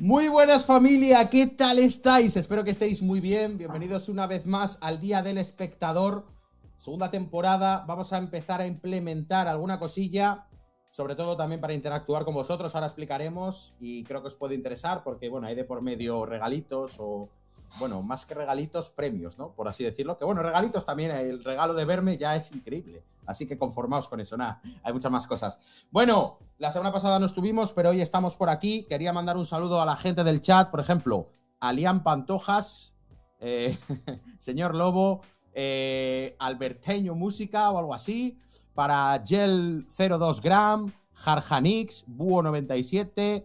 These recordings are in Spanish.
Muy buenas familia, ¿qué tal estáis? Espero que estéis muy bien. Bienvenidos una vez más al Día del Espectador. Segunda temporada, vamos a empezar a implementar alguna cosilla, sobre todo también para interactuar con vosotros. Ahora explicaremos y creo que os puede interesar porque, bueno, hay de por medio regalitos o, bueno, más que regalitos, premios, ¿no? Por así decirlo. Que, bueno, regalitos también, el regalo de verme ya es increíble. Así que conformaos con eso, nada, hay muchas más cosas. Bueno, la semana pasada no estuvimos, pero hoy estamos por aquí. Quería mandar un saludo a la gente del chat, por ejemplo, a Lian Pantojas, señor Lobo, Alberteño Música o algo así, para Gel 02 Gram, Jarjanix, Búho 97,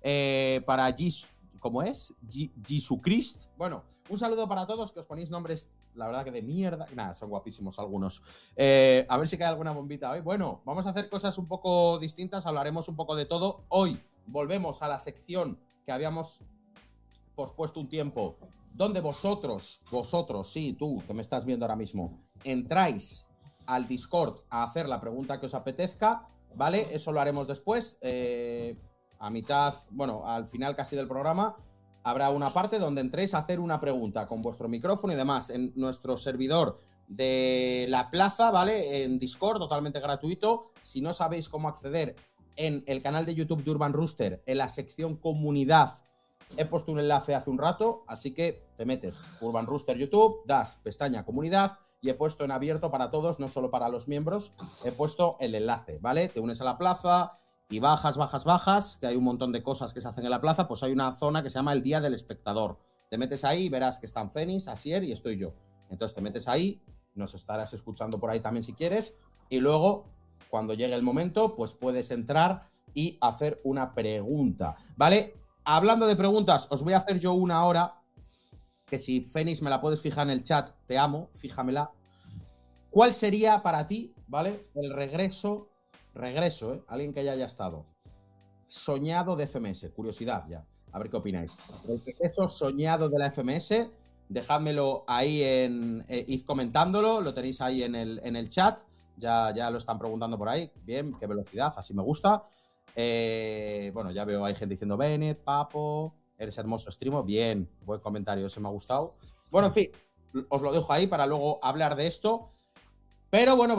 para Gis, ¿cómo es? Jesucrist. Bueno, un saludo para todos, que os ponéis nombres, la verdad que de mierda. Nada, son guapísimos algunos. A ver si cae alguna bombita hoy. Bueno, vamos a hacer cosas un poco distintas, hablaremos un poco de todo. Hoy volvemos a la sección que habíamos pospuesto un tiempo, donde vosotros, sí, tú, que me estás viendo ahora mismo, entráis al Discord a hacer la pregunta que os apetezca, ¿vale? Eso lo haremos después. A mitad, bueno, al final casi del programa, habrá una parte donde entréis a hacer una pregunta con vuestro micrófono y demás en nuestro servidor de la plaza, ¿vale? En Discord, totalmente gratuito. Si no sabéis cómo acceder, en el canal de YouTube de Urban Rooster, en la sección comunidad, he puesto un enlace hace un rato, así que te metes Urban Rooster YouTube, das pestaña comunidad y he puesto en abierto para todos, no solo para los miembros, he puesto el enlace, ¿vale? Te unes a la plaza y bajas, que hay un montón de cosas que se hacen en la plaza, pues hay una zona que se llama el Día del Espectador. Te metes ahí y verás que están Fénix, Asier y estoy yo. Entonces te metes ahí, nos estarás escuchando por ahí también si quieres, y luego, cuando llegue el momento, pues puedes entrar y hacer una pregunta, ¿vale? Hablando de preguntas, os voy a hacer yo una ahora, que si Fénix me la puedes fijar en el chat, te amo, fíjamela. ¿Cuál sería para ti, ¿vale? El regreso, alguien que haya estado soñado de FMS, curiosidad ya, a ver qué opináis. El regreso soñado de la FMS, dejádmelo ahí id comentándolo, lo tenéis ahí en el chat, ya lo están preguntando por ahí, bien, qué velocidad, así me gusta. Bueno, ya veo, hay gente diciendo Bennett, Papo, eres hermoso streamo, bien, buen comentario, ese me ha gustado. Bueno, en fin, os lo dejo ahí para luego hablar de esto. Pero bueno,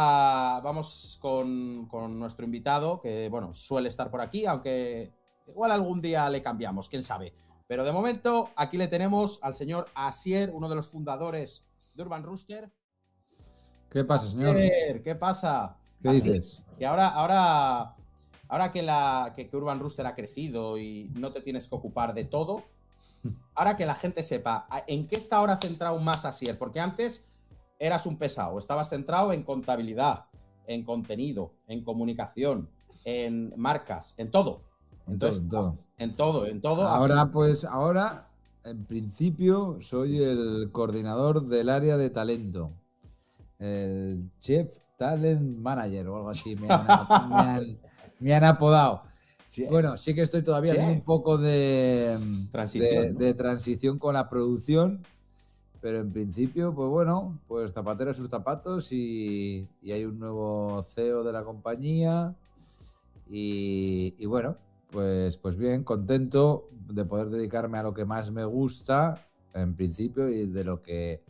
vamos con nuestro invitado, que bueno, suele estar por aquí, aunque igual algún día le cambiamos, quién sabe. Pero de momento, aquí le tenemos al señor Asier, uno de los fundadores de Urban Rooster. ¿Qué pasa, señor? Asier, ¿qué pasa? ¿Qué dices? Que ahora que Urban Rooster ha crecido y no te tienes que ocupar de todo, ahora que la gente sepa en qué está ahora centrado más Asier, porque antes eras un pesado, estabas centrado en contabilidad, en contenido, en comunicación, en marcas, en todo. Entonces, en todo. Ahora, pues, en principio, soy el coordinador del área de talento. El Chief Talent Manager o algo así me han apodado. Sí. Bueno, sí que estoy todavía en un poco de transición con la producción, pero en principio, pues bueno, pues zapatero a sus zapatos y hay un nuevo CEO de la compañía y bueno, pues bien, contento de poder dedicarme a lo que más me gusta en principio y de lo que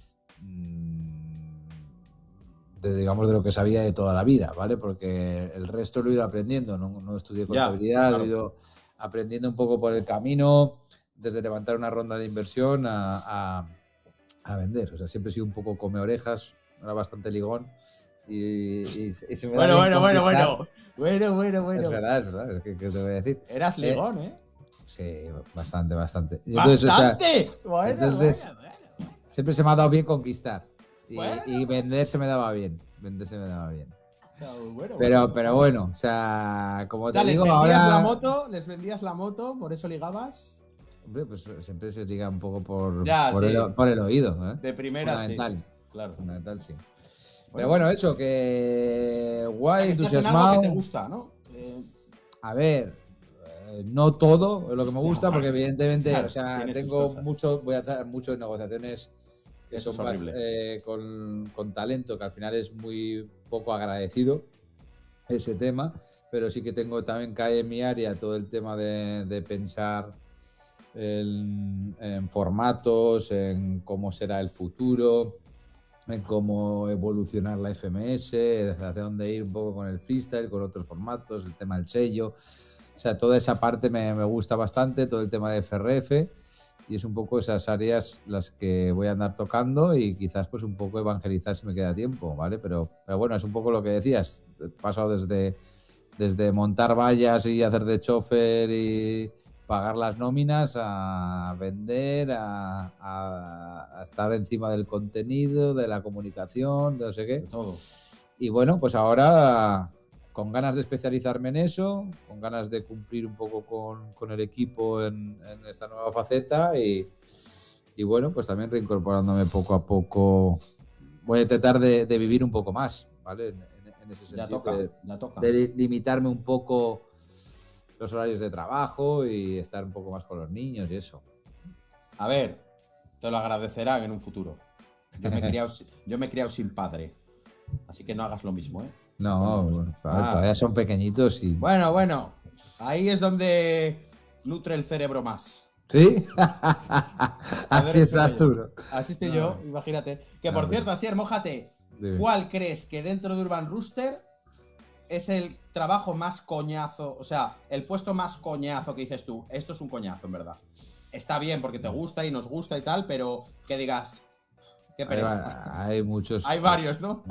de lo que sabía de toda la vida, ¿vale? Porque el resto lo he ido aprendiendo, no estudié contabilidad, claro. He ido aprendiendo un poco por el camino, desde levantar una ronda de inversión a vender. O sea, siempre he sido un poco come orejas, era bastante ligón y se me da bien conquistar. Bueno. Es verdad, ¿qué te voy a decir? Eras ligón, Sí, bastante. Y entonces, bueno. Siempre se me ha dado bien conquistar. Y vender se me daba bien. Pero bueno, o sea, como te digo, ahora... ¿Les vendías la moto? ¿Por eso ligabas? Hombre, pues siempre se liga un poco por el oído, ¿eh? De primera, fundamental. Sí. Claro. Fundamental, sí. Pero bueno, eso, que guay, entusiasmado. Algo que te gusta, ¿no? A ver, no todo es lo que me gusta, porque evidentemente, o sea, voy a hacer muchas negociaciones que son más, con talento, que al final es muy poco agradecido ese tema, pero sí que tengo también cae en mi área todo el tema de pensar en formatos, en cómo será el futuro, en cómo evolucionar la FMS, hacia dónde ir un poco con el freestyle, con otros formatos, el tema del sello. O sea, toda esa parte me gusta bastante, todo el tema de FRF, y es un poco esas áreas las que voy a andar tocando y quizás pues un poco evangelizar si me queda tiempo, ¿vale? Pero bueno, es un poco lo que decías. He pasado desde montar vallas y hacer de chofer y pagar las nóminas, a vender, a estar encima del contenido, de la comunicación, de no sé qué. De todo. Y bueno, pues ahora con ganas de especializarme en eso, con ganas de cumplir un poco con el equipo en esta nueva faceta y bueno, pues también reincorporándome poco a poco. Voy a intentar de vivir un poco más, ¿vale? En ese sentido, ya toca. de limitarme un poco los horarios de trabajo y estar un poco más con los niños y eso. A ver, te lo agradecerán en un futuro. Yo me he criado sin padre, así que no hagas lo mismo, ¿eh? No, todavía son pequeñitos y... Bueno, ahí es donde nutre el cerebro más. ¿Sí? Así estás tú, ¿no? Así estoy yo, imagínate. Que por cierto, Asier, mójate. ¿Cuál crees que dentro de Urban Rooster es el trabajo más coñazo? O sea, el puesto más coñazo que dices tú. Esto es un coñazo, en verdad. Está bien porque te gusta y nos gusta y tal, pero que digas, qué pereza. Hay muchos. Hay varios, ¿no?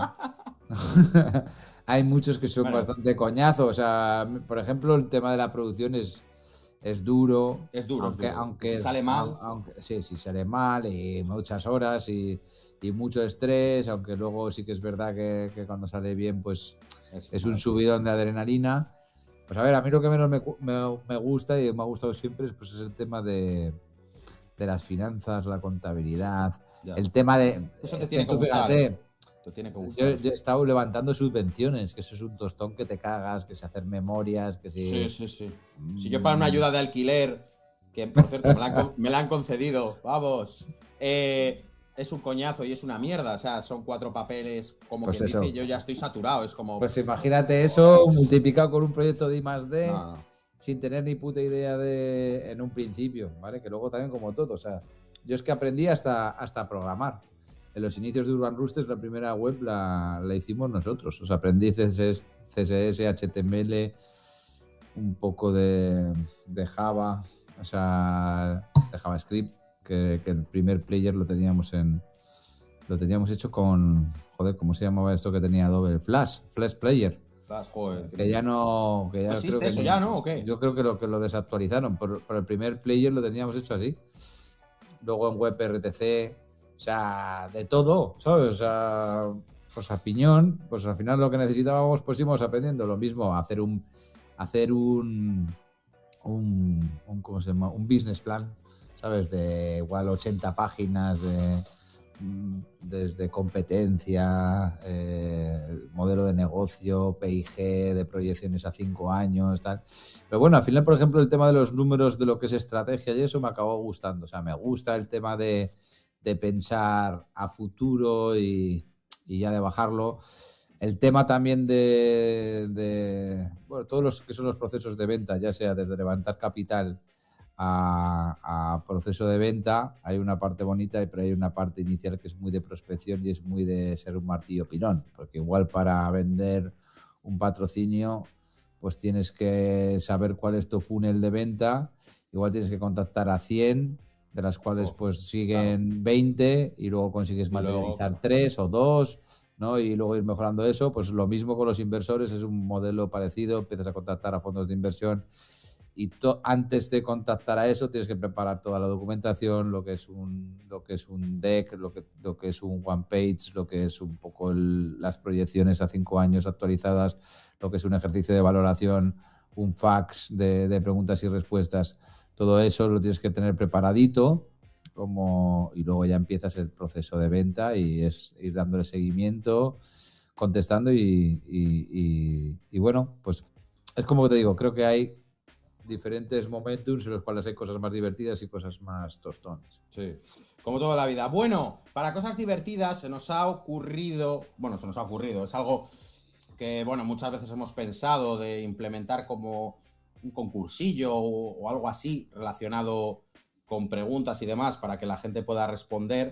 Hay muchos que son bastante coñazo. O sea, por ejemplo, el tema de la producción es duro. Es duro, aunque si sale mal. Sí, sale mal y muchas horas y mucho estrés, aunque luego sí que es verdad que cuando sale bien, pues es un subidón de adrenalina. Pues a ver, a mí lo que menos me gusta y me ha gustado siempre es el tema de las finanzas, la contabilidad, el tema de... Eso te tiene que gustar. Yo he estado levantando subvenciones, que eso es un tostón que te cagas, que se hacer memorias, que si... Sí. Si yo para una ayuda de alquiler, que por cierto me la han concedido, vamos, es un coñazo y es una mierda. O sea, son 4 papeles, como pues que dice, y yo ya estoy saturado. Es como... Pues imagínate eso multiplicado con un proyecto de I+D, sin tener ni puta idea en un principio, ¿vale? Que luego también como todo, o sea, yo es que aprendí hasta programar. En los inicios de Urban Roosters la primera web la hicimos nosotros. O sea, aprendí CSS, HTML, un poco de Java, o sea, de JavaScript, que el primer player lo teníamos hecho con, joder, ¿cómo se llamaba esto que tenía Adobe? Flash Player. Joder, que ya no... Que ya ¿existe creo que eso ya, no? ¿O qué? Yo creo que lo desactualizaron, pero el primer player lo teníamos hecho así. Luego en WebRTC, o sea, de todo, ¿sabes? O sea, pues a piñón, pues al final lo que necesitábamos, pues íbamos aprendiendo lo mismo, hacer un ¿cómo se llama? Un business plan, ¿sabes? De igual 80 páginas desde competencia, modelo de negocio, PIG, de proyecciones a 5 años, tal. Pero bueno, al final, por ejemplo, el tema de los números de lo que es estrategia y eso me acabó gustando. O sea, me gusta el tema de pensar a futuro y ya de bajarlo. El tema también bueno, todos los que son los procesos de venta, ya sea desde levantar capital a proceso de venta, hay una parte bonita, pero hay una parte inicial que es muy de prospección y es muy de ser un martillo pilón, porque igual para vender un patrocinio, pues tienes que saber cuál es tu funnel de venta, igual tienes que contactar a 100, de las cuales pues siguen 20 y luego consigues materializar 3 o 2, ¿no? Y luego ir mejorando eso. Pues lo mismo con los inversores, es un modelo parecido, empiezas a contactar a fondos de inversión y antes de contactar a eso tienes que preparar toda la documentación, lo que es un deck, lo que es un one page, lo que es un poco las proyecciones a 5 años actualizadas, lo que es un ejercicio de valoración, un fax de preguntas y respuestas. Todo eso lo tienes que tener preparadito y luego ya empiezas el proceso de venta y es ir dándole seguimiento, contestando y bueno, pues es como te digo, creo que hay diferentes momentums en los cuales hay cosas más divertidas y cosas más tostones. Sí, como toda la vida. Bueno, para cosas divertidas se nos ha ocurrido, es algo que, bueno, muchas veces hemos pensado de implementar como un concursillo o algo así relacionado con preguntas y demás para que la gente pueda responder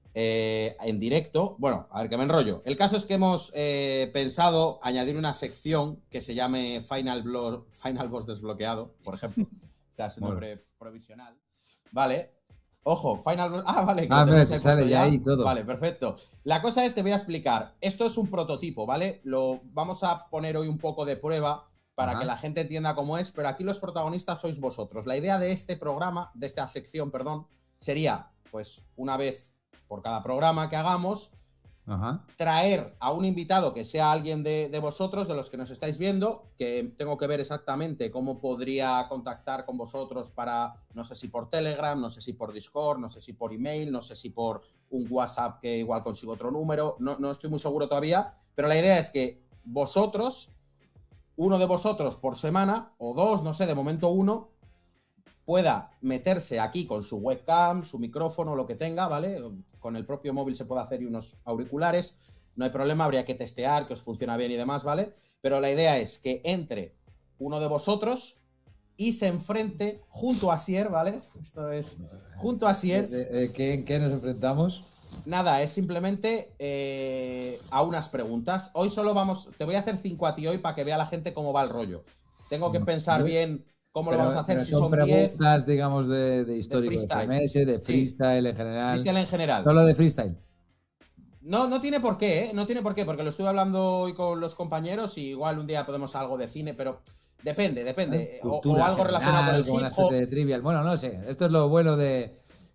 en directo. Bueno, a ver, que me enrollo. El caso es que hemos pensado añadir una sección que se llame Final Boss desbloqueado, por ejemplo. O sea, es un nombre provisional. Vale. Ojo, Final Boss. Ah, vale. Pero se sale ya ahí todo. Vale, perfecto. La cosa es, te voy a explicar. Esto es un prototipo, ¿vale? Lo vamos a poner hoy un poco de prueba para que la gente entienda cómo es, pero aquí los protagonistas sois vosotros. La idea de este programa, de esta sección, perdón, sería, pues, una vez por cada programa que hagamos, traer a un invitado que sea alguien de vosotros, de los que nos estáis viendo, que tengo que ver exactamente cómo podría contactar con vosotros para, no sé si por Telegram, no sé si por Discord, no sé si por email, no sé si por un WhatsApp que igual consigo otro número, no estoy muy seguro todavía, pero la idea es que vosotros, uno de vosotros por semana, o dos, no sé, de momento uno, pueda meterse aquí con su webcam, su micrófono, lo que tenga, ¿vale? Con el propio móvil se puede hacer y unos auriculares, no hay problema, habría que testear que os funciona bien y demás, ¿vale? Pero la idea es que entre uno de vosotros y se enfrente junto a Sier, ¿vale? Esto es junto a Sier. ¿En qué nos enfrentamos? Nada, es simplemente a unas preguntas. Hoy solo te voy a hacer 5 a ti hoy para que vea la gente cómo va el rollo. Tengo que pensar bien cómo lo vamos a hacer. Si son preguntas, 10, digamos, de histórico, de freestyle, de freestyle en general. Freestyle en general. Solo de freestyle. No tiene por qué, ¿eh? No tiene por qué, porque lo estuve hablando hoy con los compañeros y igual un día podemos algo de cine, pero depende. O algo relacionado con el como una especie de trivial. Bueno, no sé. Esto es lo bueno de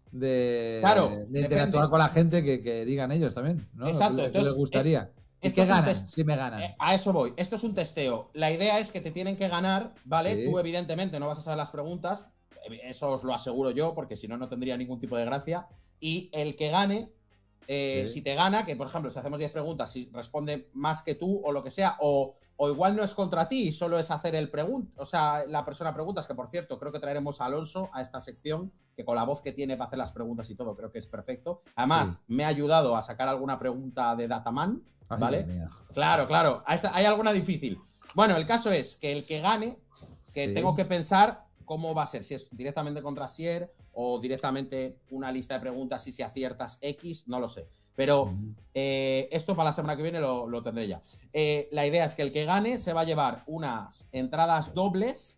interactuar con la gente, que digan ellos también, ¿no? Exacto. ¿Qué Entonces, les gustaría? ¿Y qué ganan? Si me ganan. A eso voy. Esto es un testeo. La idea es que te tienen que ganar, ¿vale? Sí. Tú, evidentemente, no vas a saber las preguntas. Eso os lo aseguro yo, porque si no, no tendría ningún tipo de gracia. Y el que gane, si te gana, que por ejemplo, si hacemos 10 preguntas, si responde más que tú o lo que sea, o igual no es contra ti, solo es hacer la persona preguntas, que por cierto, creo que traeremos a Alonso a esta sección, que con la voz que tiene para hacer las preguntas y todo, creo que es perfecto. Además, me ha ayudado a sacar alguna pregunta de Dataman, ¿vale? Claro. Hay alguna difícil. Bueno, el caso es que el que gane, que tengo que pensar cómo va a ser, si es directamente contra Sier o directamente una lista de preguntas y si aciertas X, no lo sé. Pero esto para la semana que viene lo tendré ya. La idea es que el que gane se va a llevar unas entradas dobles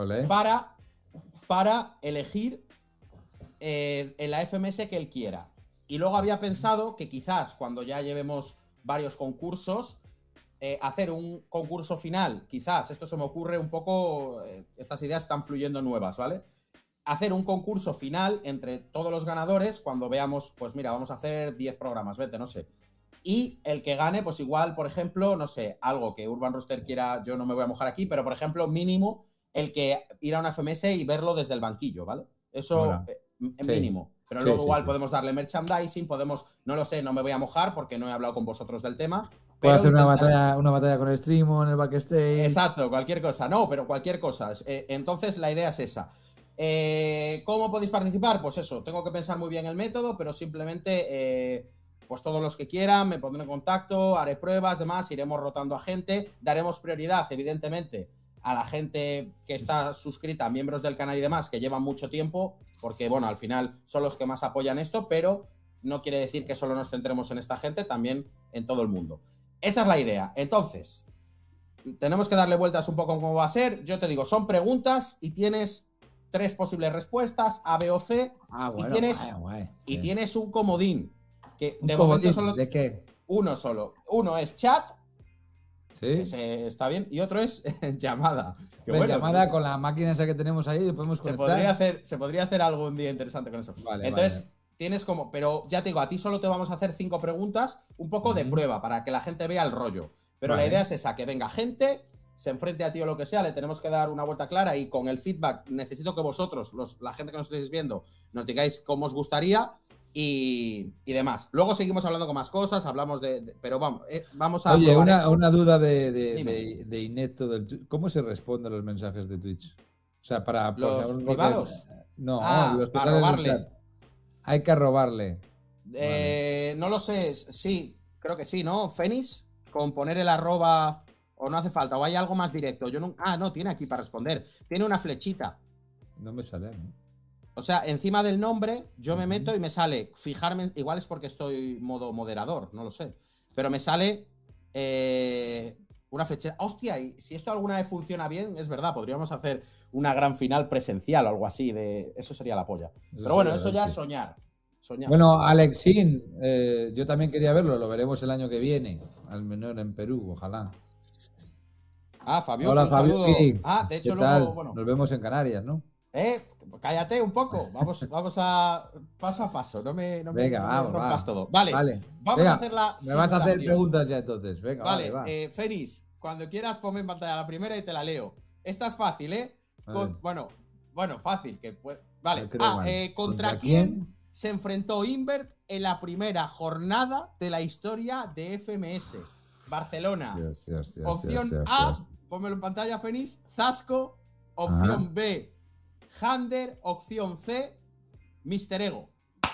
para elegir en la FMS que él quiera. Y luego había pensado que quizás cuando ya llevemos varios concursos, hacer un concurso final, quizás, esto se me ocurre un poco, estas ideas están fluyendo nuevas, ¿vale? Hacer un concurso final entre todos los ganadores cuando veamos, pues mira, vamos a hacer 10 programas, vete, no sé. Y el que gane, pues igual, por ejemplo, no sé, algo que Urban Roster quiera, yo no me voy a mojar aquí, pero por ejemplo, mínimo, el que ir a una FMS y verlo desde el banquillo, ¿vale? Eso mínimo. Pero luego igual podemos darle merchandising, no lo sé, no me voy a mojar porque no he hablado con vosotros del tema. Puedo hacer una batalla con el stream o en el backstage. Exacto, cualquier cosa. No, pero cualquier cosa. Entonces la idea es esa. ¿Cómo podéis participar? Pues eso, tengo que pensar muy bien el método, pero simplemente pues todos los que quieran me pondré en contacto, haré pruebas, demás, iremos rotando a gente, daremos prioridad, evidentemente, a la gente que está suscrita, miembros del canal y demás, que llevan mucho tiempo, porque bueno, al final son los que más apoyan esto, pero no quiere decir que solo nos centremos en esta gente, también en todo el mundo. Esa es la idea. Entonces, tenemos que darle vueltas un poco a cómo va a ser. Yo te digo, son preguntas y tienes 3 posibles respuestas, A, B o C. Y tienes un comodín. Que de momento solo. ¿De qué? Uno solo. Uno es chat. Sí. Está bien. Y otro es llamada. Llamada con la máquina esa que tenemos ahí, podemos conectar. Se podría hacer algún día interesante con eso. Entonces, tienes como. Pero ya te digo, a ti solo te vamos a hacer 5 preguntas, un poco de prueba, para que la gente vea el rollo. Pero la idea es esa, que venga gente, se enfrente a ti o lo que sea, le tenemos que dar una vuelta clara y con el feedback necesito que vosotros, la gente que nos estéis viendo, nos digáis cómo os gustaría y demás. Luego seguimos hablando con más cosas, hablamos pero vamos a... Oye, una duda de inepto del ¿cómo se responden los mensajes de Twitch? O sea, para... ¿Los privados? No, los a robarle. Hay que robarle. No lo sé, sí, creo que sí, ¿no? Fénix, con poner el arroba... O no hace falta, o hay algo más directo. Yo no... Ah, no, tiene aquí para responder. Tiene una flechita. No me sale, ¿no? O sea, encima del nombre, yo me meto y me sale fijarme. Igual es porque estoy modo moderador, no lo sé. Pero me sale una flecheta. Hostia, y si esto alguna vez funciona bien, es verdad, podríamos hacer una gran final presencial o algo así. Eso sería la polla. Pero bueno, eso ya es soñar. Bueno, Alexín, yo también quería verlo, lo veremos el año que viene, al menos en Perú, ojalá. Ah, Fabio, hola, un saludo. Fabio. Ah, de hecho, ¿Qué tal? luego, bueno. Nos vemos en Canarias, ¿no? Cállate un poco. Vamos a paso a paso. Venga, vamos, rompas va. todo. Vale. Vamos Venga, a hacer la me vas a hacer simulación. preguntas ya entonces. Venga, vale, va. Fénix, cuando quieras ponme en pantalla la primera y te la leo. Esta es fácil, ¿eh? Bueno, fácil. Vale. ¿Contra quién se enfrentó Invert en la primera jornada de la historia de FMS? Barcelona. Opción A, pónmelo en pantalla, Fénix. Zasco. Opción B, Hander. Opción C, Mr. Ego.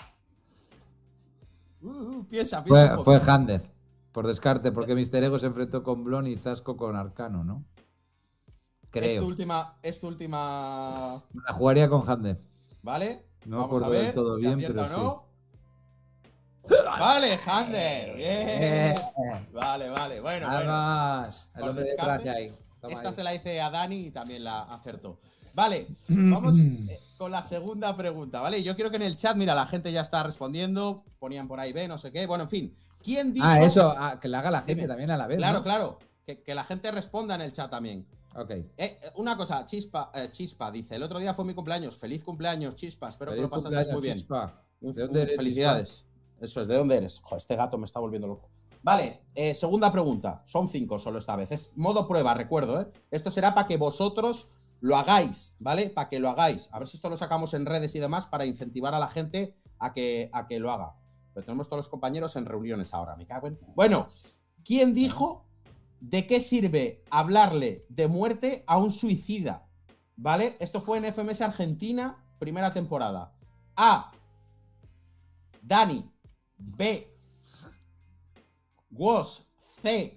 Piensa. Fue Hander, por descarte, porque Mr. Ego se enfrentó con Blon y Zasco con Arcano, ¿no? Creo. Es tu última. La jugaría con Hander. ¿Vale? No vamos a ver todo bien, pero no. Sí. Vale, Hander. Bien. Vale. Bueno, vamos. El hombre detrás ya ahí. Esta ahí se la hice a Dani y también la acertó. Vale, vamos con la segunda pregunta, ¿vale? Yo quiero que en el chat, mira, la gente ya está respondiendo, ponían por ahí B, no sé qué. Bueno, en fin, ¿quién dijo? Eso, que la haga la gente también a la vez, Claro, ¿no? Claro, que la gente responda en el chat también. Ok. Una cosa, Chispa dice, el otro día fue mi cumpleaños, feliz cumpleaños, Chispa, espero que lo pases muy bien. Chispa. ¿De dónde eres, felicidades. Chispa? Eso es, ¿de dónde eres? Joder, este gato me está volviendo loco. Vale, segunda pregunta. Son 5 solo esta vez. Es modo prueba, recuerdo, ¿eh? Esto será para que vosotros lo hagáis, ¿vale? Para que lo hagáis. A ver si esto lo sacamos en redes y demás para incentivar a la gente a que lo haga. Pero tenemos todos los compañeros en reuniones ahora, me cago en... Bueno, ¿quién dijo de qué sirve hablarle de muerte a un suicida? ¿Vale? Esto fue en FMS Argentina, primera temporada. A, Dani. B, Was. C,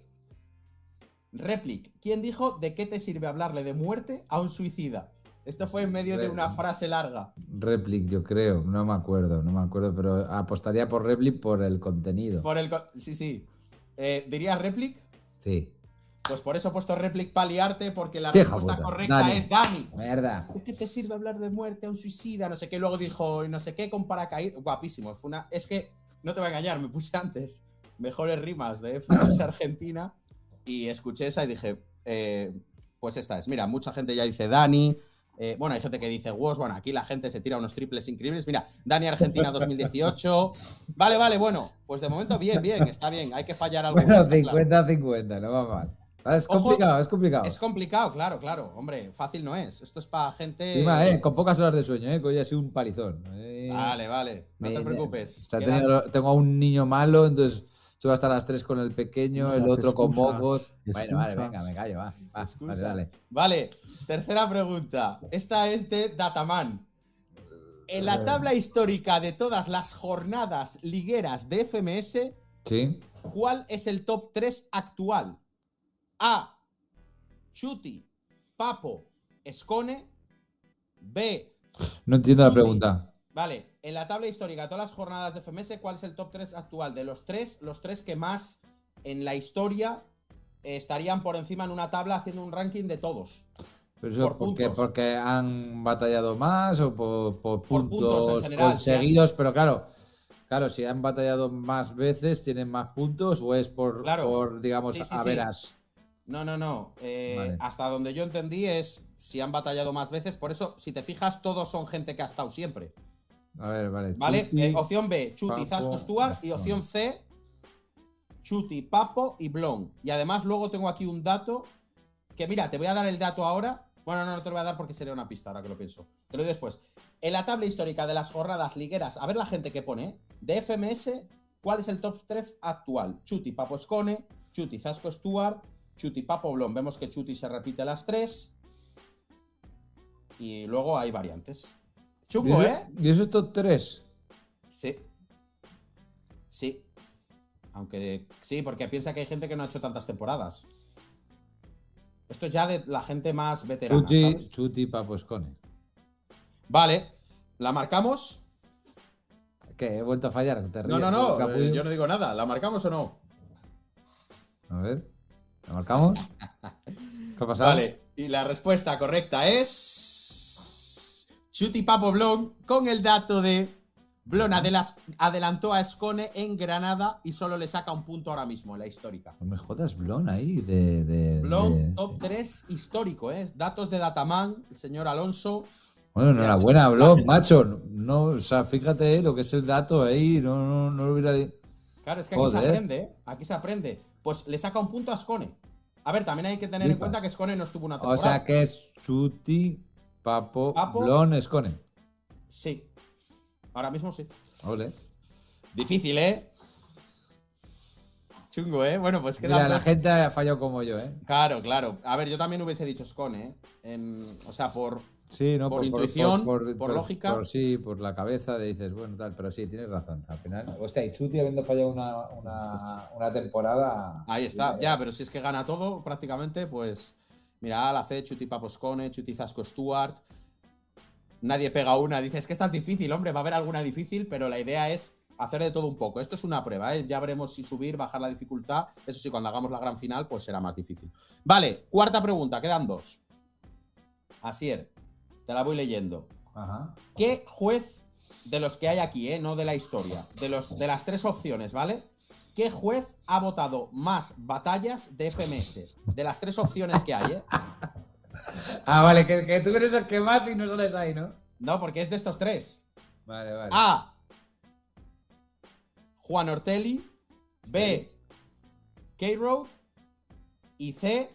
Replic. ¿Quién dijo de qué te sirve hablarle de muerte a un suicida? Esto fue en medio de una frase larga. Replic, yo creo. No me acuerdo, pero apostaría por Replic por el contenido. Sí. ¿Dirías Replic? Sí. Pues por eso he puesto Replic para liarte, porque la respuesta correcta es Dani. Mierda. ¿De qué te sirve hablar de muerte a un suicida? No sé qué. Luego dijo, no sé qué, con paracaídas. Guapísimo. Es que, no te voy a engañar, me puse antes mejores rimas de FMS Argentina y escuché esa y dije, pues esta es. Mira, mucha gente ya dice Dani. Bueno, hay gente que dice Was. Bueno, aquí la gente se tira unos triples increíbles. Mira, Dani Argentina 2018. Vale, bueno. Pues de momento bien, está bien. Hay que fallar algo. Bueno, 50-50, no va mal. Es complicado, es complicado. Es complicado, claro. Hombre, fácil no es. Esto es para gente... con pocas horas de sueño, que hoy ha sido un palizón. Vale. No te preocupes. O sea, tengo a un niño malo, entonces yo voy a estar a las 3 con el pequeño, el otro con mocos. Bueno, vale, venga, me callo, va. Dale. Vale, tercera pregunta. Esta es de Dataman. En la tabla histórica de todas las jornadas ligueras de FMS, ¿sí? ¿Cuál es el top 3 actual? A, Chuti, Papo, Escone. B, no entiendo la pregunta. Vale, en la tabla histórica de todas las jornadas de FMS, ¿cuál es el top 3 actual? De los tres que más en la historia estarían por encima en una tabla haciendo un ranking de todos. ¿Pero eso porque han batallado más o por puntos en general, conseguidos? Sí. Pero claro, si han batallado más veces, ¿tienen más puntos o es por digamos, a veras? No. Vale. Hasta donde yo entendí es si han batallado más veces. Por eso, si te fijas, todos son gente que ha estado siempre. A ver, vale. Chuti, opción B, Chuti, Zasco, Stuart. Y opción C, Chuti, Papo y Blon. Y además luego tengo aquí un dato que, mira, te voy a dar el dato ahora. Bueno, no te lo voy a dar porque sería una pista, ahora que lo pienso. Te lo doy después. En la tabla histórica de las jornadas ligueras, a ver la gente que pone, de FMS, ¿cuál es el top 3 actual? Chuti, Papo, Escone, Chuti, Zasco, Stuart, Chuti, Papo, Blon. Vemos que Chuti se repite las 3. Y luego hay variantes. Chungo, ¿Y eso es top 3? Sí. Aunque sí, porque piensa que hay gente que no ha hecho tantas temporadas. Esto es ya de la gente más veterana, ¿sabes? Chuti, Papo, Scone. Vale, ¿la marcamos? ¿Qué? ¿He vuelto a fallar? ¿Te No, ríes, no, no, capullo? yo no digo nada. ¿La marcamos o no? A ver, ¿la marcamos? ¿Qué ha pasado? Vale, y la respuesta correcta es... Chuti Papo Blon con el dato de... Blon adelantó a Scone en Granada y solo le saca un punto ahora mismo en la histórica. No me jodas, Blon ahí Blon, top 3 histórico, ¿eh? Datos de Dataman, el señor Alonso. Bueno, enhorabuena, Blon, macho. No, o sea, fíjate lo que es el dato ahí. No lo hubiera dicho. Claro, es que aquí se aprende, ¿eh? Aquí se aprende. Pues le saca un punto a Scone. A ver, también hay que tener en cuenta que Scone no estuvo una temporada. O sea que es Chuti, Papo, Blon, Scone. Sí. Ahora mismo sí. Ole. Difícil, ¿eh? Chungo, ¿eh? Bueno, pues queda... Mira, la gente ha fallado como yo, ¿eh? Claro, claro. A ver, yo también hubiese dicho Scone, ¿eh? O sea, por intuición, por lógica. Sí, por la cabeza, dices, bueno, tal, pero sí, tienes razón. Al final, o sea, y Chuti habiendo fallado una temporada. Ahí está, ya, pero si es que gana todo prácticamente, pues. Mira, la C, Chuti Papo Scone, Chuti Zasco Stuart. Nadie pega una, dice, es que esta es difícil, hombre, va a haber alguna difícil, pero la idea es hacer de todo un poco. Esto es una prueba, ¿eh? Ya veremos si subir, bajar la dificultad. Eso sí, cuando hagamos la gran final, pues será más difícil. Vale, cuarta pregunta, quedan 2. Asier, te la voy leyendo. Ajá. ¿Qué juez de los que hay aquí, no de la historia, de las 3 opciones, ¿vale? ¿Qué juez ha votado más batallas de FMS? De las 3 opciones que hay, ¿eh? Ah, vale, que tú eres el que más y no sales ahí, ¿no? No, porque es de estos 3. Vale, vale. A. Juan Ortelli. B. K-Road. Y C.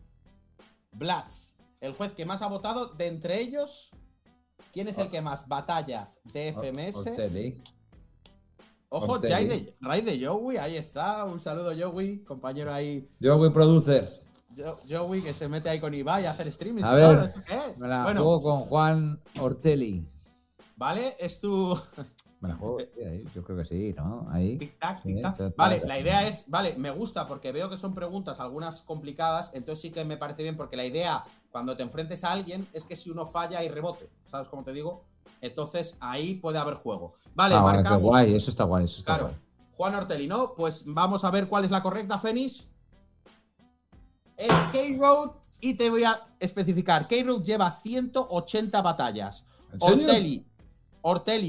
Blatz. El juez que más ha votado, de entre ellos, ¿quién es el que más batallas de FMS? Ortelli. Ojo, Ray de Joey, ahí está. Un saludo, Joey, compañero ahí. Joey Producer. Joey, que se mete ahí con Ibai a hacer streaming. A ver, ¿esto qué es? me la juego con Juan Ortelli. ¿Vale? Es tu... Me la juego, ahí, yo creo que sí, ¿no? Ahí. Tic-tac, tic-tac. Vale, la idea es... Vale, me gusta porque veo que son preguntas algunas complicadas, entonces sí que me parece bien porque la idea, cuando te enfrentes a alguien, es que si uno falla hay rebote, ¿sabes cómo te digo? Entonces ahí puede haber juego. Vale, marcamos... Qué guay, eso está guay, eso está guay. Juan Ortelli, ¿no? Pues vamos a ver cuál es la correcta, Fénix. Es K-Road y te voy a especificar. K-Road lleva 180 batallas. Ortelli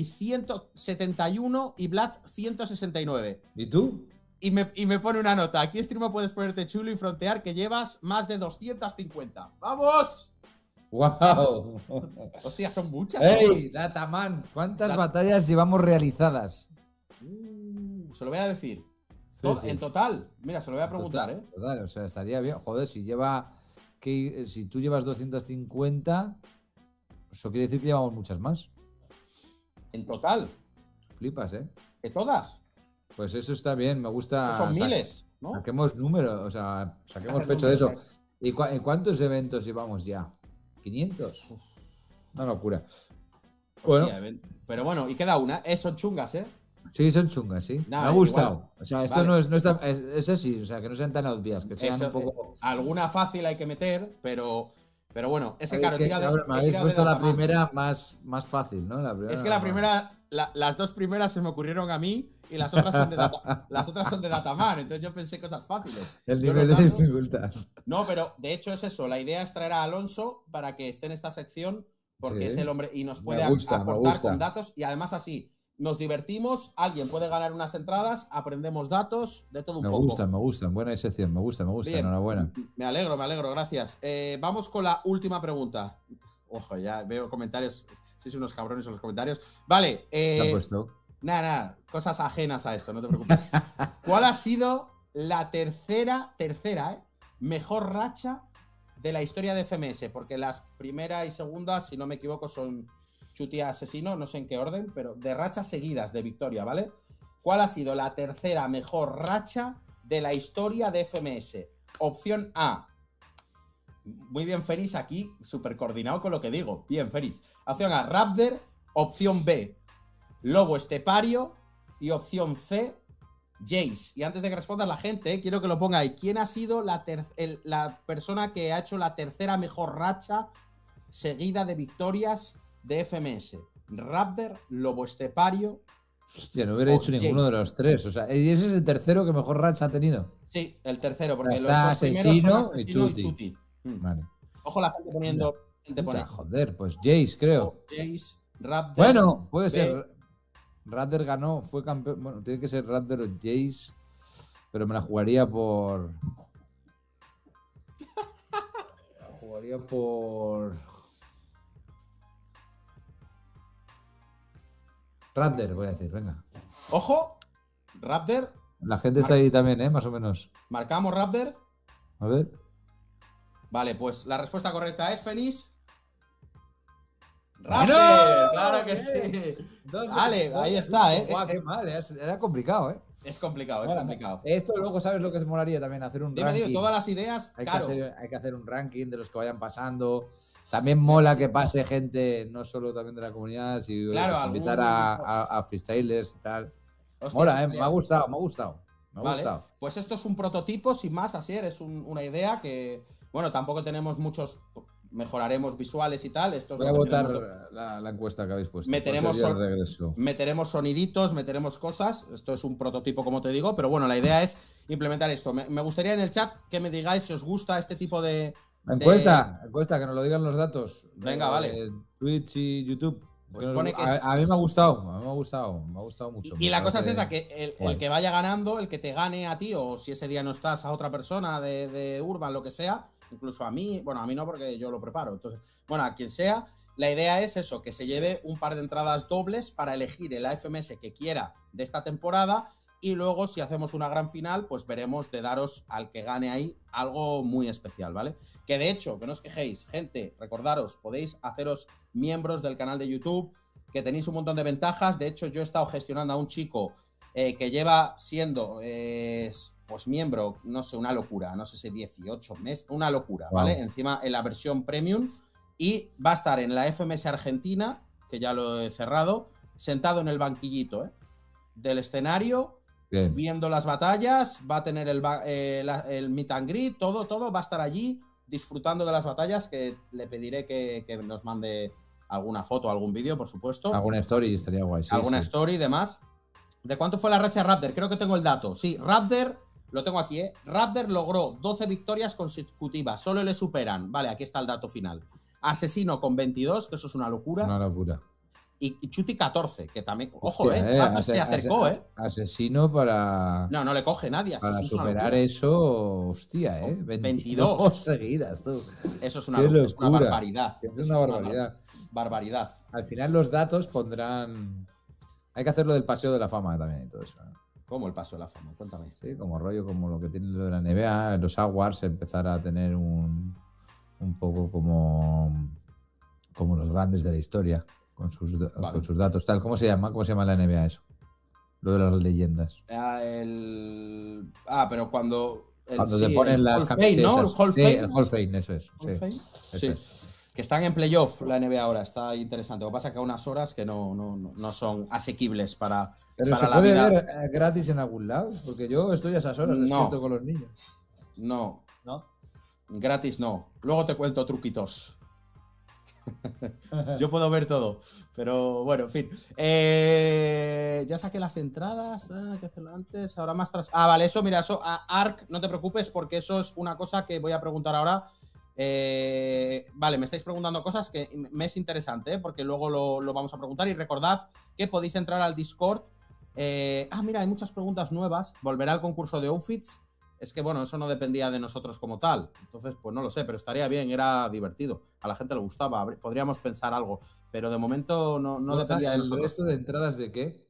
171 y Vlad 169. ¿Y tú? Y me pone una nota. Aquí, streamer, puedes ponerte chulo y frontear que llevas más de 250. ¡Vamos! ¡Wow! Hostia, son muchas. ¡Ey, Dataman! ¿Cuántas batallas llevamos realizadas? Se lo voy a decir. Sí, sí. En total, mira, se lo voy a preguntar, total, o sea, estaría bien. Joder, si tú llevas 250, eso quiere decir que llevamos muchas más. En total. Flipas, ¿eh? ¿De todas? Pues eso está bien, me gusta. Pues son miles, ¿no? Saquemos números, o sea, saquemos pecho de eso. ¿Y cuántos eventos llevamos ya? ¿500? Una locura. Bueno. Hostia, pero bueno, y queda una. Son chungas, ¿eh? Sí, son chungas, sí. Me ha gustado. Igual. O sea, esto vale. Es así, o sea, que no sean tan obvias, que sean un poco... Alguna fácil hay que meter, pero bueno, ese claro, me habéis puesto la primera más fácil, ¿no? Es que la primera, las 2 primeras se me ocurrieron a mí y las otras son de Dataman, entonces yo pensé cosas fáciles. El nivel de dificultad. No, pero de hecho es eso, la idea es traer a Alonso para que esté en esta sección, porque es el hombre y nos puede aportar con datos y además así... Nos divertimos, alguien puede ganar unas entradas, aprendemos datos, de todo un poco. Me gustan, buena sección, me gusta, bien, enhorabuena. Me alegro, gracias. Vamos con la última pregunta. Ojo, ya veo comentarios, sois unos cabrones en los comentarios. Vale, ¿Te ha puesto? Nada, cosas ajenas a esto, no te preocupes. ¿Cuál ha sido la tercera, mejor racha de la historia de FMS? Porque las primera y segunda, si no me equivoco, son... Chuti asesino, no sé en qué orden, pero de rachas seguidas de victoria, ¿vale? ¿Cuál ha sido la tercera mejor racha de la historia de FMS? Opción A. Muy bien, Feris, aquí, súper coordinado con lo que digo. Bien, Feris. Opción A, Raptor. Opción B, Lobo Estepario. Y opción C, Jace. Y antes de que responda la gente, quiero que lo ponga ahí. ¿Quién ha sido la persona que ha hecho la tercera mejor racha seguida de victorias de FMS? Raptor, Lobo Estepario. Hostia, no hubiera dicho ninguno de los tres. O sea, y ese es el tercero que mejor racha ha tenido. Sí, el tercero, porque los Está dos primeros son Asesino Asesino y y Chuti. Vale. Ojo la gente poniendo. Puta, joder, pues Jace, creo. Jace, Raptor. Bueno, puede ser. Raptor ganó, fue campeón. Bueno, tiene que ser Raptor o Jace. Pero me la jugaría por. La jugaría por. Raptor, voy a decir, venga. Ojo, Raptor. La gente está ahí también, ¿eh? Más o menos. Marcamos Raptor. A ver. Vale, pues la respuesta correcta es Fenix. ¡Raptor! ¡Raptor! ¡Claro que sí! Vale, ahí está, ¿eh? Guau, qué mal, era complicado, ¿eh? Es complicado, es Bueno, complicado. Esto luego, ¿sabes lo que se molaría también? Hacer un Dime, ranking. todas las ideas, claro. Hay que hacer un ranking de los que vayan pasando. También mola que pase gente, no solo también de la comunidad, sino claro, invitar a freestylers y tal. Hostia, mola, me ha gustado, me ha gustado. Me ha vale, gustado. pues esto es un prototipo, sin más, así es una idea que, bueno, tampoco tenemos muchos, mejoraremos visuales y tal. Esto Voy a votar la encuesta que habéis puesto. Meteremos soniditos, meteremos cosas. Esto es un prototipo, como te digo, pero bueno, la idea es implementar esto. Me gustaría en el chat que me digáis si os gusta este tipo de... Encuesta, que nos lo digan los datos. Venga, vale. Twitch y YouTube. Pues a mí me ha gustado, me ha gustado mucho. Y la cosa es esa, que el que vaya ganando, el que te gane a ti, o si ese día no estás, a otra persona de Urban, lo que sea, incluso a mí, bueno, a mí no porque yo lo preparo, entonces, bueno, a quien sea, la idea es eso, que se lleve un par de entradas dobles para elegir el AFMS que quiera de esta temporada. Y luego, si hacemos una gran final, pues veremos de daros al que gane ahí algo muy especial, ¿vale? Que de hecho, que no os quejéis, gente, recordaros, podéis haceros miembros del canal de YouTube, que tenéis un montón de ventajas. De hecho, yo he estado gestionando a un chico que lleva siendo, pues, miembro, no sé, una locura, no sé si 18 meses, una locura, ¿vale? Wow. Encima, en la versión premium, y va a estar en la FMS Argentina, que ya lo he cerrado, sentado en el banquillito, del escenario. Bien. Viendo las batallas, va a tener el meet and greet, todo va a estar allí disfrutando de las batallas, que le pediré que nos mande alguna foto, algún vídeo, por supuesto. Alguna story estaría guay. Sí, alguna story y demás. ¿De cuánto fue la racha de Raptor? Creo que tengo el dato. Sí, Raptor, lo tengo aquí, Raptor logró 12 victorias consecutivas, solo le superan. Vale, aquí está el dato final. Asesino con 22, que eso es una locura. Una locura. Y Chuti 14, que también... Ojo, se acercó, Asesino para... No le coge nadie. Para superar eso, hostia, 22 seguidas, tú. Eso es una barbaridad. Es una barbaridad. Barbaridad. Al final los datos pondrán... Hay que hacer lo del paseo de la fama también y todo eso, ¿no? ¿Cómo el paseo de la fama? Cuéntame. Sí, como rollo, como lo que tiene lo de la NBA, los awards, empezar a tener un poco como los grandes de la historia. Con sus datos, tal. ¿Cómo se llama? ¿Cómo se llama en la NBA eso? Lo de las leyendas. Pero cuando te ponen las camisetas. ¿No? El Hall of Fame. El Hall of Fame, eso es. Sí. Que están en playoff la NBA ahora. Está interesante. Lo que pasa es que a unas horas que no son asequibles para... ¿Pero se puede ver gratis en algún lado? Porque yo estoy a esas horas despierto con los niños. No. Gratis no. Luego te cuento truquitos. Yo puedo ver todo, pero bueno, en fin. Ya saqué las entradas. Hay que hacerlo antes. Ahora más tras. Vale, eso, mira, eso. Ark, no te preocupes, porque eso es una cosa que voy a preguntar ahora. Vale, me estáis preguntando cosas que me es interesante, porque luego lo vamos a preguntar. Y recordad que podéis entrar al Discord. Mira, hay muchas preguntas nuevas. Volverá al concurso de outfits. Es que, bueno, eso no dependía de nosotros como tal. Entonces, pues no lo sé, pero estaría bien, era divertido. A la gente le gustaba, podríamos pensar algo. Pero de momento no dependía de nosotros. ¿El resto de entradas de qué?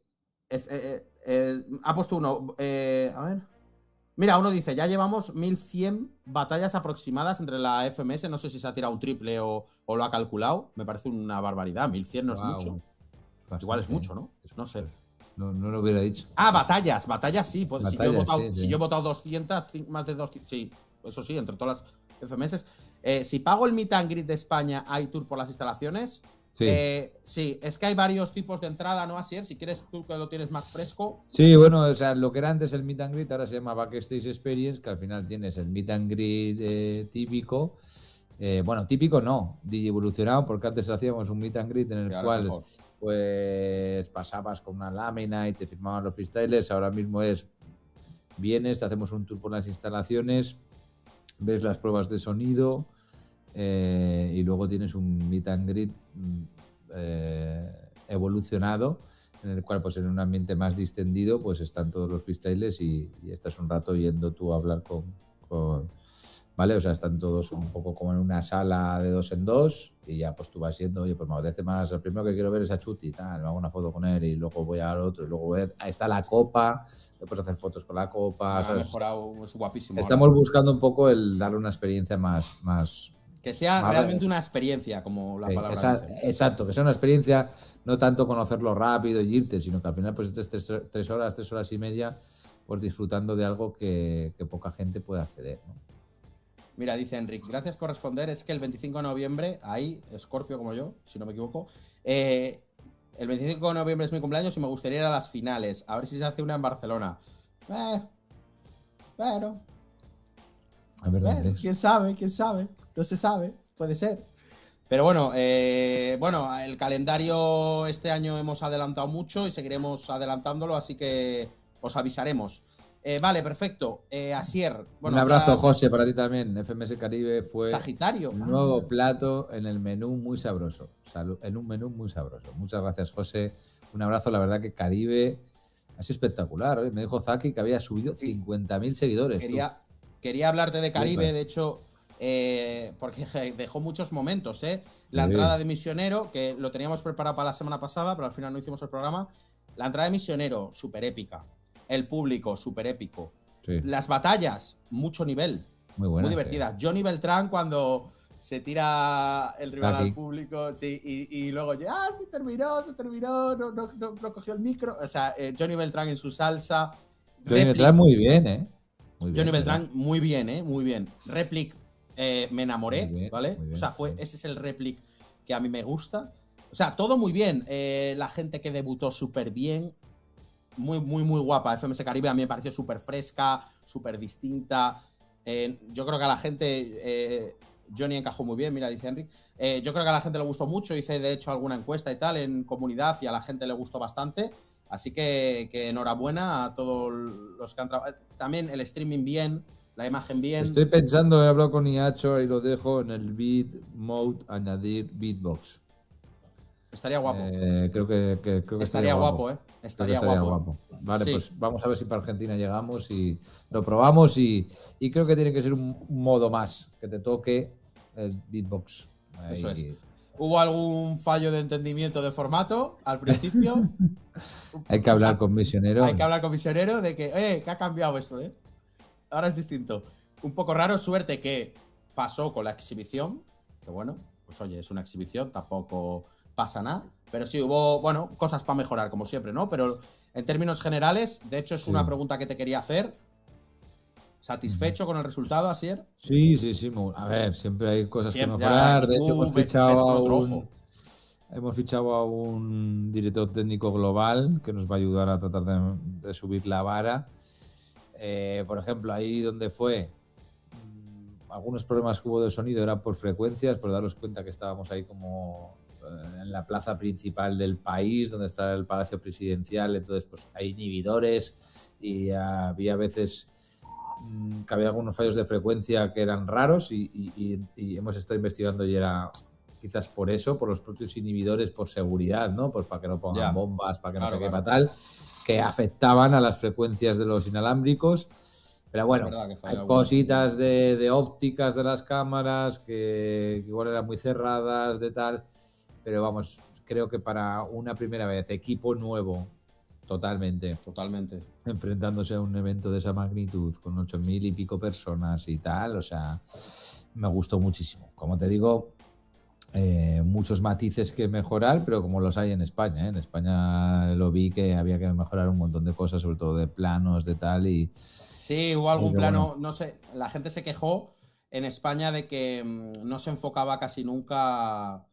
Ha puesto uno. A ver. Mira, uno dice, ya llevamos 1100 batallas aproximadas entre la FMS. No sé si se ha tirado un triple o lo ha calculado. Me parece una barbaridad. 1100 no es mucho. Bastante. Igual es mucho, ¿no? No sé. No lo hubiera dicho. Batallas sí. Si yo he votado 200, más de 200. Sí, eso sí, entre todas las FMS. Si pago el Meet and Greet de España, hay tour por las instalaciones. Sí. Sí, es que hay varios tipos de entrada, ¿no, Asier? Si quieres tú que lo tienes más fresco. Sí, bueno, o sea, lo que era antes el Meet and Greet ahora se llama Backstage Experience, que al final tienes el Meet and Greet típico. Bueno, típico no, evolucionado, porque antes hacíamos un Meet and Greet en el cual pues pasabas con una lámina y te firmaban los freestylers. Ahora mismo vienes, te hacemos un tour por las instalaciones, ves las pruebas de sonido y luego tienes un Meet and Greet evolucionado, en el cual pues en un ambiente más distendido pues están todos los freestylers y estás un rato yendo tú a hablar ¿vale? O sea, están todos un poco como en una sala de 2 en 2 y ya pues tú vas yendo, oye, pues me apetece más, el primero que quiero ver es a Chuti, tal, me hago una foto con él y luego voy al otro y luego ahí está la copa, te puedes hacer fotos con la copa. Ha mejorado, es guapísimo. Estamos buscando un poco el darle una experiencia más que sea realmente una experiencia, como la palabra dice. Exacto, que sea una experiencia, no tanto conocerlo rápido y irte, sino que al final pues estés 3 horas y media pues disfrutando de algo que poca gente puede acceder, ¿no? Mira, dice Enric, gracias por responder. Es que el 25 de noviembre, ahí, Scorpio como yo, si no me equivoco, el 25 de noviembre es mi cumpleaños y me gustaría ir a las finales. A ver si se hace una en Barcelona. Bueno. A ver, quién sabe. No se sabe, puede ser. Pero bueno, el calendario este año hemos adelantado mucho y seguiremos adelantándolo, así que os avisaremos. Vale, perfecto. Asier. Bueno, un abrazo, José, para ti también. FMS Caribe fue Sagitario. Un nuevo plato en el menú muy sabroso. En un menú muy sabroso. Muchas gracias, José. Un abrazo. La verdad que Caribe ha sido espectacular. Me dijo Zaki que había subido 50.000 seguidores. Quería hablarte de Caribe, de hecho, porque dejó muchos momentos. La entrada de Misionero, que lo teníamos preparado para la semana pasada, pero al final no hicimos el programa. La entrada de Misionero, súper épica. El público, súper épico. Sí. Las batallas, mucho nivel. Muy buenas. Muy divertidas. Sí. Johnny Beltrán cuando se tira el rival al público, sí, y luego se terminó, no cogió el micro. O sea, Johnny Beltrán en su salsa. Johnny Beltrán muy bien, Muy bien, Johnny Beltrán muy bien, muy bien. Replic, me enamoré, bien, ¿vale? Bien, o sea, ese es el Replic que a mí me gusta. O sea, todo muy bien. La gente que debutó súper bien. Muy guapa. FMS Caribe a mí me pareció súper fresca, súper distinta. Yo creo que a la gente... Johnny encajó muy bien, mira, dice Enric. Yo creo que a la gente le gustó mucho. Hice, de hecho, alguna encuesta y tal en comunidad y a la gente le gustó bastante. Así que enhorabuena a todos los que han trabajado. También el streaming bien, la imagen bien. Estoy pensando, he hablado con Iacho y lo dejo en el beat mode, añadir beatbox. Estaría guapo. Creo que estaría guapo, Estaría guapo. Vale, sí. Pues vamos a ver si para Argentina llegamos y lo probamos y creo que tiene que ser un modo más, que te toque el beatbox. Eso es. ¿Hubo algún fallo de entendimiento de formato al principio? Hay que hablar con Misionero. Hay que hablar con Misionero de que ha cambiado esto, Ahora es distinto. Un poco raro, suerte que pasó con la exhibición, que bueno, pues oye, es una exhibición, tampoco pasa nada, pero sí hubo, bueno, cosas para mejorar, como siempre, ¿no? Pero en términos generales, de hecho es una pregunta que te quería hacer. ¿Satisfecho con el resultado, Asier? Sí. A ver, siempre hay cosas que mejorar. De hecho, hemos fichado a un director técnico global que nos va a ayudar a tratar de subir la vara. Por ejemplo, ahí donde fue algunos problemas que hubo de sonido eran por frecuencias, por daros cuenta que estábamos ahí como en la plaza principal del país, donde está el Palacio Presidencial, entonces pues hay inhibidores y había veces que había algunos fallos de frecuencia que eran raros y hemos estado investigando y era quizás por eso, por los propios inhibidores, por seguridad, ¿no? Pues para que no pongan bombas, para que no se quepa tal, que afectaban a las frecuencias de los inalámbricos. Pero bueno, hay cositas de ópticas de las cámaras que igual eran muy cerradas, de tal. Pero vamos, creo que para una primera vez, equipo nuevo, totalmente. Enfrentándose a un evento de esa magnitud, con 8.000 y pico personas y tal, o sea, me gustó muchísimo. Como te digo, muchos matices que mejorar, pero como los hay en España. En España lo vi que había que mejorar un montón de cosas, sobre todo de planos, de tal, y... Sí, hubo algún plano, no sé, la gente se quejó en España de que no se enfocaba casi nunca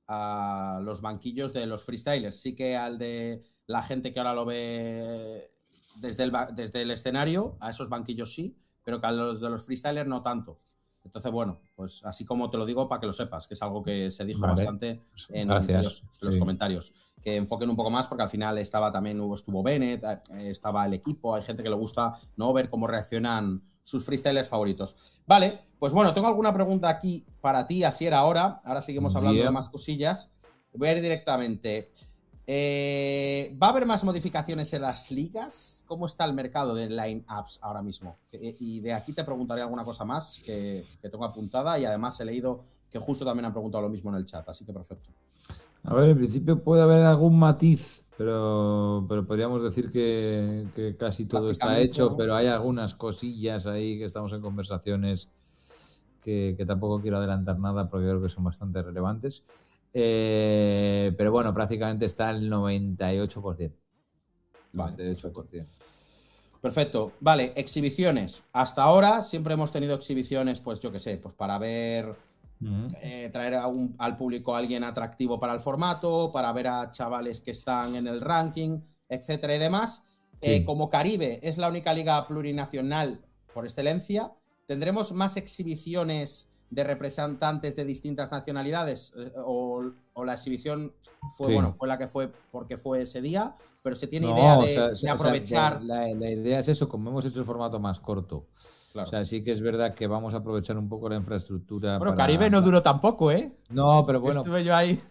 a los banquillos de los freestylers. Sí que al de la gente que ahora lo ve desde el escenario, a esos banquillos sí, pero que a los de los freestylers no tanto. Entonces, bueno, pues así como te lo digo para que lo sepas, que es algo que se dijo bastante en los comentarios. Que enfoquen un poco más, porque al final estuvo Bennett, estaba el equipo, hay gente que le gusta, ¿no?, ver cómo reaccionan sus freestylers favoritos. Vale, pues bueno, tengo alguna pregunta aquí para ti, Asier, ahora. Ahora seguimos hablando de más cosillas. Voy a ir directamente. ¿Va a haber más modificaciones en las ligas? ¿Cómo está el mercado de line-ups ahora mismo? Y de aquí te preguntaré alguna cosa más que tengo apuntada, y además he leído que justo también han preguntado lo mismo en el chat, así que perfecto. A ver, en principio puede haber algún matiz, pero podríamos decir que casi todo está hecho, ¿no? Pero hay algunas cosillas ahí que estamos en conversaciones que tampoco quiero adelantar nada porque creo que son bastante relevantes. Pero bueno, prácticamente está el 98%. Vale, 98%. Perfecto. Vale, exhibiciones. Hasta ahora siempre hemos tenido exhibiciones, pues yo qué sé, pues para ver, traer al público a alguien atractivo para el formato, para ver a chavales que están en el ranking, etcétera y demás. Sí. Como Caribe es la única liga plurinacional por excelencia, ¿tendremos más exhibiciones de representantes de distintas nacionalidades? ¿O la exhibición fue la que fue porque fue ese día? Pero se tiene idea de aprovechar. La idea es eso, como hemos hecho el formato más corto. Claro. O sea, sí que es verdad que vamos a aprovechar un poco la infraestructura. Bueno, Caribe no duró tampoco, ¿eh? No, pero bueno. Estuve yo ahí.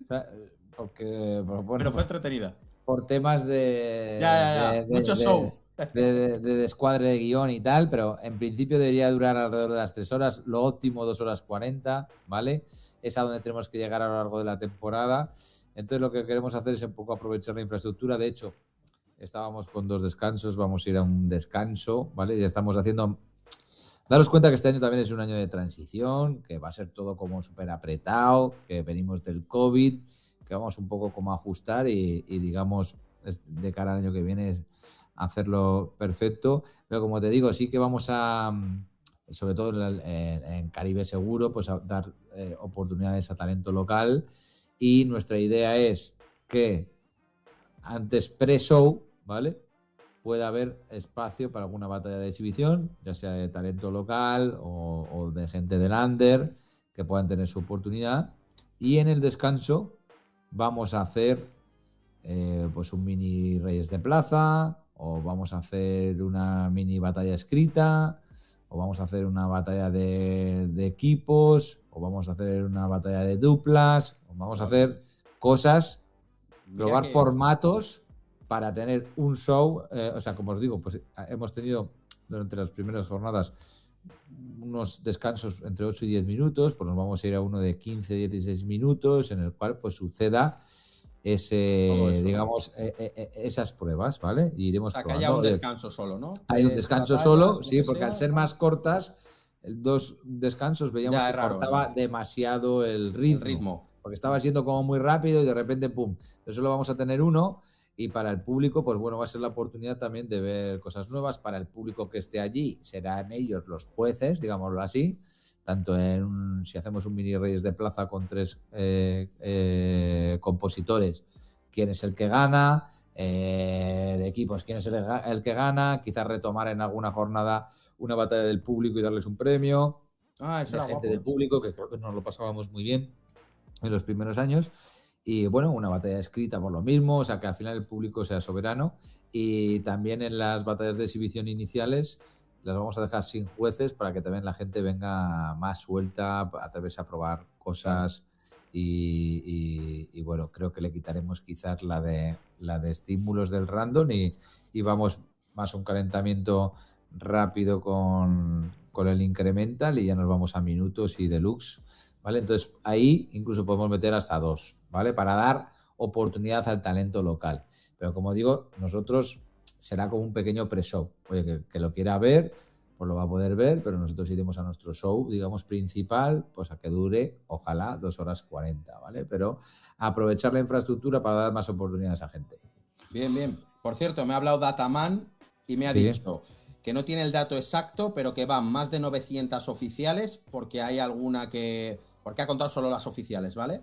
Pero fue entretenida. Por temas mucho show. De descuadre de guión y tal, pero en principio debería durar alrededor de las 3 horas, lo óptimo 2 horas 40, ¿vale? Es a donde tenemos que llegar a lo largo de la temporada. Entonces lo que queremos hacer es un poco aprovechar la infraestructura. De hecho, estábamos con 2 descansos, vamos a ir a un descanso, ¿vale? Ya estamos haciendo... Daros cuenta que este año también es un año de transición, que va a ser todo como súper apretado, que venimos del COVID, que vamos un poco como a ajustar y digamos, de cara al año que viene hacerlo perfecto. Pero como te digo, sí que vamos a, sobre todo en Caribe seguro, pues a dar oportunidades a talento local. Y nuestra idea es que antes pre-show, ¿vale?, pueda haber espacio para alguna batalla de exhibición, ya sea de talento local o de gente del under, que puedan tener su oportunidad. Y en el descanso vamos a hacer pues un mini Reyes de Plaza, o vamos a hacer una mini batalla escrita, o vamos a hacer una batalla de equipos, o vamos a hacer una batalla de duplas, o vamos a hacer cosas, probar formatos para tener un show. O sea, como os digo, pues hemos tenido durante las primeras jornadas unos descansos entre 8 y 10 minutos, pues nos vamos a ir a uno de 15, 16 minutos, en el cual pues suceda digamos, esas pruebas, ¿vale? Y iremos probando. Que haya un descanso solo, ¿no? Hay un descanso solo, sí, porque al ser más cortas, 2 descansos veíamos que cortaba demasiado el ritmo. Porque estaba siendo como muy rápido y de repente, ¡pum! Entonces solo vamos a tener uno, y para el público, pues bueno, va a ser la oportunidad también de ver cosas nuevas. Para el público que esté allí, serán ellos los jueces, digámoslo así. Tanto si hacemos un mini Reyes de Plaza con 3 compositores, quién es el que gana, de equipos, quién es el que gana, quizás retomar en alguna jornada una batalla del público y darles un premio, de gente del público, que creo que nos lo pasábamos muy bien en los primeros años. Y bueno, una batalla escrita por lo mismo, o sea que al final el público sea soberano. Y también en las batallas de exhibición iniciales las vamos a dejar sin jueces para que también la gente venga más suelta, atreverse a probar cosas. Y bueno, creo que le quitaremos quizás la de estímulos del random y vamos más un calentamiento rápido con el incremental, y ya nos vamos a minutos y deluxe, ¿vale? Entonces ahí incluso podemos meter hasta 2, ¿vale? Para dar oportunidad al talento local. Pero como digo, nosotros será como un pequeño pre-show. Oye, que lo quiera ver, pues lo va a poder ver, pero nosotros iremos a nuestro show, digamos, principal, pues a que dure, ojalá, 2 horas 40, ¿vale? Pero aprovechar la infraestructura para dar más oportunidades a gente. Bien, bien. Por cierto, me ha hablado Dataman y me ha dicho que no tiene el dato exacto, pero que van más de 900 oficiales, porque hay alguna porque ha contado solo las oficiales, ¿vale?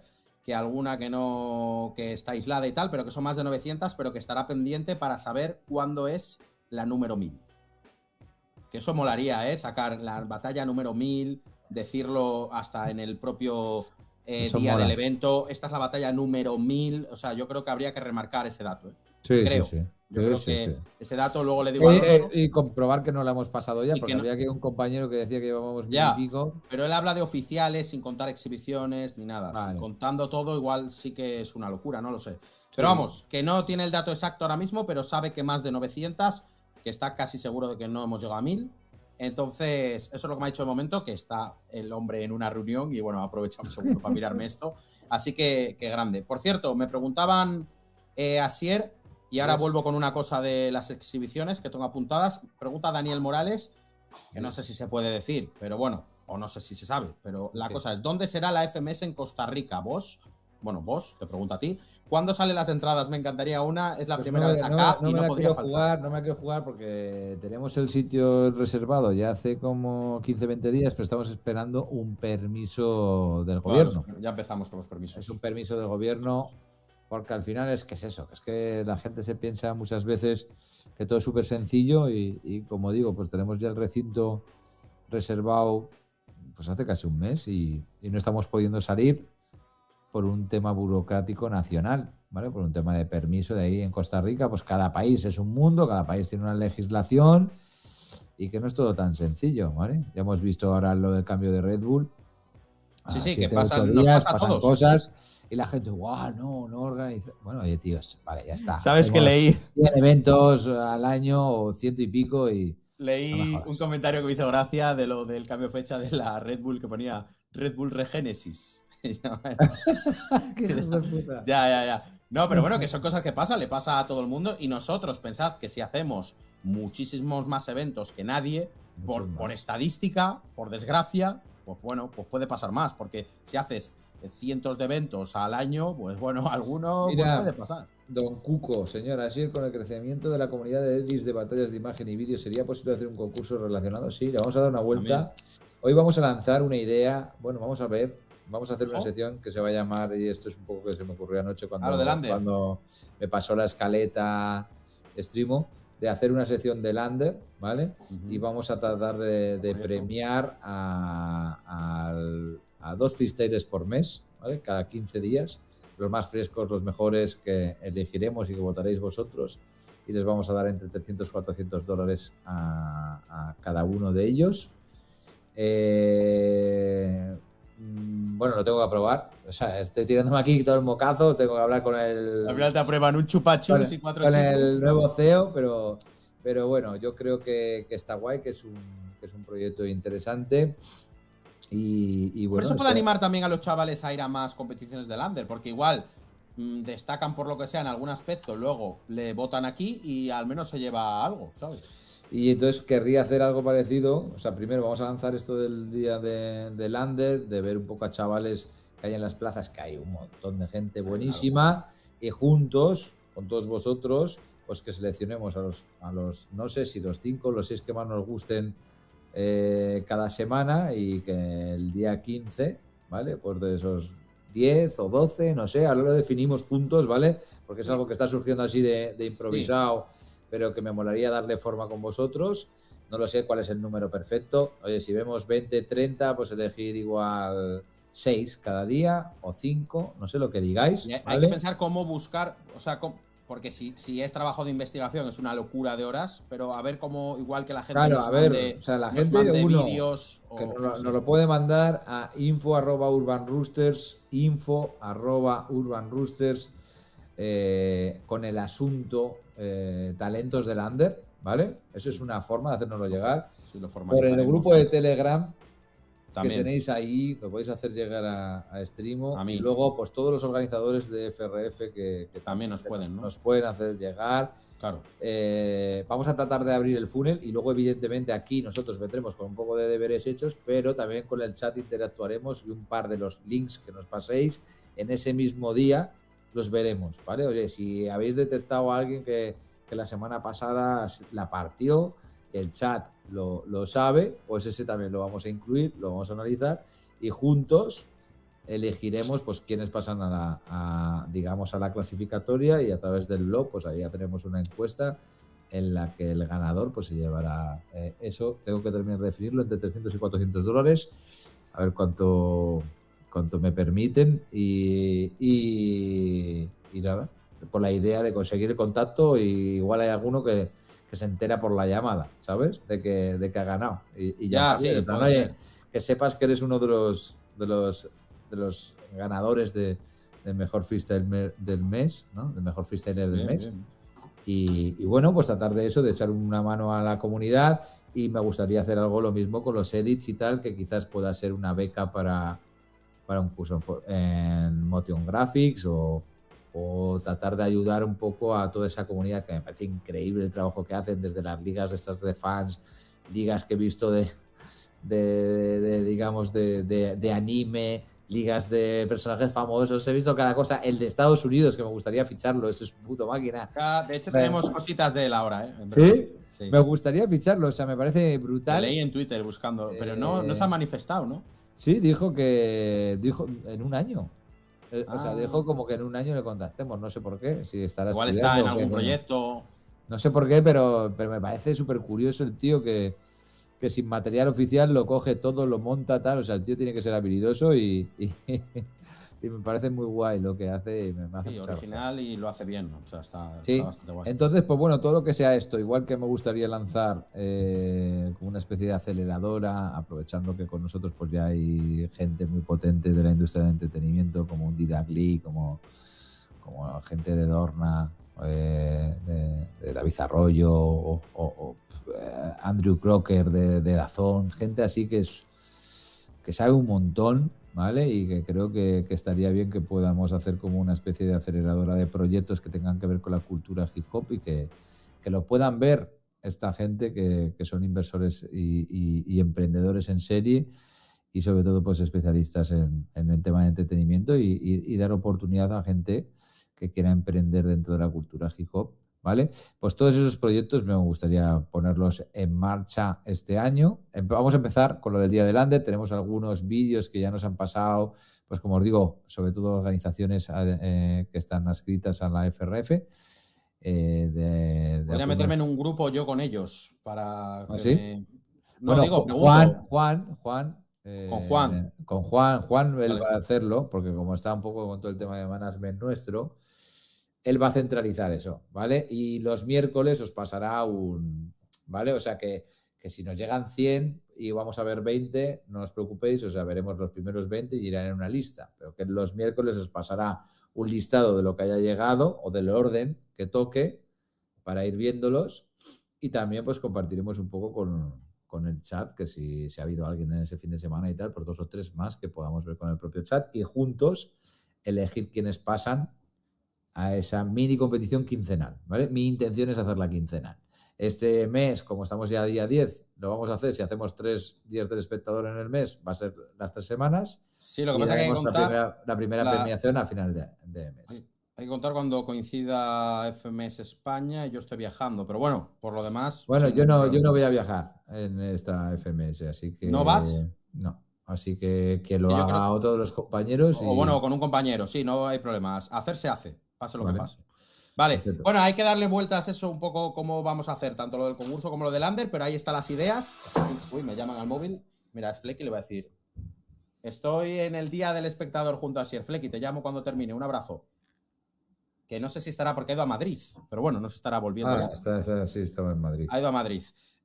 que alguna que no, que está aislada y tal, pero que son más de 900, pero que estará pendiente para saber cuándo es la número 1000. Que eso molaría, ¿eh? Sacar la batalla número 1000, decirlo hasta en el propio día mola. del evento. Esta es la batalla número 1000. O sea, yo creo que habría que remarcar ese dato, ¿eh? Sí, Creo. sí, sí. Yo Sí, creo sí, que sí. ese dato luego le digo a Alonso. Y comprobar que no la hemos pasado ya, Y porque que no- había aquí un compañero que decía que llevábamos 1000 y Ya, pico. pero él habla de oficiales sin contar exhibiciones ni nada. Si Vale. contando todo, igual sí que es una locura, no lo sé. Pero Sí. vamos, que no tiene el dato exacto ahora mismo, pero sabe que más de 900, que está casi seguro de que no hemos llegado a 1000. Entonces, eso es lo que me ha dicho de momento, que está el hombre en una reunión y bueno, aprovecha un segundo para mirarme esto. Así que grande. Por cierto, me preguntaban Asier, y ahora vuelvo con una cosa de las exhibiciones que tengo apuntadas. Pregunta Daniel Morales, que no sé si se puede decir, pero bueno, o no sé si se sabe, pero la cosa es, ¿dónde será la FMS en Costa Rica? ¿Vos? Bueno, vos, te pregunto a ti. ¿Cuándo salen las entradas? Me encantaría una, es la Pues primera vez acá y no podría faltar. No me la quiero jugar porque tenemos el sitio reservado ya hace como 15-20 días, pero estamos esperando un permiso del gobierno. Ya empezamos con los permisos. Es un permiso del gobierno porque al final es que es eso, que es que la gente se piensa muchas veces que todo es súper sencillo y como digo, pues tenemos ya el recinto reservado pues hace casi un mes y no estamos pudiendo salir por un tema burocrático nacional, ¿vale? Por un tema de permiso de ahí en Costa Rica, pues cada país es un mundo, cada país tiene una legislación y que no es todo tan sencillo, ¿vale? Ya hemos visto ahora lo del cambio de Red Bull. Sí, 7, que pasan, 8 días, nos pasa a pasan todos. cosas y la gente, guau, no organiza. Bueno, oye, tíos, vale, ya está. ¿Sabes que leí? 100 eventos al año o 100 y pico y... Leí un comentario que me hizo gracia de lo del cambio de fecha de la Red Bull que ponía Red Bull Regenesis. ¡Qué hijos de puta! Ya. No, pero bueno, que son cosas que pasan, le pasa a todo el mundo y nosotros pensad que si hacemos muchísimos más eventos que nadie, por estadística, por desgracia, pues bueno, pues puede pasar más, porque si haces cientos de eventos al año, pues bueno, alguno pues puede pasar. Don Cuco, señora, así con el crecimiento de la comunidad de edits de batallas de imagen y vídeo, ¿sería posible hacer un concurso relacionado? Sí, le vamos a dar una vuelta. También. Hoy vamos a lanzar una idea, bueno, vamos a ver, vamos a hacer una sección que se va a llamar, y esto es un poco que se me ocurrió anoche cuando me pasó la escaleta Streamo, de hacer una sección de Lander, ¿vale? Y vamos a tratar de premiar a 2 freestylers por mes, ¿vale? Cada 15 días. Los más frescos, los mejores que elegiremos y que votaréis vosotros, y les vamos a dar entre 300 y 400 dólares a cada uno de ellos. Bueno, lo tengo que aprobar. O sea, estoy tirándome aquí todo el mocazo, tengo que hablar con el... Al final te aprueban un chupachus y 4 con el nuevo CEO, pero bueno, yo creo que está guay, que es un proyecto interesante. Y bueno, por eso puede animar también a los chavales a ir a más competiciones de Lander, porque igual destacan por lo que sea en algún aspecto, luego le votan aquí y al menos se lleva algo, ¿sabes? Y entonces querría hacer algo parecido. O sea, primero vamos a lanzar esto del día de Lander, de ver un poco a chavales que hay en las plazas, que hay un montón de gente buenísima, y juntos, con todos vosotros, pues que seleccionemos a los no sé si los 5 o los 6 que más nos gusten cada semana, y que el día 15, ¿vale? Pues de esos 10 o 12, no sé, ahora lo definimos juntos, ¿vale? Porque es algo que está surgiendo así de improvisado, pero que me molaría darle forma con vosotros. No lo sé cuál es el número perfecto. Oye, si vemos 20, 30, pues elegir igual 6 cada día o 5, no sé lo que digáis. ¿Vale? Hay que pensar cómo buscar, o sea, porque si es trabajo de investigación es una locura de horas, pero a ver cómo, igual que la gente claro, a ver, o sea, la gente vídeos que nos lo puede mandar a info@urbanroosters, info@urbanroosters, con el asunto talentos del Lander, ¿vale? Eso es una forma de hacérnoslo llegar. Sí, por el grupo de Telegram también que tenéis ahí, lo podéis hacer llegar a Streamo. Y luego, pues todos los organizadores de FRF que también nos pueden hacer llegar. Claro. Vamos a tratar de abrir el funnel y luego, evidentemente, aquí nosotros vendremos con un poco de deberes hechos, pero también con el chat interactuaremos, y un par de los links que nos paséis en ese mismo día los veremos, ¿vale? Oye, si habéis detectado a alguien que la semana pasada la partió, el chat lo sabe, pues ese también lo vamos a incluir, lo vamos a analizar, y juntos elegiremos pues quiénes pasan digamos, a la clasificatoria, y a través del blog pues ahí haremos una encuesta en la que el ganador pues se llevará eso. Tengo que terminar de definirlo entre 300 y 400 dólares, a ver cuánto me permiten, y nada, por la idea de conseguir el contacto, y igual hay alguno que se entera por la llamada, ¿sabes? De que ha ganado. Y Ya, llamarle, sí, en plan, puede oye, ser. que sepas que eres uno de los ganadores del mejor freestyle del mes, ¿no? Del mejor freestyler del Bien, mes. bien. Y bueno, pues tratar de eso, de echar una mano a la comunidad, y me gustaría hacer algo lo mismo con los edits y tal, que quizás pueda ser una beca para un curso en Motion Graphics, o tratar de ayudar un poco a toda esa comunidad, que me parece increíble el trabajo que hacen desde las ligas estas de fans, ligas que he visto digamos, de anime, ligas de personajes famosos, he visto cada cosa. El de Estados Unidos, que me gustaría ficharlo, eso es puto máquina. De hecho, tenemos cositas de él ahora, ¿eh? ¿Sí? Sí. Me gustaría ficharlo, o sea, me parece Lo brutal. leí en Twitter buscando, pero no se ha manifestado, ¿no? Sí, dijo en un año. O sea, dijo como que en un año le contactemos, no sé por qué, si estará Igual estudiando está en o qué, algún coño. proyecto. No sé por qué, pero me parece súper curioso el tío que sin material oficial lo coge todo, lo monta, tal. O sea, el tío tiene que ser habilidoso, y me parece muy guay lo que hace, y me hace Sí, mucha original gracia. y lo hace bien, ¿no? O sea, está Sí, bastante guay. entonces, pues bueno, todo lo que sea esto, igual que me gustaría lanzar como una especie de aceleradora, aprovechando que con nosotros pues ya hay gente muy potente de la industria del entretenimiento, como un Didac Lee, como gente de Dorna, de David Arroyo, o Andrew Crocker de Dazón, gente así que sabe un montón, ¿vale? Y que creo que estaría bien que podamos hacer como una especie de aceleradora de proyectos que tengan que ver con la cultura hip hop, y que lo puedan ver esta gente que son inversores y emprendedores en serie, y sobre todo pues especialistas en el tema de entretenimiento, y dar oportunidad a gente que quiera emprender dentro de la cultura hip hop, ¿vale? Pues todos esos proyectos me gustaría ponerlos en marcha este año. Vamos a empezar con lo del Día del Under. Tenemos algunos vídeos que ya nos han pasado, pues como os digo, sobre todo organizaciones que están adscritas a la FRF. Podría meterme en un grupo yo con ellos para que ¿Sí? me... No, Bueno, digo, pregunto. Juan, Con Juan. Juan él Vale. va a hacerlo, porque como está un poco con todo el tema de management nuestro, él va a centralizar eso, ¿vale? Y los miércoles os pasará ¿vale? O sea que si nos llegan 100 y vamos a ver 20, no os preocupéis, o sea, veremos los primeros 20 y irán en una lista, pero que los miércoles os pasará un listado de lo que haya llegado, o del orden que toque, para ir viéndolos, y también pues compartiremos un poco con el chat, que si ha habido alguien en ese fin de semana y tal, por 2 o 3 más que podamos ver con el propio chat, y juntos elegir quiénes pasan a esa mini competición quincenal, ¿vale? Mi intención es hacerla quincenal. Este mes, como estamos ya a día 10, lo vamos a hacer. Si hacemos 3 días del espectador en el mes, va a ser las 3 semanas. Sí, lo que Y pasa es que hay que daremos contar la primera premiación a final de mes. Hay que contar cuando coincida FMS España y yo estoy viajando, pero bueno, por lo demás. Bueno, sin yo ningún no problema. voy a viajar en esta FMS, así que ¿No vas? no. Así que lo Que yo haga creo. otro de los compañeros, O bueno, con un compañero, sí, no hay problemas. Hacer se hace, pase lo que vale, pase. Vale, perfecto. bueno, hay que darle vueltas eso un poco cómo vamos a hacer, tanto lo del concurso como lo del under, pero ahí están las ideas. Uy, me llaman al móvil. Mira, es Flecky, le voy a decir. Estoy en el día del espectador junto a Sier. Flecky, te llamo cuando termine. Un abrazo. Que no sé si estará porque ha ido a Madrid, pero bueno, no se estará volviendo ya. Sí, estaba en Madrid. Ha ido a Madrid.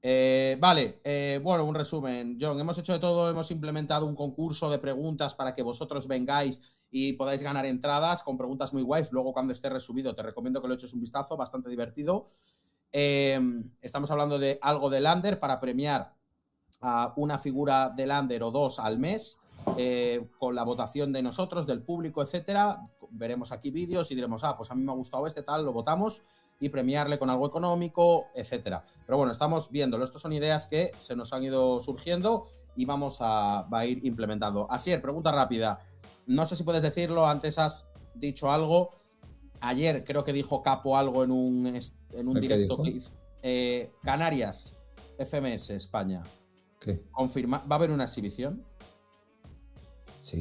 Vale, bueno, un resumen. John, hemos hecho de todo, hemos implementado un concurso de preguntas para que vosotros vengáis y podáis ganar entradas con preguntas muy guays. Luego, cuando esté resubido, te recomiendo que lo eches un vistazo, bastante divertido. Estamos hablando de algo de Lander para premiar a una figura de Lander o 2 al mes, con la votación de nosotros, del público, etcétera. Veremos aquí vídeos y diremos, pues a mí me ha gustado este, tal, lo votamos, y premiarle con algo económico, etcétera. Pero bueno, estamos viéndolo. Estas son ideas que se nos han ido surgiendo y va a ir implementando. Asier, pregunta rápida. No sé si puedes decirlo, antes has dicho algo. Ayer creo que dijo Capo algo en un directo que hizo. Canarias, FMS, España. ¿Qué? ¿Va a haber una exhibición? Sí.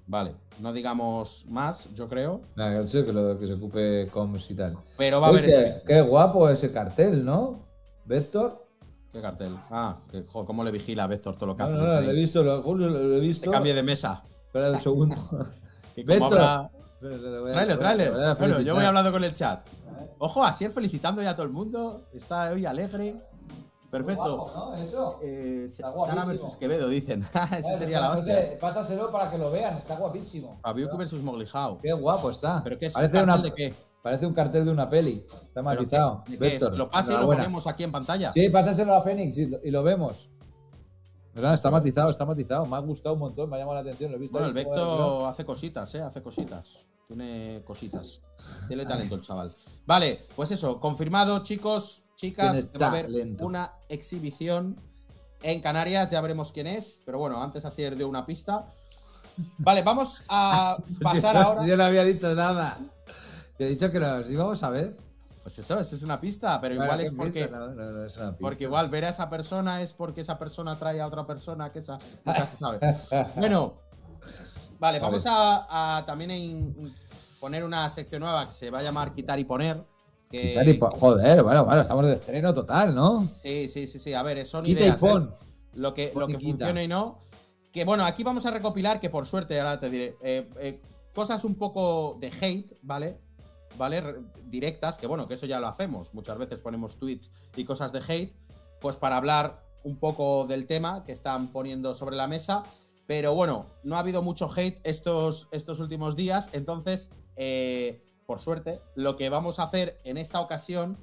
Vale, no digamos más, yo creo. Nada, que se ocupe Coms y tal. Pero va a Uy, haber ese. qué guapo ese cartel, ¿no? Vector. ¿Qué cartel? Ah, joder, cómo le vigila a Vector todo lo que No, hace no, desde no, ahí. lo he visto, Julio, lo he Que visto. cambie de mesa. Espera un segundo. Que como Vector. habla. Tráelo, tráelo. Voy a Bueno, yo voy felicitar. hablando con el chat. Ojo, Asier felicitando ya a todo el mundo. Está hoy alegre. Perfecto. Guapo, ¿no? Eso. Está Sara guapísimo. versus Quevedo, dicen. Esa O sería sea, la no hostia. sé, pásaselo para que lo vean, está guapísimo. Fabiuku versus Moglijao. Qué guapo está. ¿Pero qué es? Parece, ¿Un cartel de qué? parece un cartel de una peli. Está ¿Pero matizado. qué? ¿De qué es? Vector, Lo pase y lo enhorabuena. ponemos aquí en pantalla. Sí, pásaselo a Fénix y lo vemos. ¿Verdad? Está Pero- matizado, está matizado. Me ha gustado un montón, me ha llamado la atención. Lo he visto Bueno, ahí, el Vector hace cositas, hace cositas. Tiene cositas. Tiene talento el chaval. Vale, pues eso, confirmado, chicos, chicas, Tiene que va a haber talento. una exhibición en Canarias, ya veremos quién es, pero bueno, antes así dio una pista. Vale, vamos a pasar ahora. Yo no había dicho nada. Te he dicho que nos íbamos a ver. Pues eso es una pista, pero igual es porque. No, es una pista. Porque igual ver a esa persona es porque esa persona trae a otra persona que esa nunca se sabe. Bueno, vale, vamos a también poner una sección nueva que se va a llamar Quitar y Poner. Joder, bueno, estamos de estreno total, ¿no? Sí. A ver, son Quita y ideas. pon. Lo que Pon y quita. funcione y no. Que bueno, aquí vamos a recopilar, que por suerte, ahora te diré, cosas un poco de hate, ¿vale? Directas, que bueno, que eso ya lo hacemos. Muchas veces ponemos tweets y cosas de hate, pues para hablar un poco del tema que están poniendo sobre la mesa. Pero bueno, no ha habido mucho hate estos últimos días, entonces, por suerte, lo que vamos a hacer en esta ocasión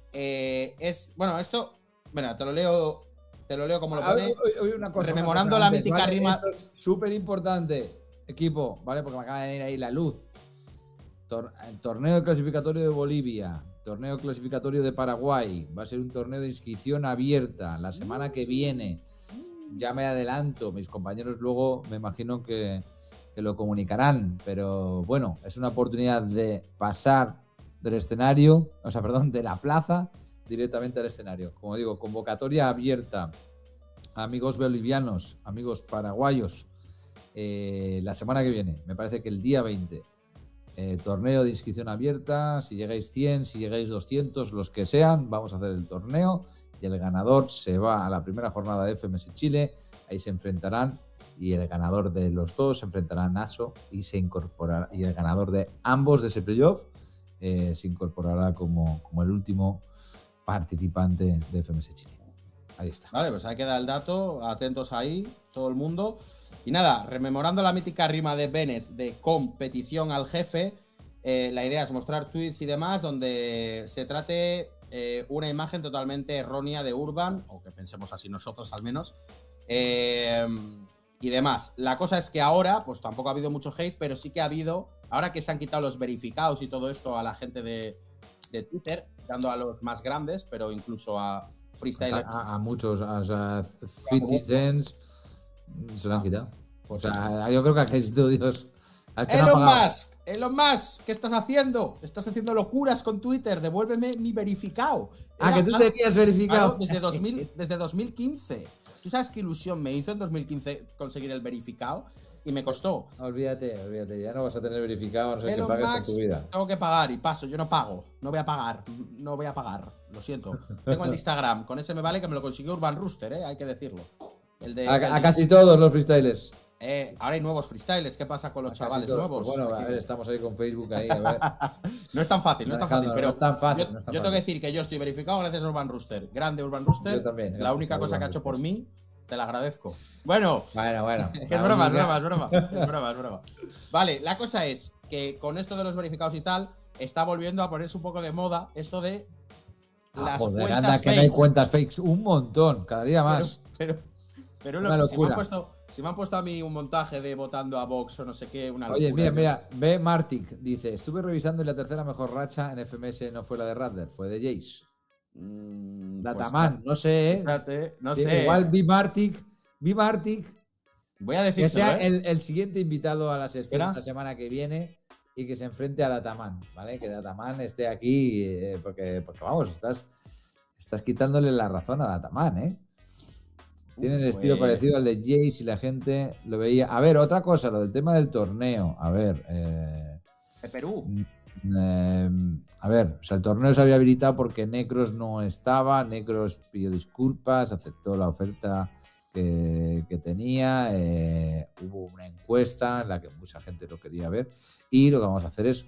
es. Bueno, esto. Bueno, te lo leo como lo pone. Una cosa, Rememorando una cosa la antes, mítica ¿vale? rima. Esto es súper importante, equipo, ¿vale? Porque me acaba de venir ahí la luz. Torneo clasificatorio de Bolivia, torneo clasificatorio de Paraguay. Va a ser un torneo de inscripción abierta la semana que viene. Ya me adelanto, mis compañeros luego me imagino que lo comunicarán, pero bueno, es una oportunidad de pasar del escenario, o sea, perdón, de la plaza directamente al escenario. Como digo, convocatoria abierta. Amigos bolivianos, amigos paraguayos, la semana que viene, me parece que el día 20, torneo de inscripción abierta. Si llegáis 100, si llegáis 200, los que sean, vamos a hacer el torneo y el ganador se va a la primera jornada de FMS Chile. Ahí se enfrentarán y el ganador de los dos se enfrentará a Naso y se incorporará, y el ganador de ambos de ese playoff se incorporará como el último participante de FMS Chile. Ahí está. Vale, pues ahí queda el dato. Atentos ahí, todo el mundo. Y nada, rememorando la mítica rima de Bennett de competición al jefe, la idea es mostrar tweets y demás donde se trate una imagen totalmente errónea de Urban, o que pensemos así nosotros al menos, y demás. La cosa es que ahora, pues tampoco ha habido mucho hate, pero sí que ha habido, ahora que se han quitado los verificados y todo esto a la gente de Twitter, dando a los más grandes, pero incluso a freestyle. A muchos, o sea, 50 Cents se lo han quitado. O sea, yo creo que aquí estudios. Elon Musk, ¿qué estás haciendo? Estás haciendo locuras con Twitter, devuélveme mi verificado. Que tú tenías verificado. Claro, desde 2015. ¿Tú sabes qué ilusión me hizo en 2015 conseguir el verificado? Y me costó. Olvídate, ya no vas a tener verificado, no sé qué Elon pagues en Musk, tu vida. tengo que pagar y paso, yo no pago, no voy a pagar, lo siento. Tengo el de Instagram, con ese me vale, que me lo consiguió Urban Rooster, hay que decirlo. A casi todos los freestylers. Ahora hay nuevos freestyles, ¿qué pasa con los chavales nuevos? Pues bueno, a ver, estamos ahí con Facebook ahí, a ver. No es tan fácil, pero no es tan fácil, yo tengo que decir que yo estoy verificado gracias a Urban Rooster. Grande Urban Rooster. Yo también. La única cosa que ha hecho por mí, te la agradezco. Bueno. Bueno. Es broma. Vale, la cosa es que con esto de los verificados y tal, está volviendo a ponerse un poco de moda esto de las joder, cuentas anda, que no hay cuentas fakes. Un montón, cada día más. Pero una locura. Si me han puesto a mí un montaje de votando a Vox o no sé qué, una locura. Oye, mira, B. Martic dice: estuve revisando y la tercera mejor racha en FMS no fue la de Radler, fue de Jace. Dataman, pues, no sé, Espérate, no sé. Igual B. Martic. Voy a decir que sea el siguiente invitado a la sesión la semana que viene y que se enfrente a Dataman, ¿vale? Que Dataman esté aquí, porque vamos, estás quitándole la razón a Dataman, ¿eh? Tienen el estilo parecido al de Jace y la gente lo veía. A ver, otra cosa, lo del tema del torneo. A ver, de Perú. A ver, o sea, el torneo se había habilitado porque Necros no estaba. Necros pidió disculpas, aceptó la oferta que tenía. Hubo una encuesta en la que mucha gente lo quería ver. Y lo que vamos a hacer es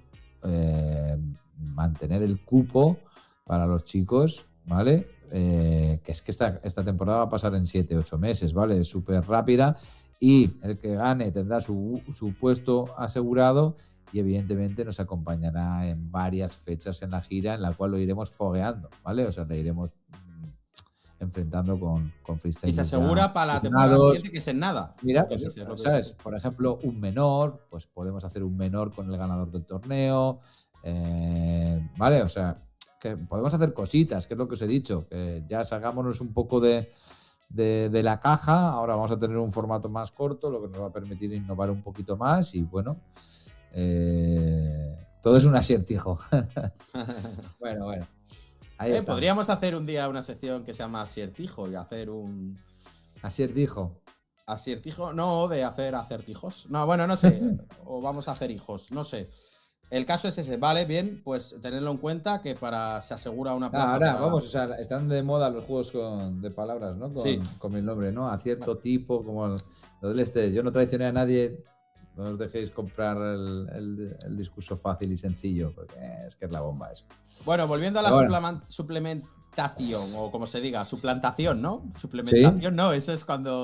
mantener el cupo para los chicos, ¿vale? Que es que esta temporada va a pasar en 7-8 meses, ¿vale? Es súper rápida y el que gane tendrá su puesto asegurado y evidentemente nos acompañará en varias fechas en la gira en la cual lo iremos fogueando, ¿vale? O sea, le iremos enfrentando con freestyle. Y se asegura para la temporada siguiente que es en nada. Mira, pues, ¿sabes? Por ejemplo, un menor, pues podemos hacer un menor con el ganador del torneo, ¿vale? O sea, que podemos hacer cositas, que es lo que os he dicho, que ya sacámonos un poco de la caja, ahora vamos a tener un formato más corto, lo que nos va a permitir innovar un poquito más y bueno, todo es un acertijo. Bueno. Ahí está. Podríamos hacer un día una sección que se llama Acertijo y hacer un... Acertijo. Acertijo, no, de hacer acertijos. No, bueno, no sé. O vamos a hacer hijos, no sé. El caso es ese, vale, bien, pues tenerlo en cuenta que se asegura una plaza. Ahora, vamos, o sea, están de moda los juegos de palabras, ¿no? Con mi nombre, ¿no? A cierto tipo, como lo del este. Yo no traicioné a nadie, no os dejéis comprar el discurso fácil y sencillo, porque es que es la bomba eso. Bueno, volviendo a la suplementación, o como se diga, suplantación, ¿no? Suplementación, ¿sí? No, eso es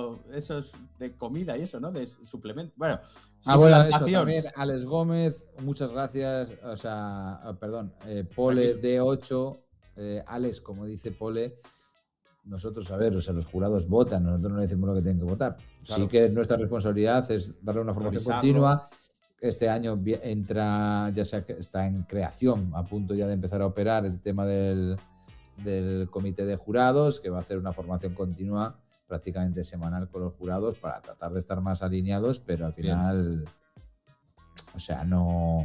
de comida y eso, ¿no? De suplemento. Bueno, bueno, eso también. Alex Gómez, muchas gracias. O sea, perdón, Pole D8, Alex, como dice Pole, nosotros, a ver, o sea, los jurados votan, nosotros no decimos lo que tienen que votar. Claro. Sí que nuestra responsabilidad es darle una formación continua. Este año entra, ya sea que está en creación, a punto ya de empezar a operar el tema del comité de jurados, que va a hacer una formación continua prácticamente semanal con los jurados para tratar de estar más alineados, pero al final, o sea, no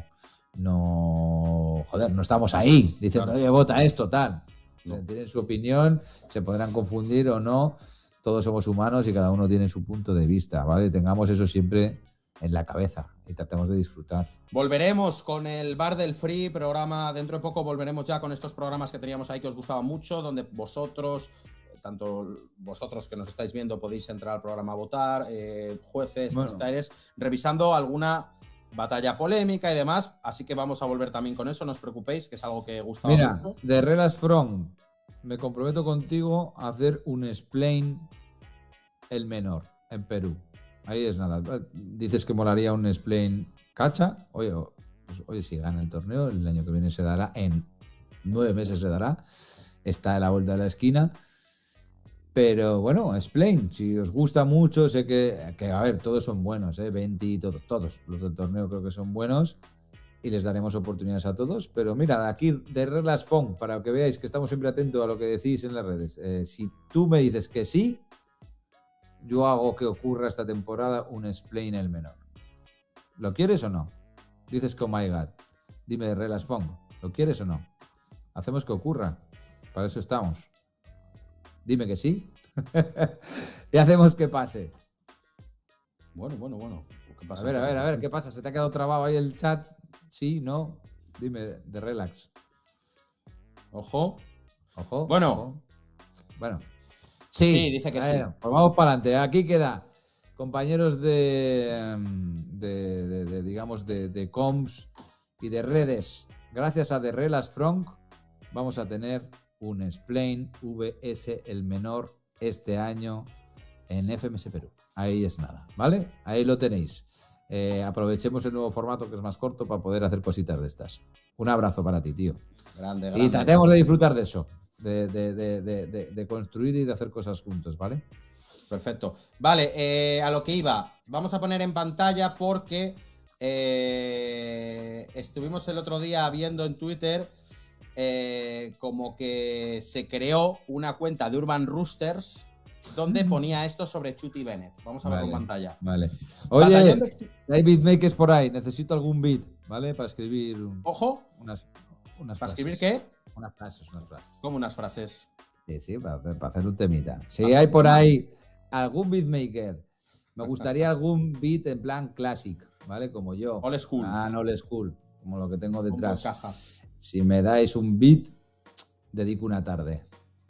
estamos ahí diciendo, oye, vota esto, tal. O sea, tienen su opinión, se podrán confundir o no, todos somos humanos y cada uno tiene su punto de vista, ¿vale? Tengamos eso siempre en la cabeza y tratemos de disfrutar. Volveremos con el Bar del Free, programa, dentro de poco volveremos ya con estos programas que teníamos ahí que os gustaban mucho, donde vosotros, tanto vosotros que nos estáis viendo, podéis entrar al programa a votar, jueces, freestylers, revisando alguna batalla polémica y demás, así que vamos a volver también con eso, no os preocupéis, que es algo que gusta mucho. Mira, de Relas From, me comprometo contigo a hacer un explain el menor en Perú. Ahí es nada. Dices que molaría un explain cacha. Oye, si gana el torneo, el año que viene se dará, en 9 meses se dará. Está a la vuelta de la esquina. Pero bueno, explain, si os gusta mucho, sé que a ver, todos son buenos, 20 y todos los del torneo creo que son buenos y les daremos oportunidades a todos. Pero mira, aquí de Reglas Fon, para que veáis que estamos siempre atentos a lo que decís en las redes. Si tú me dices que sí, yo hago que ocurra esta temporada un explain el menor. ¿Lo quieres o no? Dices que oh my god. Dime de Reglas Fon, ¿lo quieres o no? Hacemos que ocurra. Para eso estamos. Dime que sí. Y hacemos que pase. Bueno. ¿Qué pasa? A ver, ¿qué pasa? ¿Se te ha quedado trabado ahí el chat? Sí, no. Dime de relax. Ojo. Bueno. Ojo. Bueno. Sí, dice que sí. Pues vamos para adelante. Aquí queda. Compañeros digamos, de comms y de redes. Gracias a The Relas Frank vamos a tener un explain VS el menor este año en FMS Perú. Ahí es nada, ¿vale? Ahí lo tenéis. Aprovechemos el nuevo formato que es más corto para poder hacer cositas de estas. Un abrazo para ti, tío. Grande. Y tratemos de disfrutar de eso, de construir y de hacer cosas juntos, ¿vale? Perfecto. Vale, a lo que iba. Vamos a poner en pantalla porque estuvimos el otro día viendo en Twitter como que se creó una cuenta de Urban Roosters donde ponía esto sobre Chuty Bennett. Vamos a verlo en pantalla. Vale. Oye, hay beatmakers por ahí. Necesito algún beat, ¿vale? Para escribir. Ojo. Unas ¿Para frases. escribir qué? Unas frases. ¿Cómo unas frases? Sí, para hacer un temita. Si hay por ahí algún beatmaker. Me gustaría algún beat en plan classic, ¿vale? Como yo. Old school. Old school, como lo que tengo detrás. Caja. Si me dais un beat, dedico una tarde.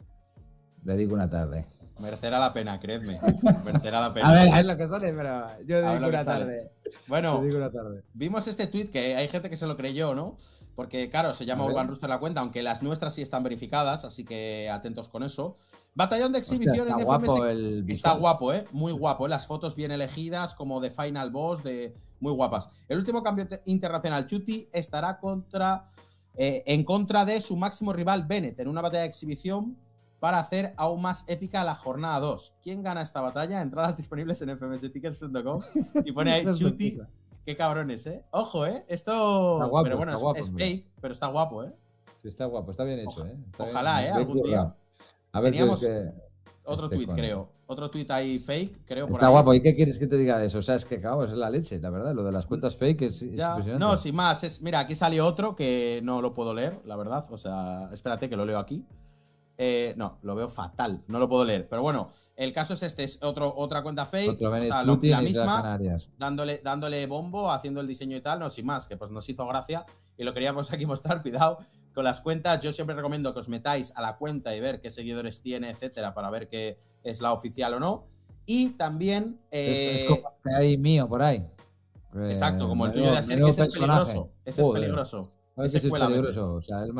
Merecerá la pena, creedme. Merecerá la pena. A ver, es lo que sale, pero yo dedico una tarde. Bueno, vimos este tweet que hay gente que se lo creyó, ¿no? Porque, claro, se llama Urban Rooster la cuenta, aunque las nuestras sí están verificadas, así que atentos con eso. Batallón de exhibición. Hostia, en guapo FMS. Está guapo, ¿eh? Muy guapo, ¿eh? Las fotos bien elegidas, como de Final Boss, muy guapas. El último cambio internacional, Chuti, estará en contra de su máximo rival, Bennett, en una batalla de exhibición para hacer aún más épica la jornada 2. ¿Quién gana esta batalla? Entradas disponibles en fmstickets.com. Y pone ahí Chuti. Qué cabrones, ¿eh? Ojo, ¿eh? Esto... Guapo, pero bueno, guapo, es fake, pero está guapo, ¿eh? Sí, está guapo, está bien hecho, ¿eh? Ojalá, bien, algún día. A ver, teníamos otro tweet, creo. Otro tweet ahí fake, creo. Está guapo. ¿Y qué quieres que te diga de eso? O sea, es que, cabrón, es la leche, la verdad. Lo de las cuentas fake es impresionante. No, sin más. Mira, aquí salió otro que no lo puedo leer, la verdad. O sea, espérate que lo leo aquí. No, lo veo fatal. No lo puedo leer. Pero bueno, el caso es este. Es otra cuenta fake. Otro o sea, la misma, dándole bombo, haciendo el diseño y tal. No, sin más, que pues nos hizo gracia. Y lo queríamos aquí mostrar. Cuidado con las cuentas. Yo siempre recomiendo que os metáis a la cuenta y ver qué seguidores tiene, etcétera, para ver que es la oficial o no. Y también... es como que hay mío por ahí. Exacto, como el tuyo de Asier, que ese es peligroso. Ese es peligroso. Ese es peligroso. O sea,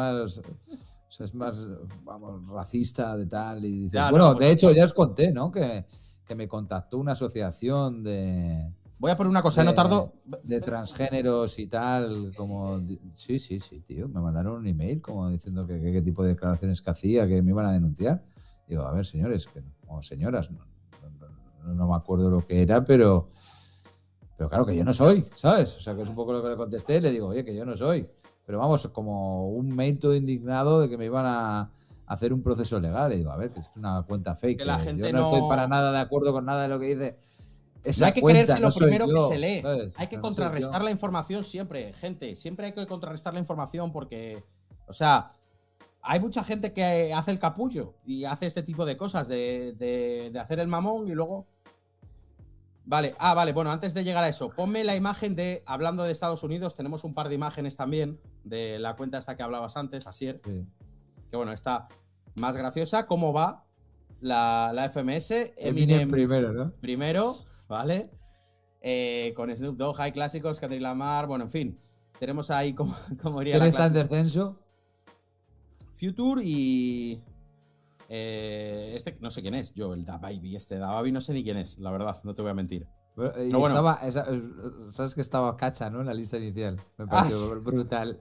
es más, vamos, racista de tal. Y dices, ya, bueno, de hecho, ya os conté, ¿no? Que me contactó una asociación de... Voy a poner una cosa, no tardo. De transgéneros y tal, como... Sí, tío. Me mandaron un email como diciendo qué tipo de declaraciones que hacía, que me iban a denunciar. Digo, a ver, señores, o señoras, no me acuerdo lo que era, pero claro que yo no soy, ¿sabes? O sea, que es un poco lo que le contesté. Le digo, oye, que yo no soy. Pero vamos, como un mail todo indignado de que me iban a hacer un proceso legal. Y digo, a ver, que es una cuenta fake. Que la gente yo no estoy para nada de acuerdo con nada de lo que dice. No hay que creerse lo primero que se lee. ¿Sabes? Hay que contrarrestar la información siempre, gente. Siempre hay que contrarrestar la información porque, o sea, hay mucha gente que hace el capullo y hace este tipo de cosas, de hacer el mamón y luego... Vale, vale, bueno, antes de llegar a eso, ponme la imagen hablando de Estados Unidos, tenemos un par de imágenes también de la cuenta esta que hablabas antes, Asier, sí. Que bueno, está más graciosa. ¿Cómo va la FMS? Eminem primero, ¿no? Primero, ¿vale? Con Snoop Dogg, hay clásicos, Kendrick Lamar, bueno, en fin. Tenemos ahí como iría ¿Quién está en descenso? Future y... no sé quién es, yo, el DaBaby, DaBaby no sé ni quién es, la verdad, no te voy a mentir. Pero bueno. Sabes que estaba Cacha, ¿no? En la lista inicial. Me pareció brutal.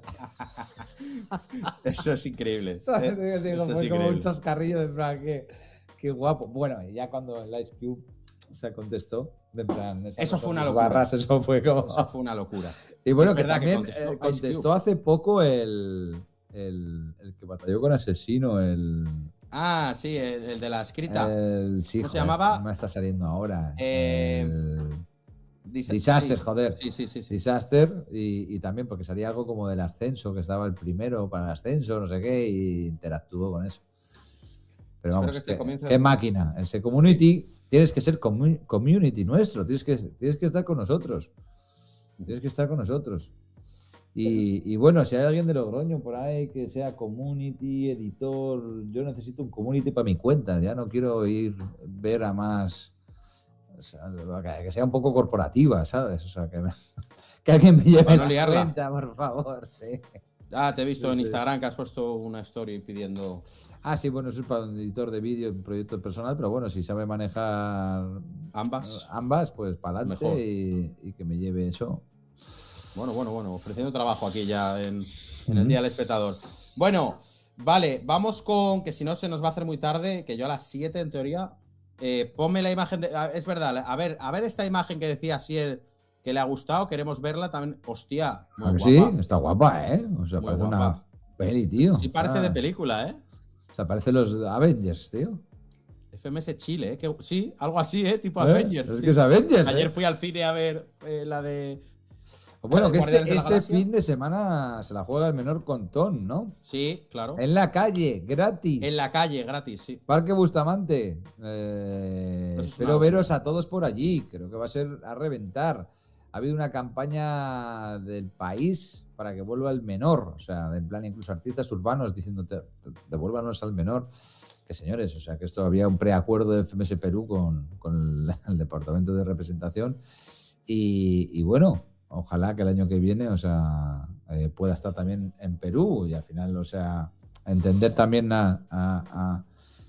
Eso es increíble. Digo, fue como un chascarrillo de plan, qué guapo. Bueno, y ya cuando el Ice Cube se contestó, de plan, eso fue una locura. Barras, eso fue una locura. Y bueno, que también contestó hace poco el que batalló con Asesino, Ah, sí, el de la escrita. Sí, ¿cómo se llamaba? No me está saliendo ahora. Disaster, joder. Sí. Disaster, y también porque salía algo como del ascenso, que estaba el primero para el ascenso, no sé qué, y interactuó con eso. Pero vamos, qué máquina. Ese community, tienes que ser community nuestro, tienes que estar con nosotros. Tienes que estar con nosotros. Y bueno, si hay alguien de Logroño por ahí que sea community, editor, yo necesito un community para mi cuenta. Ya no quiero ver a más... O sea, que sea un poco corporativa, ¿sabes? O sea, que alguien me lleve la cuenta, por favor. Sí. Te he visto en Instagram que has puesto una story pidiendo... Sí, bueno, eso es para un editor de vídeo, un proyecto personal, pero bueno, si sabe manejar ambas, pues para adelante y que me lleve eso. Bueno, ofreciendo trabajo aquí ya en el Día del Espectador. Bueno, vale, vamos con, que si no se nos va a hacer muy tarde, que yo a las 7 en teoría, ponme la imagen es verdad, a ver esta imagen que decía Asier que le ha gustado, queremos verla también, hostia, muy guapa. Sí, está guapa, ¿eh? O sea, parece una peli, tío. Sí, parece de película, ¿eh? O sea, parece los Avengers, tío. FMS Chile, ¿eh? Sí, algo así, ¿eh? Tipo Avengers. Es que es Avengers. Ayer fui al cine a ver la de... Bueno, que Guardianes de la este Galaxia. fin de semana se la juega el menor con Ton, ¿no? Sí, claro. En la calle, gratis. En la calle, gratis, sí. Parque Bustamante. es Espero una veros locura. a todos por allí. Creo que va a ser a reventar. Ha habido una campaña del país para que vuelva el menor. O sea, en plan, incluso artistas urbanos diciendo devuélvanos al menor. Que señores, o sea, que esto había un preacuerdo de FMS Perú con el Departamento de Representación. Y bueno, ojalá que el año que viene, o sea, pueda estar también en Perú y al final, o sea, entender también al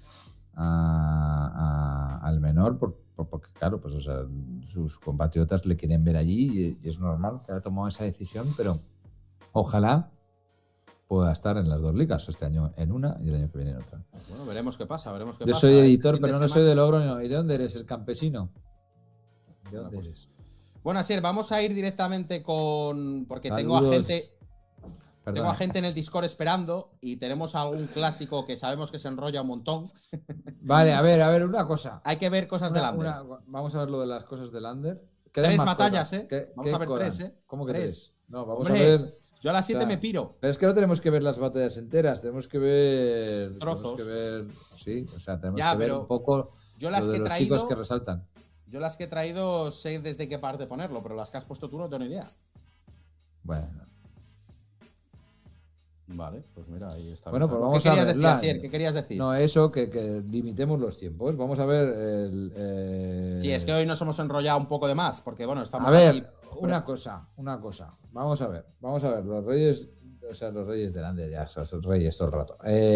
menor, porque claro, pues o sea, sus compatriotas le quieren ver allí y es normal que haya tomado esa decisión, pero ojalá pueda estar en las dos ligas, este año en una y el año que viene en otra. Bueno, veremos qué pasa, veremos qué Yo pasa. soy Este editor, fin de pero no soy semana. de Logroño. ¿Y de dónde eres? ¿El campesino? ¿De Bueno, dónde pues, eres? Bueno, Asier, vamos a ir directamente con. Porque Saludos. tengo a gente en el Discord esperando y tenemos algún clásico que sabemos que se enrolla un montón. Vale, a ver, una cosa. Hay que ver cosas del Under. Vamos a ver lo de las cosas del Under. Tres batallas, ¿eh? Vamos a ver quedan? tres, ¿eh? ¿Cómo que tres? No, vamos Hombre, a ver. Yo a las 7 o sea, me piro. Pero es que no tenemos que ver las batallas enteras, tenemos que ver. Trozos. Tenemos que ver. Sí, o sea, tenemos Ya, que ver pero un poco yo las lo de que he los traído. chicos que resaltan. Yo las que he traído sé desde qué parte ponerlo, pero las que has puesto tú no tengo ni idea. Bueno. Vale, pues mira, ahí está. Bueno, pues ¿Qué vamos a querías verla. decir, Asier? ¿Qué querías decir? No, eso, que limitemos los tiempos. Vamos a ver el. Sí, es que hoy nos hemos enrollado un poco de más, porque bueno, estamos A ver, aquí. una cosa. Vamos a ver, los reyes, o sea, los reyes del Under, ya, son reyes todo el rato.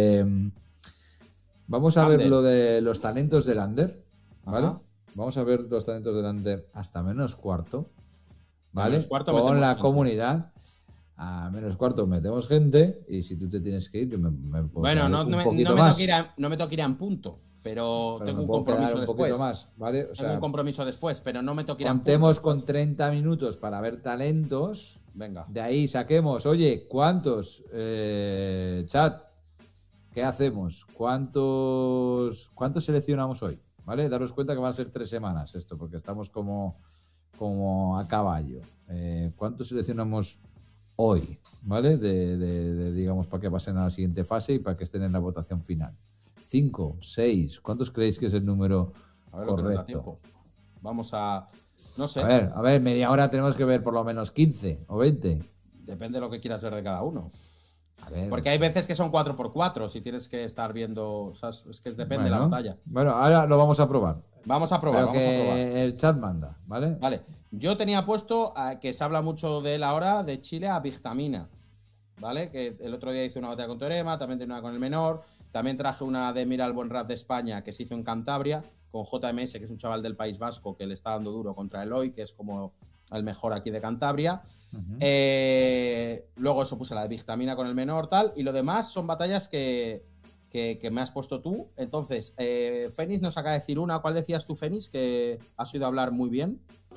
Vamos a ver Under. lo de los talentos del Under, ¿vale? Ajá. Vamos a ver los talentos del Under hasta menos cuarto, ¿vale? Menos cuarto Con metemos la gente. comunidad. A menos cuarto metemos gente y si tú te tienes que ir, yo me puedo Bueno, quedar no un me poquito tengo más. que ir a, no me tengo que ir a en punto, pero Pero tengo me un puedo quedar compromiso un después. poquito más, ¿vale? O Tengo sea, un compromiso después, pero no me tengo que ir a en contemos punto. con 30 minutos para ver talentos. Venga. De ahí saquemos, oye, ¿cuántos? Chat, ¿qué hacemos? ¿Cuántos seleccionamos hoy? ¿Vale? Daros cuenta que van a ser 3 semanas esto, porque estamos como a caballo. ¿Cuántos seleccionamos hoy? ¿Vale? Digamos, para que pasen a la siguiente fase y para que estén en la votación final. 5, 6, ¿cuántos creéis que es el número A ver lo que nos da correcto? tiempo. Vamos a. No sé. A ver, media hora tenemos que ver por lo menos 15 o 20. Depende de lo que quieras ver de cada uno. A ver. Porque hay veces que son 4x4 si tienes que estar viendo. O sea, es que depende de la Bueno, batalla. Bueno, ahora lo vamos a probar. Vamos a probar, Pero vamos a que probar. el chat manda, ¿vale? Vale. Yo tenía puesto que se habla mucho de él ahora, de Chile a Victamina. ¿Vale? Que el otro día hice una batalla con Teorema, también tenía una con el menor. También traje una de Mira el buen rap de España que se hizo en Cantabria, con JMS, que es un chaval del País Vasco que le está dando duro contra Eloy, que es como el mejor aquí de Cantabria. Uh-huh. Luego eso puse la de Victamina con el menor, tal. Y lo demás son batallas que me has puesto tú. Entonces, Fénix nos acaba de decir una. ¿Cuál decías tú, Fénix? Que has oído hablar muy bien.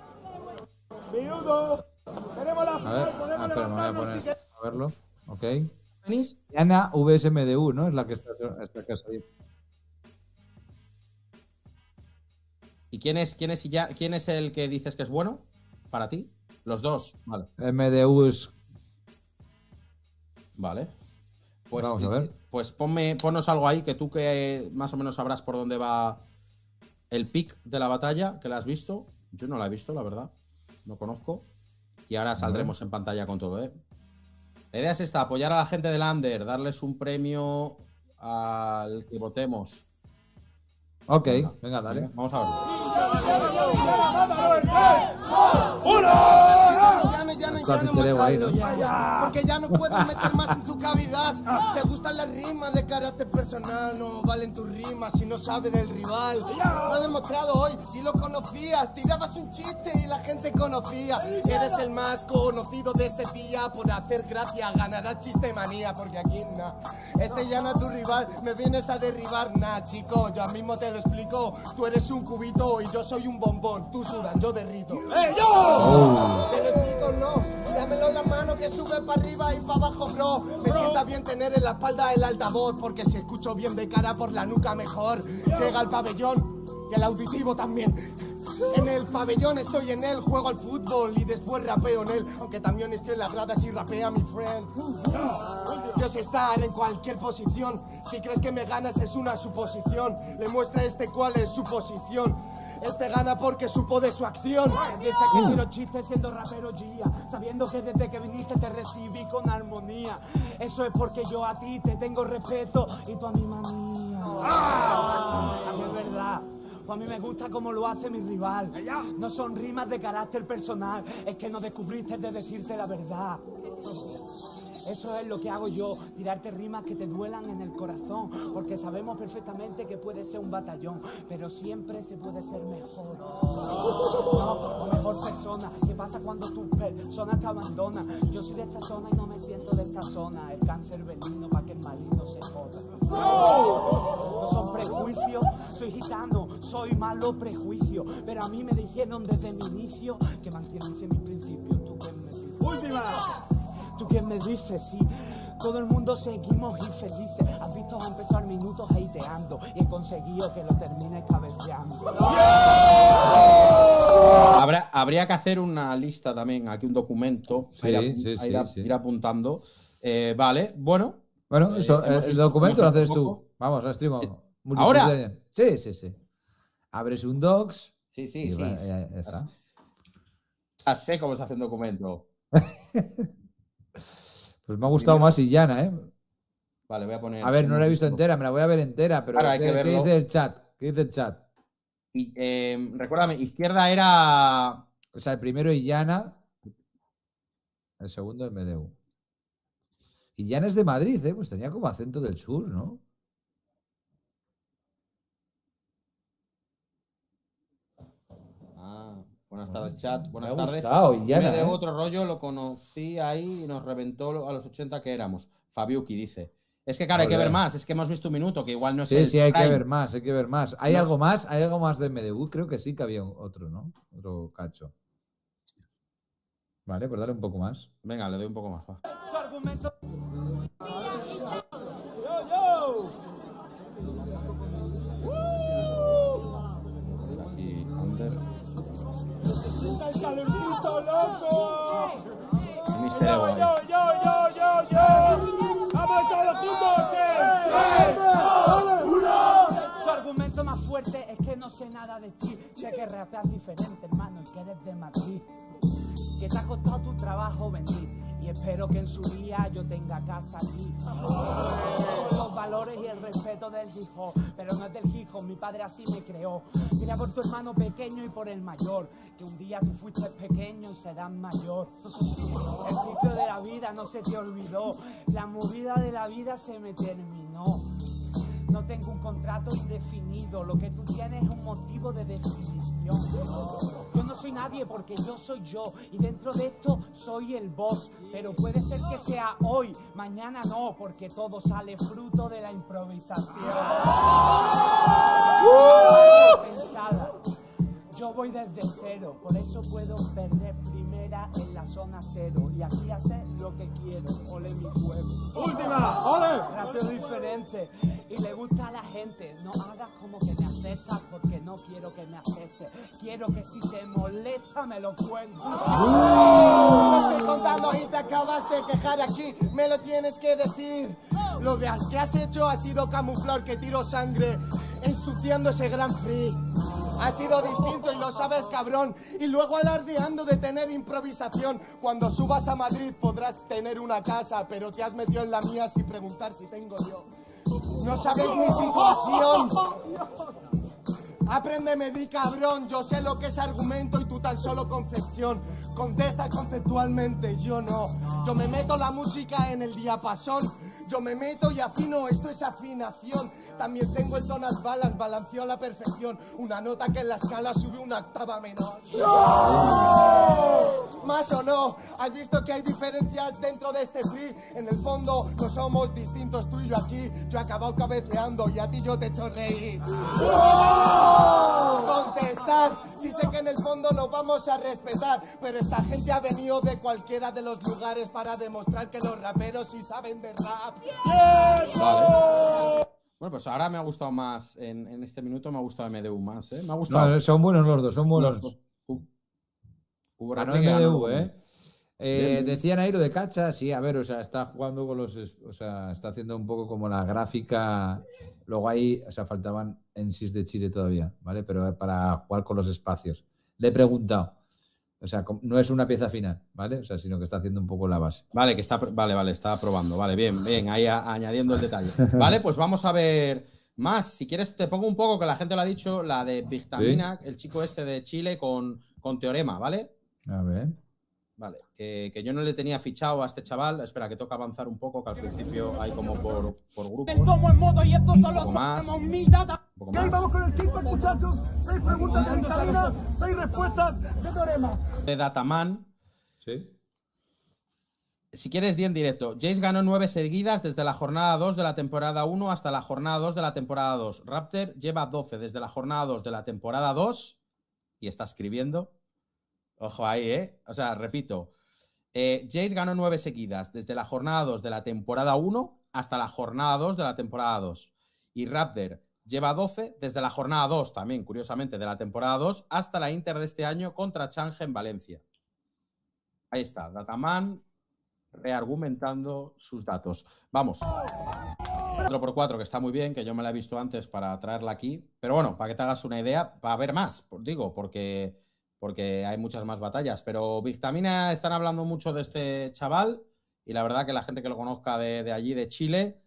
A ver, pero me voy a poner a verlo. Ok. Fénix. Diana VSMDU, ¿no? Es la que está ahí. ¿Y quién es el que dices que es bueno para ti? Los dos. Vale. MDU es. Vale. Pues, Vamos a ver. Pues ponnos algo ahí que tú que más o menos sabrás por dónde va el pick de la batalla, que la has visto. Yo no la he visto, la verdad. No conozco. Y ahora saldremos en pantalla con todo, ¿eh? La idea es esta, apoyar a la gente del Under, darles un premio al que votemos. Ok, venga, dale. Vamos a verlo. Ahí, ¿no? Porque ya no puedes meter más en tu cavidad. Te gustan las rimas de carácter personal. No valen tus rimas si no sabes del rival. Lo he demostrado hoy, si lo conocías. Tirabas un chiste y la gente conocía. Eres el más conocido de este día. Por hacer gracia ganará chiste manía. Porque aquí este ya no es tu rival. Me vienes a derribar, chico. Yo mismo te lo explico. Tú eres un cubito y yo soy un bombón. Tú sudas, yo derrito. ¡Ey, yo! Te lo explico, no. Dámelo en la mano que sube para arriba y para abajo, bro. Me sienta bien tener en la espalda el altavoz, porque si escucho bien de cara por la nuca mejor. Llega el pabellón y el auditivo también. En el pabellón estoy en él, juego al fútbol y después rapeo en él. Aunque también estoy en las gradas y rapea mi friend. Yo sé estar en cualquier posición. Si crees que me ganas es una suposición. Le muestra cuál es su posición. Este gana porque supo de su acción. Dice que tiro chistes siendo rapero Gia, sabiendo que desde que viniste te recibí con armonía. Eso es porque yo a ti te tengo respeto y tú a mi manía. Es verdad. Pues a mí me gusta como lo hace mi rival. No son rimas de carácter personal, es que no descubriste de decirte la verdad. Eso es lo que hago yo, tirarte rimas que te duelan en el corazón, porque sabemos perfectamente que puede ser un batallón, pero siempre se puede ser mejor. No, o mejor persona. ¿Qué pasa cuando tu persona te abandona? Yo soy de esta zona y no me siento de esta zona. El cáncer benigno para que el maligno se joda. No son prejuicios, soy gitano, soy malo prejuicio, pero a mí me dijeron desde mi inicio que mantienen mis principios. ¿Tú qué me dices? ¡Última! ¿Tú quién me dices? Sí, todo el mundo seguimos infelices. Has visto a empezar minutos hateando y he conseguido que lo termine cabeceando. Habría que hacer una lista también, aquí un documento, ir apuntando. Vale, bueno. Bueno, eso, el documento lo haces tú. Vamos, al stream. Sí. ¿Ahora? Sí. Abres un docs. Sí. Ya está. Ya sé cómo se hace un documento. Pues me ha gustado más Illana, ¿eh? Vale, voy a poner... A ver, no la he visto entera, me la voy a ver entera, pero claro, ¿qué dice el chat? ¿Qué dice el chat? Y, recuérdame, izquierda era... O sea, el primero Illana, el segundo MDU. Illana es de Madrid, ¿eh? Pues tenía como acento del sur, ¿no? Buenas tardes, chat. Buenas me ha tardes. Gustado, Illana, me de otro rollo, lo conocí ahí y nos reventó a los 80 que éramos. Fabiuki dice. Es que, claro, hay que ver más. Es que hemos visto un minuto, que igual no es el Sí, hay prime. que ver más, hay que ver más. ¿Hay algo más? ¿Hay algo más de MDU? Creo que sí que había otro, ¿no? Otro cacho. Vale, pues dale un poco más. Venga, le doy un poco más. Va. Su argumento... Y under. ¡El calorcito, loco! Mister Ego ahí. ¡Yo! ¡Vamos todos juntos! Su argumento más fuerte es que no sé nada de ti. Sé que rapeas diferente, hermano, y que eres de Madrid. Que te ha costado tu trabajo venir. Y espero que en su día yo tenga casa allí. Los valores y el respeto del hijo, pero no es del hijo, mi padre así me creó. Quería por tu hermano pequeño y por el mayor, que un día tú fuiste pequeño y serás mayor. El ciclo de la vida no se te olvidó, la movida de la vida se me terminó. No tengo un contrato indefinido, lo que tú tienes es un motivo de definición. Yo no soy nadie porque yo soy yo y dentro de esto soy el boss. Pero puede ser que sea hoy, mañana no, porque todo sale fruto de la improvisación. Pensada. Yo voy desde cero, por eso puedo perder primera en la zona cero. Y aquí hacer lo que quiero, ole mi pueblo. ¡Última! ¡Ole! Rapeo diferente y le gusta a la gente. No hagas como que me aceptas porque no quiero que me aceptes. Quiero que si te molesta me lo cuentes. Te estoy contando y te acabas de quejar aquí. Me lo tienes que decir. Lo que has hecho ha sido camuflar que tiro sangre ensuciando ese gran free. Ha sido distinto y lo sabes, cabrón. Y luego alardeando de tener improvisación. Cuando subas a Madrid podrás tener una casa, pero te has metido en la mía sin preguntar si tengo yo. No sabes mi situación. Apréndeme, di cabrón. Yo sé lo que es argumento y tú tan solo concepción. Contesta conceptualmente, yo no. Yo me meto la música en el diapasón. Yo me meto y afino, esto es afinación. También tengo el tonal balance, balanceo a la perfección. Una nota que en la escala sube una octava menor. ¡No! ¿Más o no? ¿Has visto que hay diferencias dentro de este free? En el fondo no somos distintos tú y yo aquí. Yo he acabado cabeceando y a ti yo te he hecho reír. ¡Oh! Contestar. Sí sé que en el fondo nos vamos a respetar, pero esta gente ha venido de cualquiera de los lugares para demostrar que los raperos sí saben de rap. Vale. Bueno, pues ahora me ha gustado más, en este minuto me ha gustado MDU más, ¿eh? Me ha gustado. No, son buenos los dos, son buenos. Los dos. Hubo Ganó Raptor que ganó MDU, el- ¿eh? Decía Nairo de Cacha, sí, a ver, o sea, está jugando con los. O sea, está haciendo un poco como la gráfica. Luego ahí, o sea, faltaban NSYS de Chile todavía, ¿vale? Pero para jugar con los espacios. Le he preguntado. O sea, no es una pieza final, ¿vale? O sea, sino que está haciendo un poco la base. Vale, que está, vale, está probando. Vale, bien, ahí añadiendo el detalle. Vale, pues vamos a ver más. Si quieres, te pongo un poco, que la gente lo ha dicho, la de Victamina, el chico este de Chile con Teorema, ¿vale? A ver. Vale, que yo no le tenía fichado a este chaval. Espera, que toca avanzar un poco, que al principio hay como por grupos. Tomo en modo y esto solo Un poco más. somos humildad. Un poco Ok, más. vamos con el feedback, muchachos. 6 preguntas de Victamina, 6 respuestas de Teorema. De Dataman. Sí. Si quieres, di en directo. Jace ganó 9 seguidas desde la jornada 2 de la temporada 1 hasta la jornada 2 de la temporada 2. Raptor lleva 12 desde la jornada 2 de la temporada 2 y está escribiendo. Ojo ahí, ¿eh? O sea, repito. Jace ganó 9 seguidas desde la jornada 2 de la temporada 1 hasta la jornada 2 de la temporada 2. Y Raptor lleva 12 desde la jornada 2, también, curiosamente, de la temporada 2 hasta la Inter de este año contra Change en Valencia. Ahí está, Dataman reargumentando sus datos. Vamos. 4x4, que está muy bien, que yo me la he visto antes para traerla aquí. Pero bueno, para que te hagas una idea, va a haber más, digo, porque hay muchas más batallas. Pero Victamina están hablando mucho de este chaval y la verdad que la gente que lo conozca de allí, de Chile...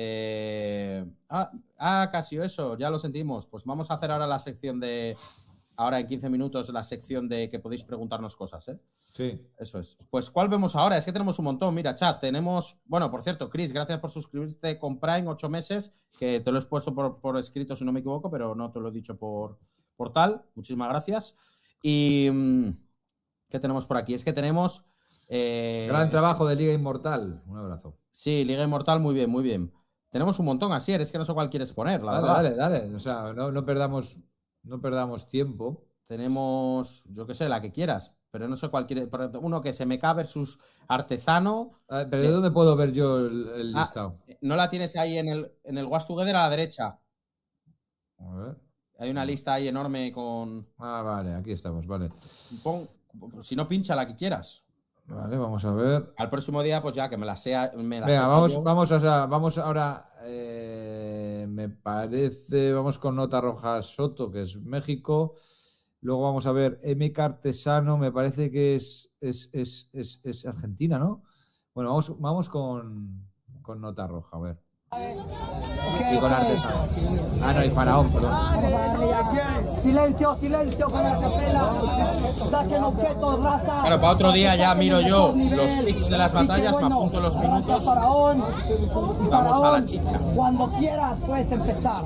casi eso, ya lo sentimos. Pues vamos a hacer ahora la sección de... Ahora en 15 minutos la sección de que podéis preguntarnos cosas, ¿eh? Sí. Eso es. Pues, ¿cuál vemos ahora? Es que tenemos un montón. Mira, chat, tenemos... Bueno, por cierto, Chris, gracias por suscribirte con Prime 8 meses, que te lo he puesto por escrito, si no me equivoco, pero no te lo he dicho por tal. Muchísimas gracias. Y... ¿qué tenemos por aquí? Es que tenemos... Gran trabajo de Liga Inmortal. Un abrazo. Sí, Liga Inmortal, muy bien, muy bien. Tenemos un montón, así es que no sé cuál quieres poner, la verdad. Dale. O sea, no perdamos tiempo. Tenemos, yo qué sé, la que quieras, pero no sé cuál quieres. Uno que se me cae versus Artezano. Pero ¿de dónde puedo ver yo el listado? ¿No la tienes ahí en el Watch Together a la derecha? A ver. Hay una lista ahí enorme con... Vale, aquí estamos, vale. Si no, pincha la que quieras. Vale, vamos a ver. Al próximo día, pues ya que me la sea. Venga, vamos ahora. Me parece. Vamos con Nota Roja Soto, que es México. Luego vamos a ver MK Artesano, me parece que es Argentina, ¿no? Bueno, vamos con Nota Roja, a ver. Y con Artesano. No, y Faraón, perdón. Silencio con esa pela. Saquen objetos, raza. Claro, para otro día ya miro yo los clics de las batallas, me apunto los minutos. Y vamos a la chica. Cuando quieras puedes empezar.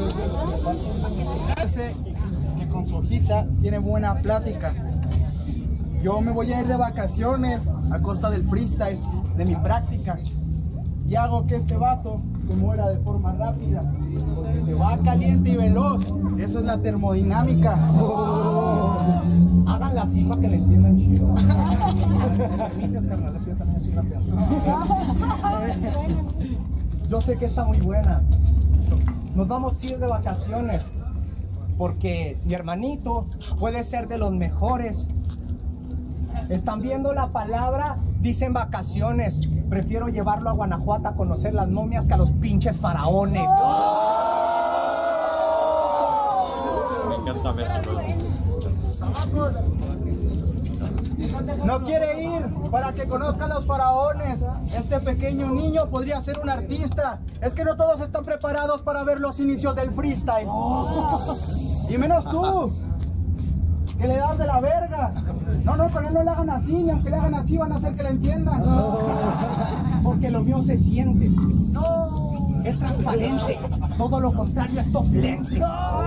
Parece que con su hojita tiene buena plática. Yo me voy a ir de vacaciones a costa del freestyle, de mi práctica. Y hago que este vato se muera de forma rápida, porque se va caliente y veloz. Eso es la termodinámica. Háganla así para que le entiendan chido. Gracias, carnal, yo también soy una persona. Yo sé que está muy buena. Nos vamos a ir de vacaciones, porque mi hermanito puede ser de los mejores. Están viendo la palabra, dicen vacaciones. Prefiero llevarlo a Guanajuato a conocer las momias que a los pinches faraones. Me encanta verlo. No quiere ir para que conozca a los faraones. Este pequeño niño podría ser un artista. Es que no todos están preparados para ver los inicios del freestyle. Y menos tú, que le das de la verga. No, pero no le hagan así, ni aunque le hagan así van a hacer que le entiendan. Porque lo mío se siente. No, es transparente. Todo lo contrario a estos lentes.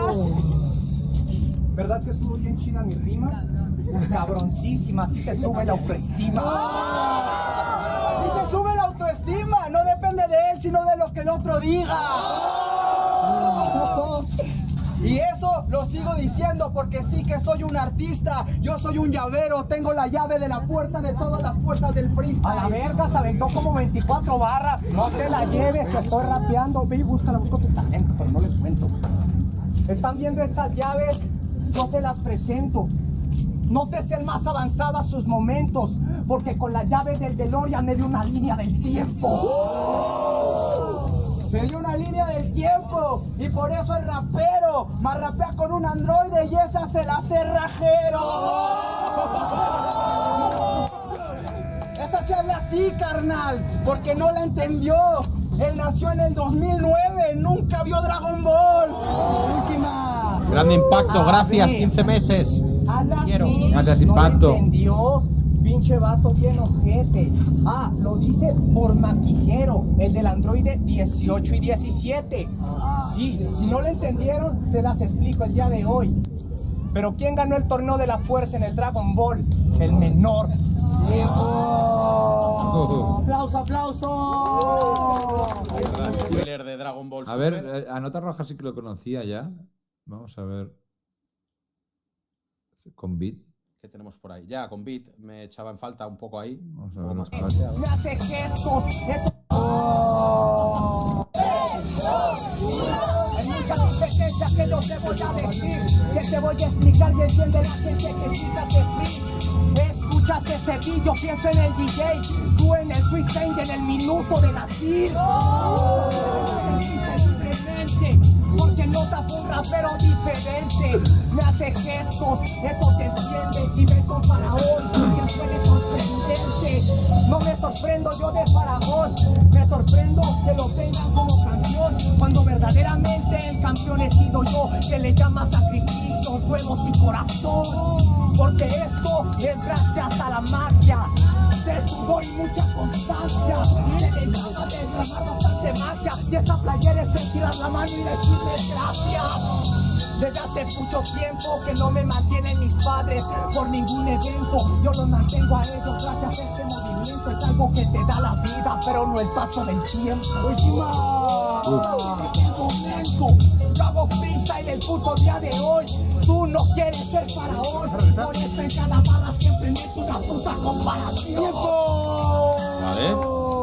¿Verdad que estuvo bien chida mi rima? Cabroncísima, así se sube la autoestima. Así se sube la autoestima. No depende de él, sino de lo que el otro diga. Y eso lo sigo diciendo porque sí que soy un artista. Yo soy un llavero, tengo la llave de la puerta de todas las puertas del freestyle. A la verga, se aventó como 24 barras. No te la lleves, que estoy rapeando. Ve y búscala, busco tu talento, pero no les cuento. ¿Están viendo estas llaves? Yo se las presento. Nótese el más avanzado a sus momentos, porque con la llave del DeLorean me dio una línea del tiempo. Se dio una línea del tiempo y por eso es rapero. Más rapea con un androide y esa se la hace rajero. Esa se habla así, carnal, porque no la entendió. Él nació en el 2009, nunca vio Dragon Ball. Última. Grande impacto, gracias, 15 meses. Quiero. Gracias, ¿No impacto. lo entendió? Pinche vato bien ojete. Ah, lo dice por matijero, el del androide 18 y 17. Sí, si no lo entendieron, se las explico el día de hoy. Pero ¿quién ganó el torneo de la fuerza en el Dragon Ball? El menor. ¡Tiempo! ¡Aplauso, aplauso! Spoiler de Dragon Ball A Super. ver, a Nota Roja sí que lo conocía ya. Vamos a ver. Con Beat. ¿Qué tenemos por ahí? Ya, con Beat me echaba en falta un poco ahí. Vamos a Un poco ver más los balanceado. Me hace gestos, eso. Hay mucha competencia que no te voy a decir, que te voy a explicar y entiende la gente que chicas de free. Escuchas ese beat, yo pienso en el DJ, tú en el sweet time, en el minuto de nacir. Porque Nota fue un rapero diferente. Me hace gestos, eso se entiende. Si ves un faraón, que suene sorprendente. No me sorprendo yo de faraón, me sorprendo que lo tengan como campeón, cuando verdaderamente el campeón he sido yo. Se le llama sacrificio, huevos y corazón, porque esto es gracias a la magia. Se sudó y mucha constancia, se le llama derramar bastante magia, y esa playera es el tirar la mano y decirles gracias. Desde hace mucho tiempo que no me mantienen mis padres por ningún evento, yo los mantengo a ellos gracias a este movimiento. Es algo que te da la vida, pero no el paso del tiempo. Última. El momento, yo hago freestyle el puto día de hoy. Tú no quieres ser faraón, por eso en cada barra siempre meto una puta comparación. Vale.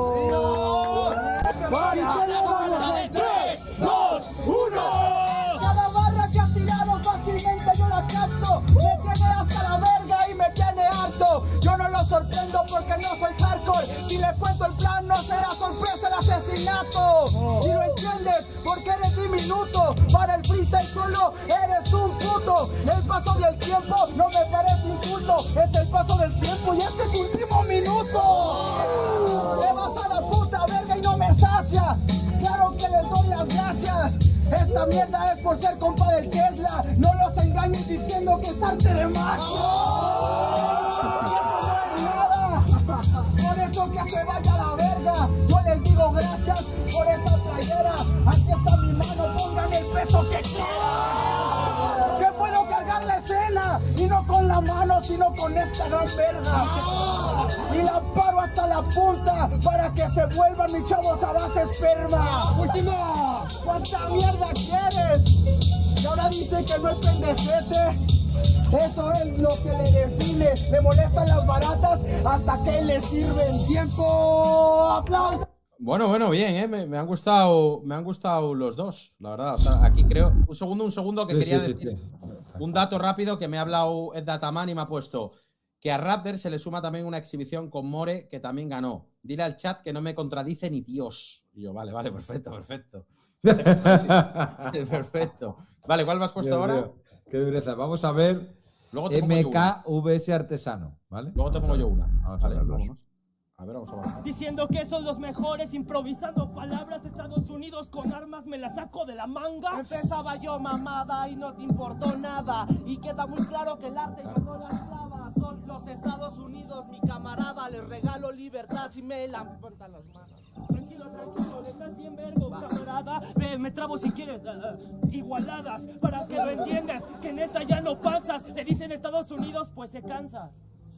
Cada barra que ha tirado fácilmente yo la capto. Me tiene hasta la verga y me tiene harto. Yo no lo sorprendo porque no soy hardcore. Si le cuento el plan no será sorpresa el asesinato. Si lo entiendes porque eres diminuto, para el freestyle solo eres un puto. El paso del tiempo no me parece insulto, es el paso del tiempo y este es tu último minuto. Te vas a la puta verga y no me sacia. Claro que les doy las gracias. Esta mierda es por ser compa del Tesla. No los engañes diciendo que es arte de magia. Eso no es nada. Por eso que se vaya a la verga. Yo les digo gracias por esta playera. Aquí está mi mano, pongan el peso que quieran. Que puedo cargar la escena y no con la mano, sino con esta gran verga. Y la paro hasta la punta para que se vuelvan mis chavos a base esperma. ¡Última! ¿Cuánta mierda quieres? Y ahora dice que no es pendejete. Eso es lo que le define. Le molestan las baratas hasta que le sirven. ¡Tiempo! ¡Aplausos! Bueno, bien, me han gustado los dos, la verdad. O sea, aquí creo. Un segundo que quería decir un dato rápido que me ha hablado Ed Dataman y me ha puesto que a Raptor se le suma también una exhibición con More que también ganó. Dile al chat que no me contradice ni Dios. Y yo, vale, perfecto. Perfecto. Vale, ¿cuál me has puesto ahora? Qué dureza. Vamos a ver Luego te pongo yo una. MKVS Artesano, ¿vale? Luego te pongo yo una. Vamos a Vale, verlos. vámonos. A ver, vamos a ver. Diciendo que son los mejores, improvisando palabras. Estados Unidos con armas me las saco de la manga. Empezaba yo mamada y no te importó nada. Y queda muy claro que el arte ya no la clava. Son los Estados Unidos, mi camarada. Les regalo libertad si me levantan las manos. Tranquilo, estás bien vergo, camarada. Me trabo si quieres igualadas. Para que lo entiendas, que en esta ya no pasas. Te dicen Estados Unidos, pues se cansas.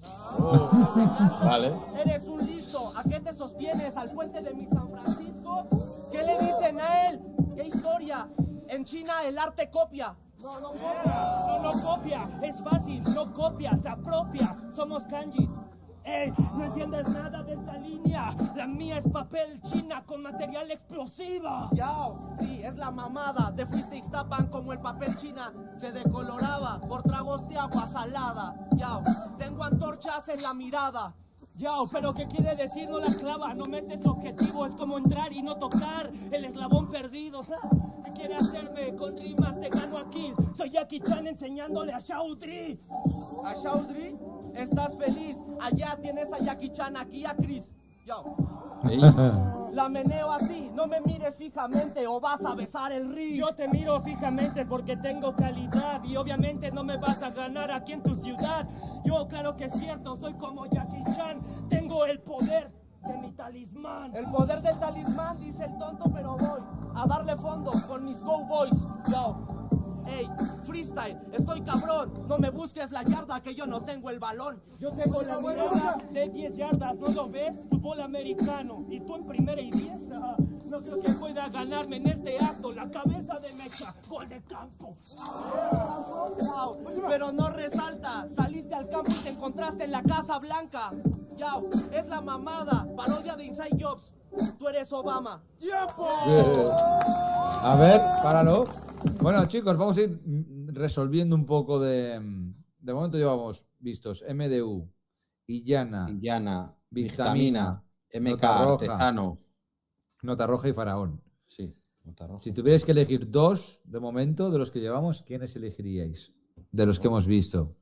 Vale. Eres un listo, ¿a qué te sostienes? ¿Al puente de mi San Francisco? ¿Qué le dicen a él? ¿Qué historia? En China el arte copia. No copia, es fácil, no copia, se apropia, somos kanjis. ¡Ey! No entiendes nada de esta línea. La mía es papel china con material explosivo. Yao, sí, es la mamada. De freesticks tapan como el papel china. Se decoloraba por tragos de agua salada. Yao, tengo antorchas en la mirada. Yao, pero ¿qué quiere decir? No la clava, no metes objetivo. Es como entrar y no tocar el eslabón perdido. ¿Qué quiere hacerme? Con rimas te gano aquí. Soy Jackie Chan enseñándole a Chaudhry. ¿A Chaudhry? ¿Estás feliz? Allá tienes a Jackie Chan, aquí a Chris. Yo. La meneo así, no me mires fijamente o vas a besar el río. Yo te miro fijamente porque tengo calidad y obviamente no me vas a ganar aquí en tu ciudad. Yo, claro que es cierto, soy como Jackie Chan, tengo el poder de mi talismán. El poder del talismán, dice el tonto, pero voy a darle fondo con mis Go Boys. Yo. Ey, freestyle, estoy cabrón. No me busques la yarda que yo no tengo el balón. Yo tengo la mirada de 10 yardas, ¿no lo ves? Fútbol americano. Y tú en primera y 10. No creo que pueda ganarme en este acto. La cabeza de mecha, gol de campo. Wow, pero no resalta. Saliste al campo y te encontraste en la Casa Blanca. Yao, es la mamada. Parodia de Inside Jobs. Tú eres Obama. ¡Tiempo! A ver, páralo. Bueno, chicos, vamos a ir resolviendo un poco de momento llevamos vistos MDU, Illana, Vitamina, MK, Nota Roja. Artesano. Nota Roja y Faraón. Sí, Nota Roja. Si tuvierais que elegir dos de momento de los que llevamos, ¿quiénes elegiríais? De los que hemos visto.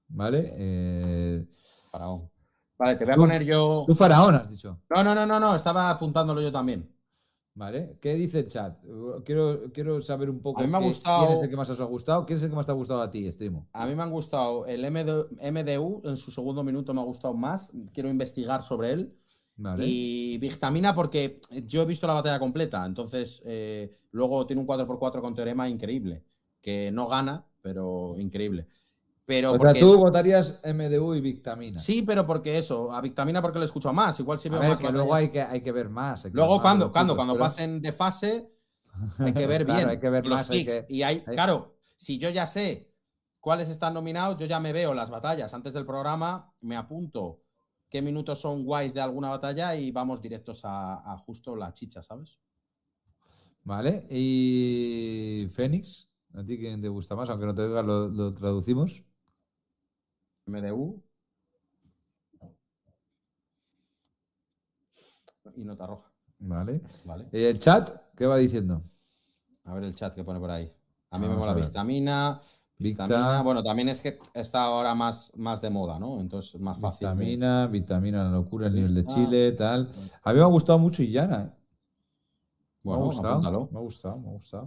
¿Vale? Faraón. Vale, te voy a poner yo... Tú Faraón has dicho. No, estaba apuntándolo yo también. ¿Vale? ¿Qué dice el chat? Quiero saber un poco A mí me ha gustado... quién es el que más os ha gustado. ¿Quién es el que más te ha gustado a ti, Extremo? A mí me han gustado el MDU, en su segundo minuto me ha gustado más. Quiero investigar sobre él. Vale. Y Vitamina porque yo he visto la batalla completa. Entonces, luego tiene un 4x4 con teorema increíble. Que no gana, pero increíble. Pero O porque... sea, tú votarías MDU y Vitamina. Sí, pero porque eso, a Vitamina porque le escucho más. Igual si veo A ver, más que luego hay que ver más. Luego cuando pero... pasen de fase hay que ver Claro, bien hay que ver los más, kicks. Y claro, si yo ya sé cuáles están nominados, yo ya me veo las batallas antes del programa, me apunto qué minutos son guays de alguna batalla y vamos directos a justo la chicha, ¿sabes? Vale. ¿Y Fénix? ¿A ti quién te gusta más? Aunque no te diga, lo traducimos. MDU y Nota Roja. Vale. Vale. ¿Y el chat qué va diciendo? A ver el chat que pone por ahí. A mí me Vamos mola a ver. Vitamina. Bueno, también es que está ahora más de moda, ¿no? Entonces es más fácil. Vitamina, la locura, el nivel de Chile, tal. A mí me ha gustado mucho Illana, ¿eh? Bueno, apúntalo. Me ha gustado.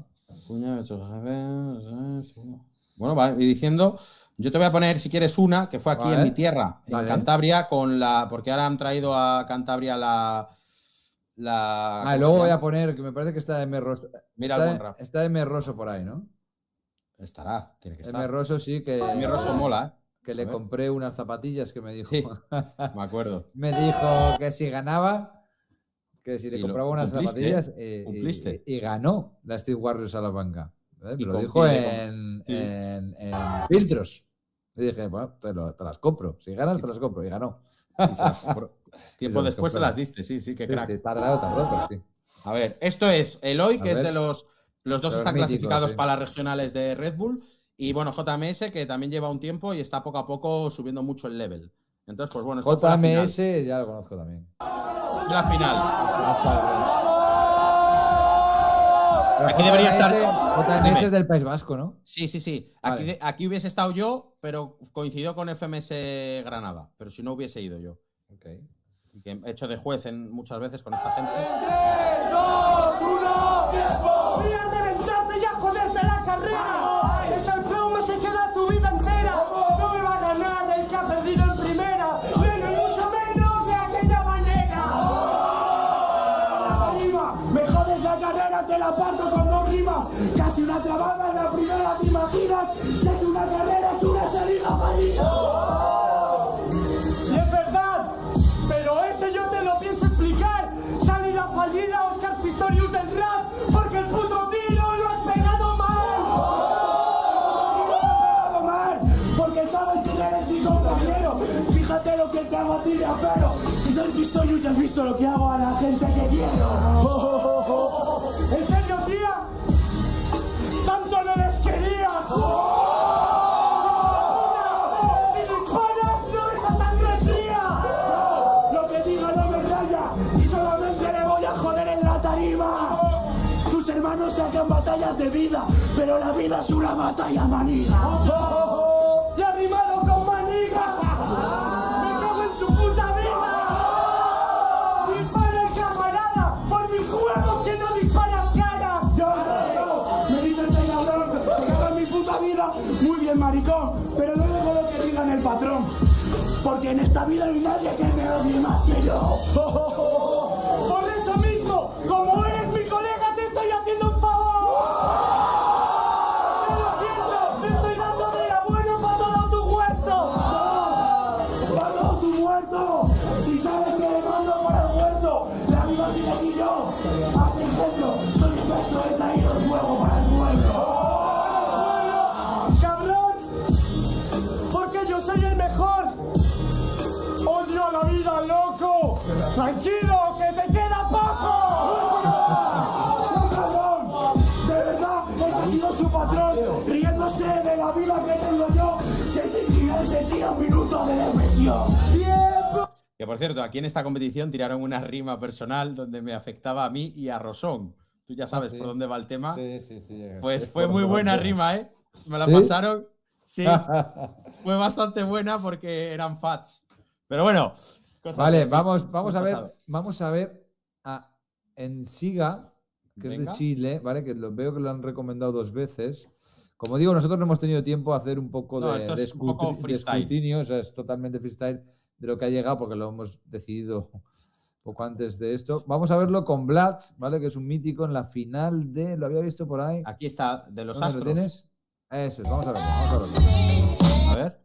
Bueno, vale, y diciendo, yo te voy a poner, si quieres, una que fue aquí en mi tierra, en Cantabria, porque ahora han traído a Cantabria la luego voy a poner, que me parece que está M. Rosso. Mira, está M. Rosso por ahí, ¿no? Estará, tiene que estar. M. Rosso sí que... M. Rosso mola, ¿eh? Que le compré unas zapatillas que me dijo... Sí, me acuerdo. Me dijo que si ganaba, que si le compraba unas zapatillas... ¿Cumpliste? Y ganó la Street Warriors a la banca. Me lo dijo en filtros. Y dije, bueno, te las compro. Si ganas, te las compro. Y ganó. Tiempo después se las diste, sí, que crack. Sí, tardado, pero sí. A ver, esto es Eloy, que es de los dos están míticos, clasificados sí, para las regionales de Red Bull. Y bueno, JMS, que también lleva un tiempo y está poco a poco subiendo mucho el level. Entonces, pues bueno, esto fue la JMS final. ya lo conozco también. La final. Aquí debería estar. JMS es del País Vasco, ¿no? Sí. Vale. Aquí hubiese estado yo, pero coincidió con FMS Granada. Pero si no hubiese ido yo. Okay. Y que he hecho de juez muchas veces con esta gente. 3, 2, 1, ¡tiempo! ¡Voy a reventarte ya, joderte la carrera! ¡Es el plomo, se queda tu vida entera! ¡No me va a ganar el que ha perdido en primera! ¡Menos, mucho menos de aquella manera! ¡Me jodes la carrera, te la parto con 2 rimas! ¡Casi una clavada en la primera, te imaginas! ¡Si es una carrera, es una salida fallida! ¡Y es verdad! Pero ese yo te lo pienso explicar. Salida fallida, Oscar Pistorius del rap, porque el puto tiro lo has pegado mal. sé lo que te hago a ti, rapero. Si soy visto y has visto lo que hago a la gente que quiero. ¿En serio, tía? ¿Tanto no les querías? ¡Si disparas, no es a sangre fría! Lo que diga no me raya y solamente le voy a joder en la tarima. Tus hermanos se hacen batallas de vida, pero la vida es una batalla maniga. ¡Y ha rimado con maniga! ¡Me cago en tu puta vida! ¡Dispara, camarada! ¡Por mis juegos que no disparas caras! ¡Yo! Me dice este cabrón, me cago en mi puta vida. Muy bien, maricón, pero no dejo lo que diga el patrón, porque en esta vida no hay nadie que me odie más que yo. Por eso mismo, como eres mi colega, te estoy haciendo un favor. Te lo siento, te estoy dando de la buena para todo tu huerto. Para todo tu huerto. Si sabes que le mando para el huerto, la vida sigue aquí yo. Hazte ejemplo, soy experto en traído fuego para el pueblo. ¡Cabrón! Porque yo soy el mejor. ¡Odio la vida, loco! ¡Tranquilo, que te queda poco! ¡No, cabrón! De verdad, ese ha sido su patrón, riéndose de la vida que tengo yo, que sin final se tira un minuto de depresión. ¡Tiempo! Que por cierto, aquí en esta competición tiraron una rima personal donde me afectaba a mí y a Rosón. Tú ya sabes por dónde va el tema. Sí. Pues fue muy buena rima, ¿eh? Me la ¿Sí? pasaron. Sí. Fue bastante buena porque eran fats. Pero bueno. Vale, vamos a ver a Ensiga, que es de Chile, ¿vale? Que veo que lo han recomendado 2 veces. Como digo, nosotros no hemos tenido tiempo a hacer un poco de escrutinio, o sea, es totalmente freestyle de lo que ha llegado, porque lo hemos decidido poco antes de esto. Vamos a verlo con Blats, ¿vale? Que es un mítico en la final de... ¿Lo había visto por ahí? Aquí está, de los ¿Dónde Astros. lo tienes? Eso es, vamos a verlo. A ver.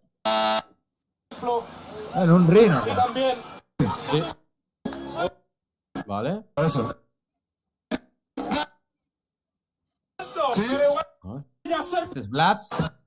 En un rino. Yo también. Sí. Vale. Eso. Es Blats.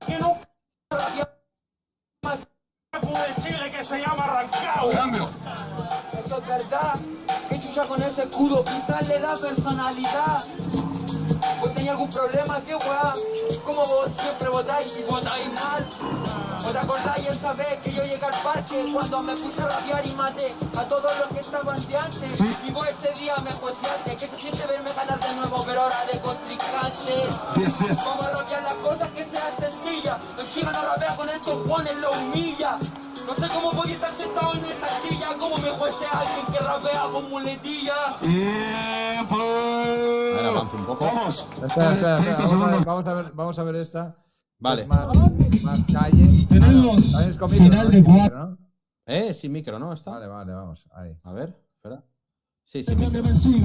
Chile que se llama Arrancao. Eso es verdad, que chucha con ese escudo, quizás le da personalidad. ¿Vos tenías algún problema? ¿Qué weá? ¿Cómo vos siempre votáis y votáis mal? ¿O te acordáis esa vez que yo llegué al parque cuando me puse a rapear y maté a todos los que estaban de antes? Y vos ese día me juiciaste, que se siente verme ganar de nuevo, pero ahora de contrincante. Vamos a rapear las cosas que sean sencillas. El chica no rapea con estos pones, lo humilla. No sé cómo podía estar sentado en esta silla, cómo me juece alguien que rapea con muletilla. Ahora avanza un poco. Espera. Vamos a ver esta. Vale. Es más calle. Tenemos También es con micro, final ¿no? de Sin micro, cuatro. ¿no? Sin micro, ¿no? ¿Está? Vale, vamos. Ahí. A ver, espera. Sí, sin micro.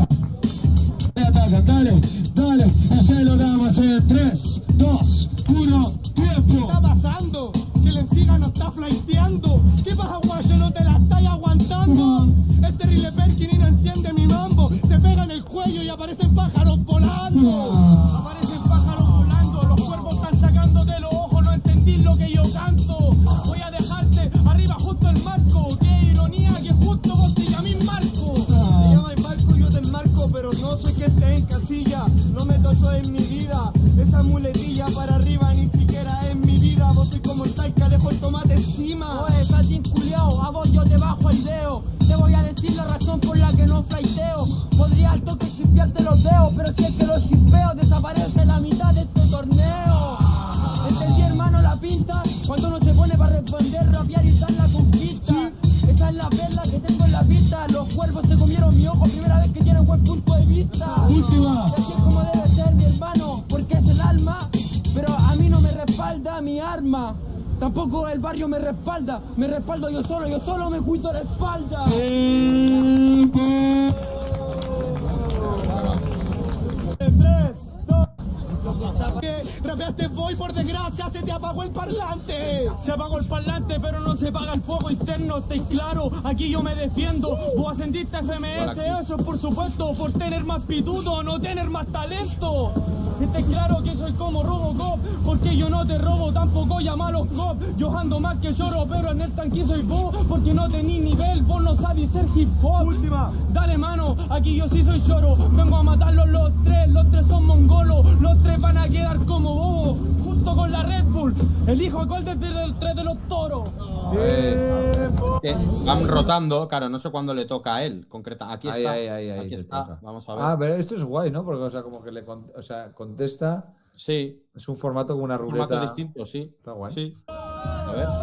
Dale, se lo damos en 3, 2, 1, tiempo. ¿Qué está pasando? Que el Enciga no está flaiteando. ¿Qué pasa, guayo? ¿No te la estáis aguantando? El terrible Perkin y no entiende mi mambo. Se pega en el cuello y aparecen pájaros volando. Aparecen pájaros volando. Los cuervos están sacando de los ojos. No entendís lo que yo canto. Voy a dejarte arriba justo el marco. Qué ironía que justo vos te llaméis Marco. Te llamas Marco, yo te enmarco, pero no soy que esté en casilla. No meto eso en mi vida. Esa muletilla para arriba ni siquiera es mi vida. Vos soy como el Taika, dejo el tomate encima. Oye, Satín culiao, a vos yo te bajo el dedo. Te voy a decir la razón por la que no flaiteo. Podría al toque chispearte los dedos, pero si es que los chispeo, desaparece la mitad de este torneo. ¿Entendí, hermano, la pinta? Cuando uno se pone para responder, rapear y dar la conquista. Esa es la perla que tengo en la pista. Los cuervos se comieron mi ojo, primera vez que tienen buen punto de vista. Última. Y así es como debe ser, mi hermano, porque es el alma, pero a mí no me respalda mi arma. Tampoco el barrio me respalda, me respaldo yo solo me cuido la espalda. Rapeaste voy, por desgracia, se te apagó el parlante. Se apagó el parlante, pero no se apaga el fuego interno, estáis claro, aquí yo me defiendo. Vos ascendiste a FMS, eso es por supuesto, por tener más pitudo, no tener más talento. Esté claro que soy como Robocop, porque yo no te robo, tampoco llamo a los cop. Yo ando más que lloro, pero en el tanque soy vos, porque no tení nivel, vos no sabés ser hip hop. Última. Dale mano, aquí yo sí soy lloro, vengo a matarlos los tres son mongolos, los tres van a quedar como bobos, junto con la Red Bull, elijo gol desde el 3 de los toros. Van rotando, claro, no sé cuándo le toca a él, concreta. Aquí está, ahí, aquí está, toca. vamos a ver. Ah, pero esto es guay, ¿no? Porque, o sea, como que contesta. Sí. Es un formato como una Un ruleta. formato distinto, sí. Está guay. Sí. A ver.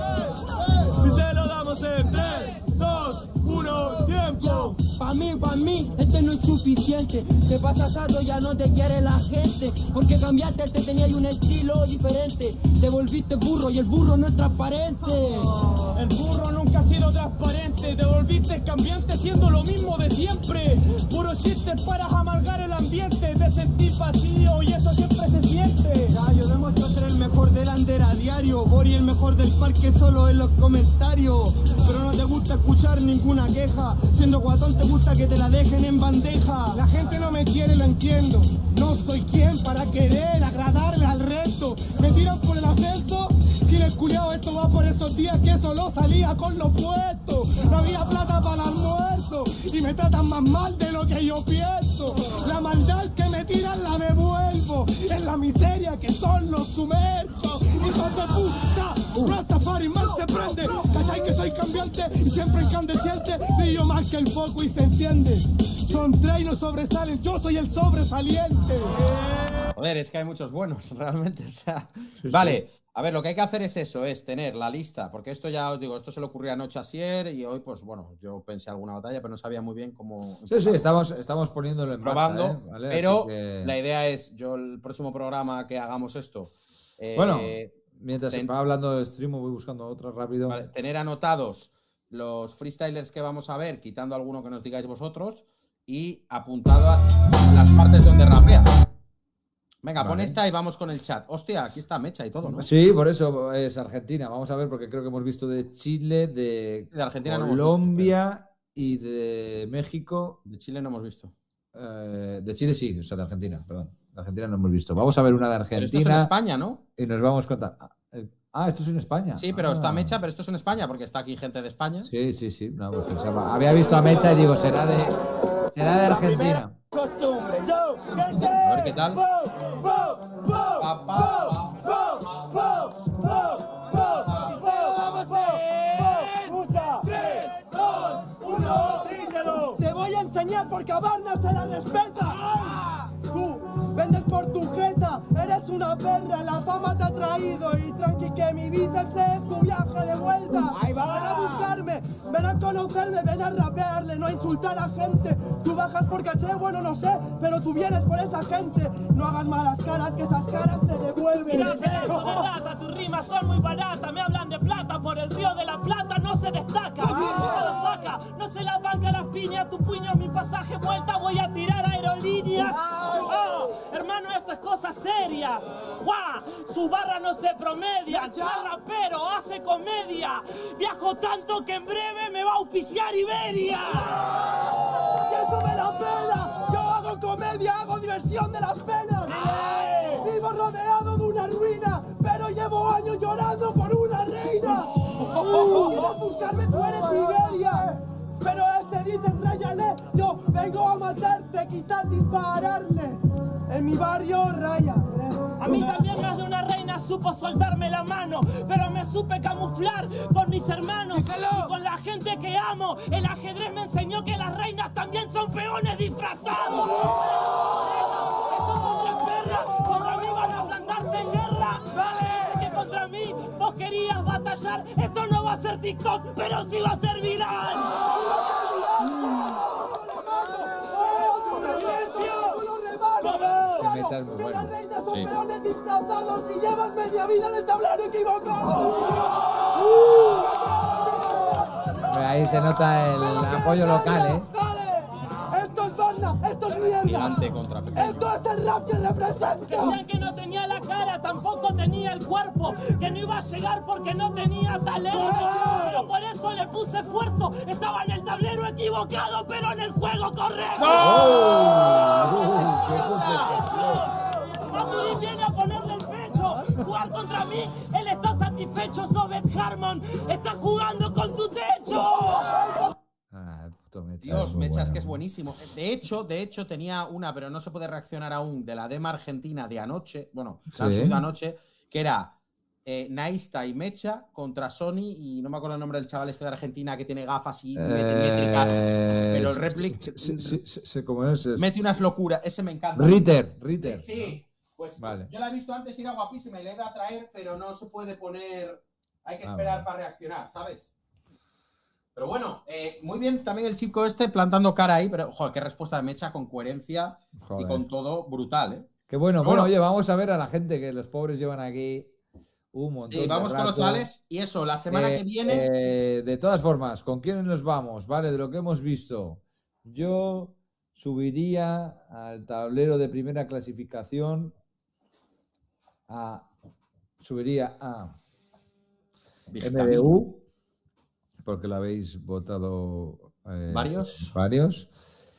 Y se lo damos en 3, 2, 1, tiempo. Pa' mí, este no es suficiente. Te pasas alto, ya no te quiere la gente. Porque cambiaste, te tenías un estilo diferente. Te volviste burro y el burro no es transparente. El burro nunca ha sido transparente, te volviste cambiante siendo lo mismo de siempre. Puro chistes para amargar el ambiente, te sentís vacío y eso siempre se siente. Ya, yo demuestro ser el mejor del under a diario. Bori el mejor del parque solo en los comentarios. Pero no te gusta escuchar ninguna queja. Siendo guatón te gusta que te la dejen en bandeja. La gente no me quiere, lo entiendo. No soy quien para querer agradarle al resto. Me tiran por el ascenso. Giles culiao, esto va por esos días que solo salía con lo puesto. No había plata para el almuerzo y me tratan más mal de lo que yo pienso. La maldad que me tiran la devuelvo. En la miseria que son los sumersos. Hijos de puta, Rastafari mal se prende. ¿Cachai que soy cambiante y siempre incandescente? Brillo más que el foco y se entiende. Son tres y no sobresalen, yo soy el sobresaliente. Joder, es que hay muchos buenos, realmente. O sea, vale, a ver, lo que hay que hacer es eso, es tener la lista, porque esto ya os digo, esto se le ocurrió anoche a Sier y hoy, pues bueno, yo pensé alguna batalla, pero no sabía muy bien cómo. Sí, estamos poniéndolo en probando, marcha, ¿vale? pero que... la idea es, yo el próximo programa que hagamos esto. Bueno, mientras se va hablando de stream, voy buscando otra rápido. Vale, tener anotados los freestylers que vamos a ver, quitando alguno que nos digáis vosotros, y apuntado a las partes donde rapea. Venga, pon esta y vamos con el chat. Hostia, aquí está Mecha y todo, ¿no? Sí, por eso es Argentina. Vamos a ver, porque creo que hemos visto de Chile, de Argentina Colombia no hemos visto, y de México. De Chile no hemos visto. De Chile sí, o sea, de Argentina, perdón. De Argentina no hemos visto. Vamos a ver una de Argentina. Pero esto es en España, ¿no? Y nos vamos a contar. Esto es en España. Sí, pero está Mecha, pero esto es en España, porque está aquí gente de España. Sí. No, pues pensaba, había visto a Mecha y digo, será de Argentina. Costumbre, A ver qué tal. Te voy a enseñar porque a Barna se la respeta. Tú vendes por tu jeta, eres una perra, la fama te ha traído y tranqui que mi bíceps es tu viaje de vuelta. Ahí va. Ven a buscarme, ven a conocerme, ven a rapearle, no a insultar a gente. Tú bajas por caché, bueno no sé, pero tú vienes por esa gente. No hagas malas caras, que esas caras se devuelven. Mira, pedazo de rata, tus rimas son muy baratas. Me hablan de plata, por el río de la Plata no se destaca. Mira, vaca, no se la banca las piñas. Tu puño es mi pasaje vuelta, voy a tirar aerolíneas. Hermano, esto es cosa seria. ¡Guau! Su barra no se promedia. No es rapero, hace comedia. Viajo tanto que en breve me va a auspiciar Iberia. ¡Y eso me la pela! Yo hago comedia, hago diversión de las penas. Vivo rodeado de una ruina, pero llevo años llorando por una reina. ¿Quieres buscarme? Tú eres Iberia. Pero este dice ráyale, yo vengo a matarte, quizás dispararle. En mi barrio raya. A mí también más de una reina supo soltarme la mano, pero me supe camuflar con mis hermanos y con la gente que amo. El ajedrez me enseñó que las reinas también son peones disfrazados. Estos hombres perras contra mí van a plantarse en guerra. Vale, que contra mí vos querías batallar. Esto no va a ser TikTok, pero sí va a ser viral. Mecha es muy bueno. Las reinas son peones disfrazados y llevas media vida en el tablero equivocado. Ahí se nota el apoyo local, ¿eh? ¡Dale! Esto es Barna, esto es mierda. Gigante contra pequeño. Esto es el rap que representa. Decían que no tenía la cara, tampoco tenía el cuerpo, que no iba a llegar porque no tenía talento. Pero por eso le puse esfuerzo. Estaba en el tablero equivocado, pero en el juego correcto. Amuri viene a ponerle el pecho. Jugar contra mí, él está satisfecho. Sobet Harmon está jugando con tu techo. Dios, Mecha, es que es buenísimo. De hecho, tenía una, pero no se puede reaccionar aún, de la dema argentina de anoche. Bueno, la han subido anoche, que era Naista y Mecha contra Sony, y no me acuerdo el nombre del chaval este de Argentina que tiene gafas y métricas, pero el réplica mete unas locuras, ese me encanta. Ritter. Sí, pues vale. Yo la he visto antes y era guapísima y la iba a traer, pero no se puede poner, hay que esperar para reaccionar, ¿sabes? Pero bueno, muy bien también el chico este plantando cara ahí, pero joder, qué respuesta de Mecha con coherencia y con todo brutal, ¿eh? Qué bueno. Bueno, oye, vamos a ver a la gente que los pobres llevan aquí un montón. Sí, vamos con los chavales y eso, la semana que viene. De todas formas, ¿con quiénes nos vamos? Vale, de lo que hemos visto. Yo subiría al tablero de primera clasificación subiría a MDU, porque lo habéis votado varios.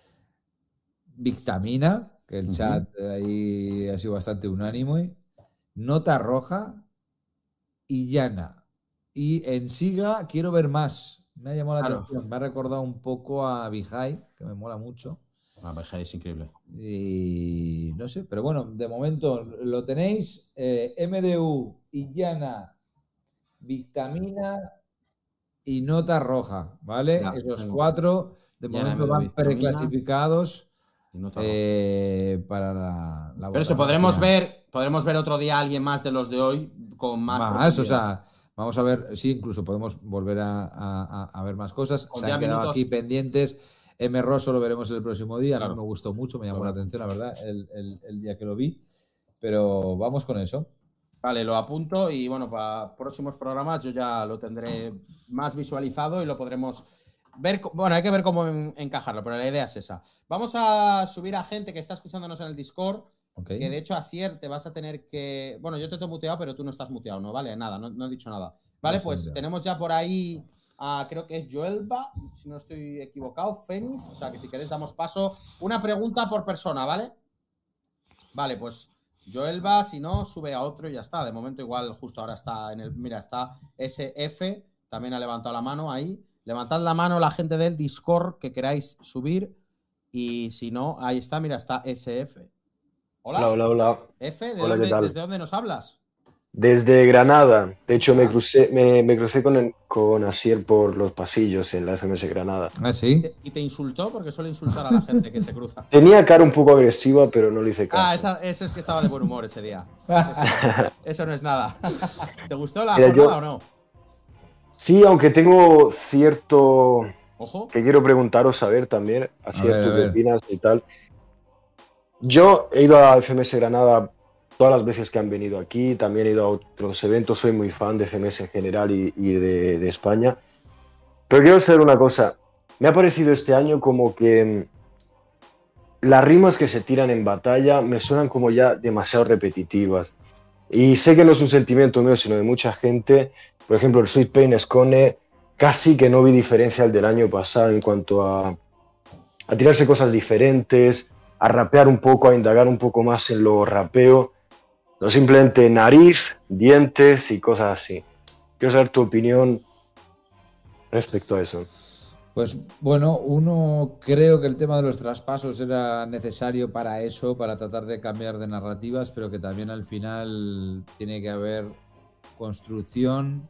Victamina, que el chat ahí ha sido bastante unánime. Nota Roja y Yana. Y en Siga quiero ver más. Me ha llamado la atención. Me ha recordado un poco a Vijay, que me mola mucho. Vijay es increíble. Y no sé, pero bueno, de momento lo tenéis. MDU, Yana, Victamina y Nota Roja, ¿vale? Ya, esos cuatro de momento van preclasificados para la pero eso podremos ver otro día a alguien más de los de hoy con más o sea, vamos a ver, sí, incluso podemos volver a ver más cosas. Se han quedado aquí pendientes. M. Rosso lo veremos el próximo día. A mí me gustó mucho, me llamó la atención, la verdad, el día que lo vi. Pero vamos con eso. Vale, lo apunto y bueno, para próximos programas yo ya lo tendré más visualizado y lo podremos ver. Bueno, hay que ver cómo encajarlo, pero la idea es esa. Vamos a subir a gente que está escuchándonos en el Discord. Que de hecho, Asier, te vas a tener que... Bueno, yo te he muteado, pero tú no estás muteado, ¿no? Vale, nada, no he dicho nada. Vale, pues tenemos ya por ahí creo que es Joelba, si no estoy equivocado, Fénix. O sea, que si queréis damos paso. Una pregunta por persona, ¿vale? Vale, pues Joelba, si no, sube a otro y ya está. De momento igual justo ahora está en el... Mira, está SF, también ha levantado la mano ahí. Levantad la mano la gente del Discord que queráis subir. Y si no, ahí está, mira, está SF. Hola. F, Hola, ¿qué tal? ¿Desde dónde nos hablas? Desde Granada. De hecho, me crucé con Asier por los pasillos en la FMS Granada. ¿Ah, sí? ¿Y te insultó? Porque suele insultar a la gente que se cruza. Tenía cara un poco agresiva, pero no le hice caso. Eso es que estaba de buen humor ese día. Eso no es nada. ¿Te gustó la jornada o no? Sí, aunque tengo cierto... Ojo. Que quiero preguntaros a ver también, Asier, tú qué opinas y tal. Yo he ido a FMS Granada todas las veces que han venido aquí, también he ido a otros eventos, soy muy fan de FMS en general y de España. Pero quiero saber una cosa, me ha parecido este año como que las rimas que se tiran en batalla me suenan como ya demasiado repetitivas. Y sé que no es un sentimiento mío, sino de mucha gente. Por ejemplo, el Sweet Pain Scone, casi que no vi diferencia al del año pasado en cuanto a tirarse cosas diferentes, a rapear un poco, a indagar un poco más en lo rapeo, no simplemente nariz, dientes y cosas así. Quiero saber tu opinión respecto a eso. Pues bueno, uno creo que el tema de los traspasos era necesario para eso, para tratar de cambiar de narrativas, pero que también al final tiene que haber construcción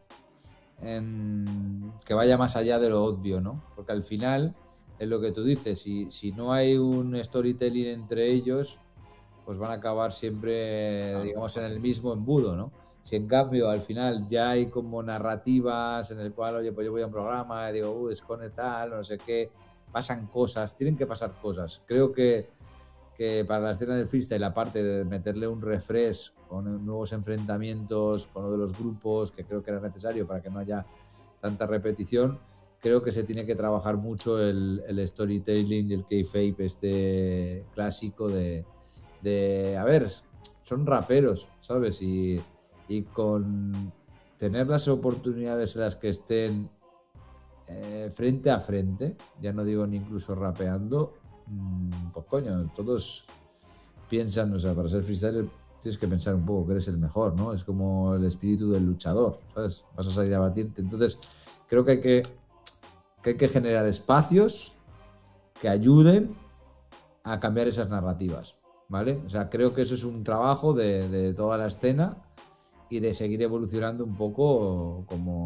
que vaya más allá de lo obvio, ¿no? Porque al final es lo que tú dices, si no hay un storytelling entre ellos, pues van a acabar siempre, digamos, en el mismo embudo, ¿no? Si en cambio al final ya hay como narrativas en el cual, oye, pues yo voy a un programa y digo, Scone tal, no sé qué, pasan cosas, tienen que pasar cosas. Creo que para la escena del freestyle, aparte de meterle un refresh con nuevos enfrentamientos con uno de los grupos, que creo que era necesario para que no haya tanta repetición, creo que se tiene que trabajar mucho el storytelling y el kayfabe clásico de a ver, son raperos, ¿sabes? Y con tener las oportunidades en las que estén frente a frente, ya no digo ni incluso rapeando, pues coño, todos piensan, o sea, para ser freestyle tienes que pensar un poco que eres el mejor, ¿no? Es como el espíritu del luchador, ¿sabes? Vas a salir a batirte. Entonces, creo que hay que generar espacios que ayuden a cambiar esas narrativas, ¿vale? O sea, creo que eso es un trabajo de toda la escena y de seguir evolucionando un poco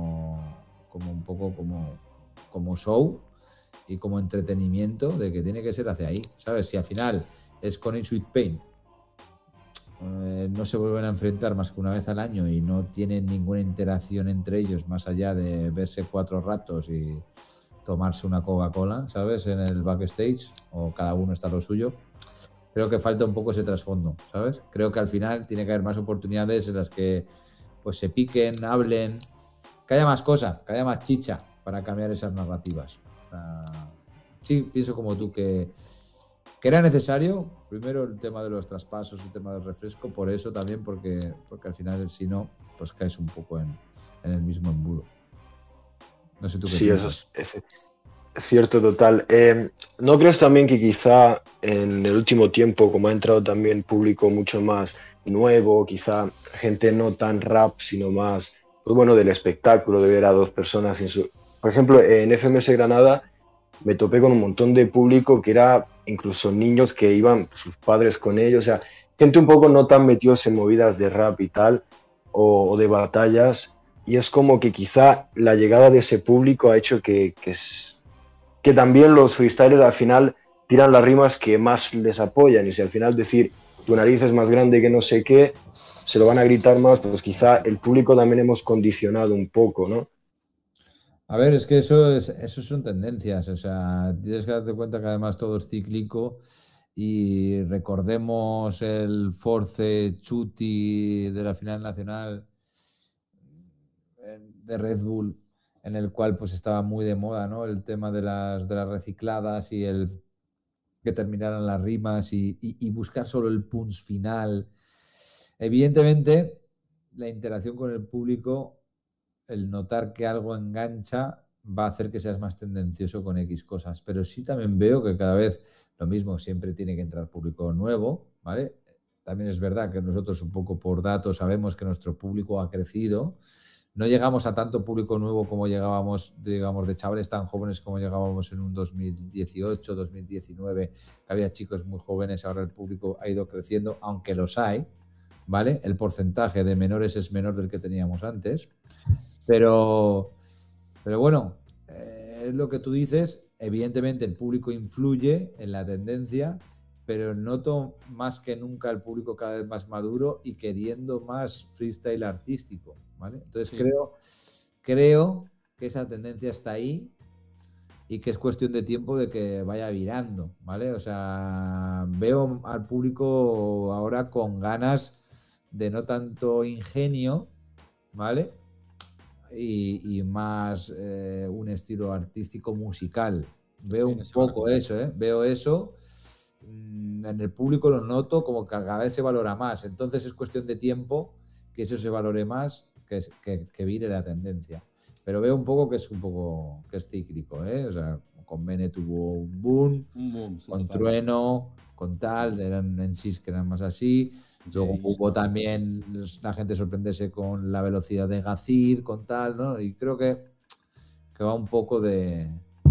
como show y como entretenimiento, de que tiene que ser hacia ahí, ¿sabes? Si al final es con Sweet Pain, no se vuelven a enfrentar más que una vez al año y no tienen ninguna interacción entre ellos más allá de verse 4 ratos y tomarse una Coca-Cola, ¿sabes? En el backstage, o cada uno está a lo suyo. Creo que falta un poco ese trasfondo, ¿sabes? Creo que al final tiene que haber más oportunidades en las que pues se piquen, hablen, que haya más cosas, que haya más chicha para cambiar esas narrativas. O sea, sí, pienso como tú que era necesario, primero el tema de los traspasos, el tema del refresco, por eso también, porque al final, si no, pues caes un poco en el mismo embudo. No sé tú qué piensas. Eso es cierto, total. ¿No crees también que quizá en el último tiempo, como ha entrado también público mucho más nuevo, quizá gente no tan rap, sino más, pues bueno, del espectáculo, de ver a 2 personas en su... Por ejemplo, en FMS Granada me topé con un montón de público que era incluso niños que iban sus padres con ellos, o sea, gente un poco no tan metidos en movidas de rap y tal, o de batallas, y es como que quizá la llegada de ese público ha hecho que también los freestylers al final tiran las rimas que más les apoyan, y si al final decir tu nariz es más grande que no sé qué, se lo van a gritar más, pues quizá el público también hemos condicionado un poco, ¿no? A ver, es que eso son tendencias, o sea, tienes que darte cuenta que además todo es cíclico y recordemos el Force Chuti de la final nacional de Red Bull, en el cual pues estaba muy de moda, ¿no? El tema de las recicladas y el que terminaran las rimas y buscar solo el punch final. Evidentemente, la interacción con el público, el notar que algo engancha, va a hacer que seas más tendencioso con X cosas. Pero sí también veo que cada vez lo mismo, siempre tiene que entrar público nuevo, ¿vale? También es verdad que nosotros un poco por datos sabemos que nuestro público ha crecido. No llegamos a tanto público nuevo como llegábamos, digamos, de chavales tan jóvenes como llegábamos en un 2018, 2019, que había chicos muy jóvenes. Ahora el público ha ido creciendo, aunque los hay, ¿vale? El porcentaje de menores es menor del que teníamos antes. Pero bueno, es lo que tú dices. Evidentemente el público influye en la tendencia, pero noto más que nunca el público cada vez más maduro y queriendo más freestyle artístico, ¿vale? Entonces sí, creo que esa tendencia está ahí y que es cuestión de tiempo de que vaya virando, ¿vale? O sea, veo al público ahora con ganas de no tanto ingenio, ¿vale? Y más un estilo artístico musical. Veo un poco eso, ¿eh? Veo eso. En el público lo noto como que cada vez se valora más. Entonces es cuestión de tiempo que eso se valore más, que vire la tendencia. Pero veo un poco que es cíclico, ¿eh? O sea, con Bene tuvo un boom sí, con total. Trueno, con tal, eran en sí que eran más así. Luego hubo también la gente sorprenderse con la velocidad de Gazir, con tal, ¿no? Y creo que va un poco de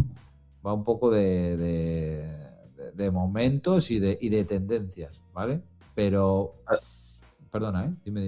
momentos y de tendencias, ¿vale? Pero, perdona, dime.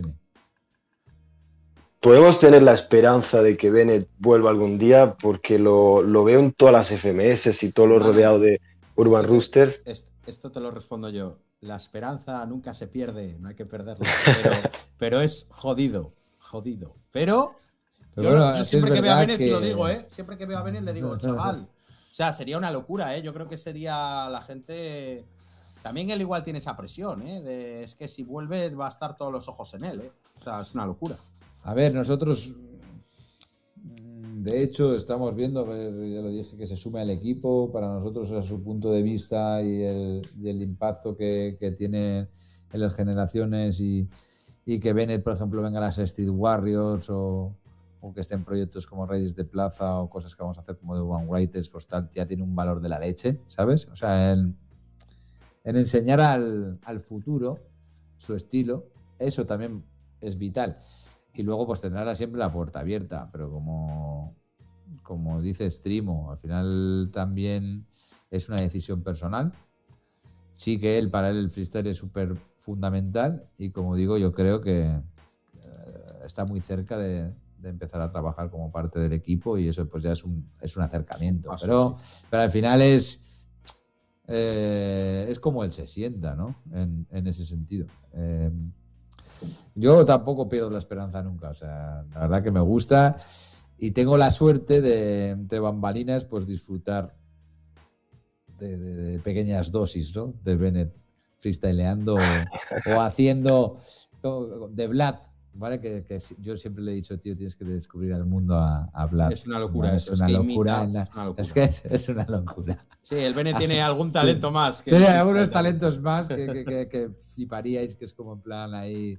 Podemos tener la esperanza de que Bennett vuelva algún día, porque lo veo en todas las FMS y todo lo rodeado de Urban Roosters. Esto te lo respondo yo. La esperanza nunca se pierde, no hay que perderla. Pero es jodido. Pero yo siempre que veo a Bennett, lo digo, siempre que veo a Bennett le digo, chaval. O sea, sería una locura, Yo creo que sería la gente... También él igual tiene esa presión, es que si vuelve va a estar todos los ojos en él, O sea, es una locura. A ver, nosotros, de hecho, estamos viendo, ya lo dije, que se sume al equipo. Para nosotros, a su punto de vista y el impacto que tiene en las generaciones y que Bennett, por ejemplo, venga a las Street Warriors o que esté en proyectos como Reyes de Plaza o cosas que vamos a hacer como de One Writers, pues tal, ya tiene un valor de la leche, ¿sabes? O sea, en enseñar al futuro su estilo, eso también es vital. Y luego pues tendrá siempre la puerta abierta, pero como dice Strimo, al final también es una decisión personal. Sí que para él el freestyle es súper fundamental y como digo, yo creo que está muy cerca de empezar a trabajar como parte del equipo y eso pues ya es un acercamiento. Pero al final es como él se sienta, ¿no? En ese sentido. Yo tampoco pierdo la esperanza nunca. O sea, la verdad que me gusta y tengo la suerte de entre bambalinas pues disfrutar de pequeñas dosis, ¿no? De Bennett freestyleando o haciendo de Vlad, ¿vale? Que yo siempre le he dicho, tío, tienes que descubrir al mundo a Vlad. Es una locura, ¿no? eso. Es una locura. Es que es una locura. Sí, el Bennett tiene algún talento más. Tiene algunos talentos más que fliparíais, que es como en plan ahí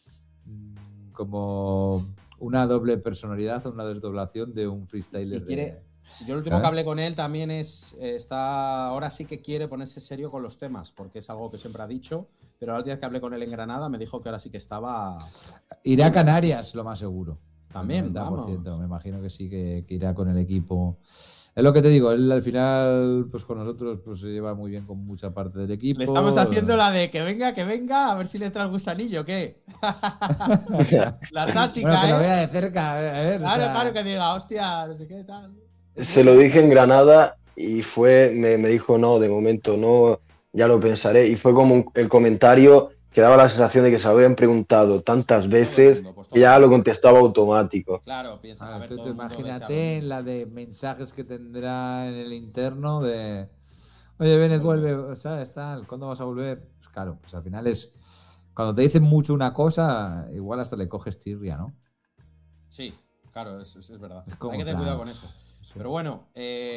como una doble personalidad o una desdoblación de un freestyler. Yo el último que hablé con él también ahora sí que quiere ponerse serio con los temas, porque es algo que siempre ha dicho, pero la última vez que hablé con él en Granada me dijo que ahora sí que estaba... Irá a Canarias, lo más seguro. También, 90%, vamos. me imagino que sí, que irá con el equipo. Es lo que te digo, él al final, pues con nosotros pues se lleva muy bien con mucha parte del equipo. Le estamos haciendo la de que venga, a ver si le entra el gusanillo, ¿qué? La táctica, bueno, que lo vea de cerca, a ver. Claro, que diga, hostia, no sé qué tal. Se lo dije en Granada y me dijo, no, de momento no, ya lo pensaré. Y fue como el comentario que daba la sensación de que se lo habían preguntado tantas veces y ya lo contestaba automático. Claro, piensa, a ver, tú imagínate la de mensajes que tendrá en el interno de oye, Bennett, vuelve, ¿sabes? ¿Cuándo vas a volver? Pues claro, pues al final es cuando te dicen mucho una cosa, igual hasta le coges tirria, ¿no? Sí, claro, es verdad. Es como, hay que tener claro, cuidado con eso. Sí. Pero bueno,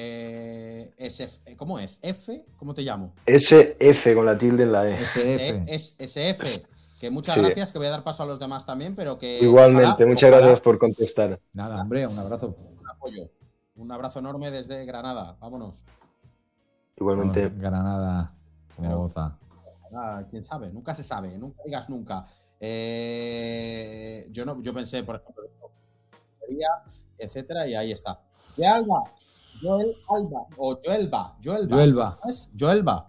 ¿cómo es? ¿F? ¿Cómo te llamo? SF con la tilde en la E. SF. Que muchas Sí. gracias, que voy a dar paso a los demás también, pero que... Igualmente, muchas gracias por contestar. Nada, hombre, un abrazo. Un apoyo. Un abrazo enorme desde Granada. Vámonos. Igualmente. Granada, como goza. Quién sabe, nunca se sabe, nunca digas nunca. Yo pensé, por ejemplo, etcétera, y ahí está. Joel Alba, o Joelba. Joelba. ¿Es? Joelba.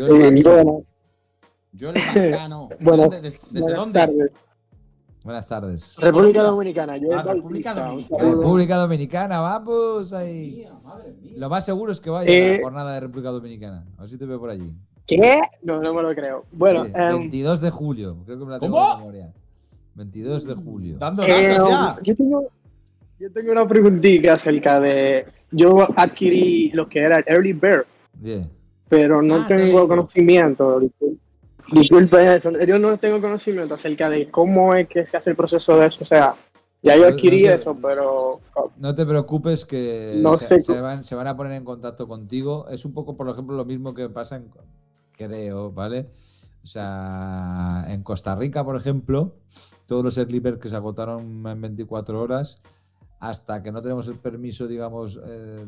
Joel Marcano. ¿Desde dónde? Tardes. Buenas tardes. República Dominicana. República Dominicana, vamos ahí. Lo más seguro es que vaya a la jornada de República Dominicana. A ver si te veo por allí. ¿Qué? No me lo creo. Bueno, sí, 22 de julio. Creo que me la tengo en memoria. 22 de julio. Dando datos ya. Yo tengo una preguntita acerca de... Yo adquirí lo que era el Early Bird, pero no tengo conocimiento. Disculpe eso, yo no tengo conocimiento acerca de cómo es que se hace el proceso de eso. O sea, ya yo adquirí eso, pero... No te preocupes que no sé se van a poner en contacto contigo. Es un poco, por ejemplo, lo mismo que pasa creo, ¿vale? O sea, en Costa Rica, por ejemplo, todos los Early Bird que se agotaron en 24 horas, hasta que no tenemos el permiso, digamos,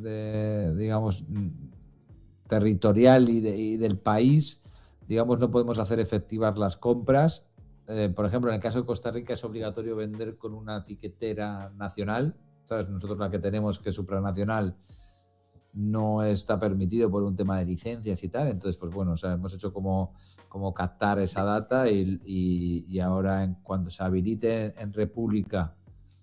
territorial y del país, digamos, no podemos hacer efectivas las compras. Por ejemplo, en el caso de Costa Rica es obligatorio vender con una etiquetera nacional, ¿sabes? Nosotros la que tenemos, que es supranacional, no está permitido por un tema de licencias y tal. Entonces, pues bueno, o sea, hemos hecho como captar esa data y ahora en cuanto se habilite en República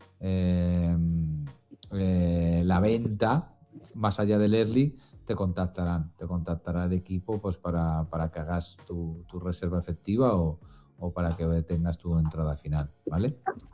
la venta, más allá del early, te contactará el equipo pues para que hagas tu reserva efectiva o para que tengas tu entrada final, ¿vale?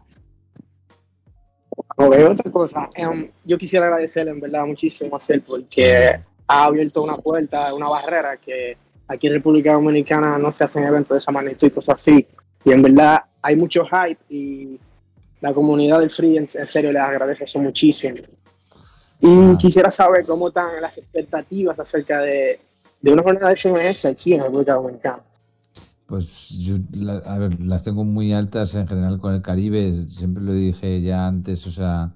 Ok, otra cosa, yo quisiera agradecerle en verdad muchísimo a Cel porque ha abierto una puerta, una barrera que aquí en República Dominicana no se hacen eventos de esa magnitud y cosas así, y en verdad hay mucho hype y la comunidad del free en serio les agradece eso muchísimo. Y quisiera saber cómo están las expectativas acerca de una jornada de FMS aquí en República Dominicana. Pues yo, las tengo muy altas en general con el Caribe, siempre lo dije ya antes, o sea,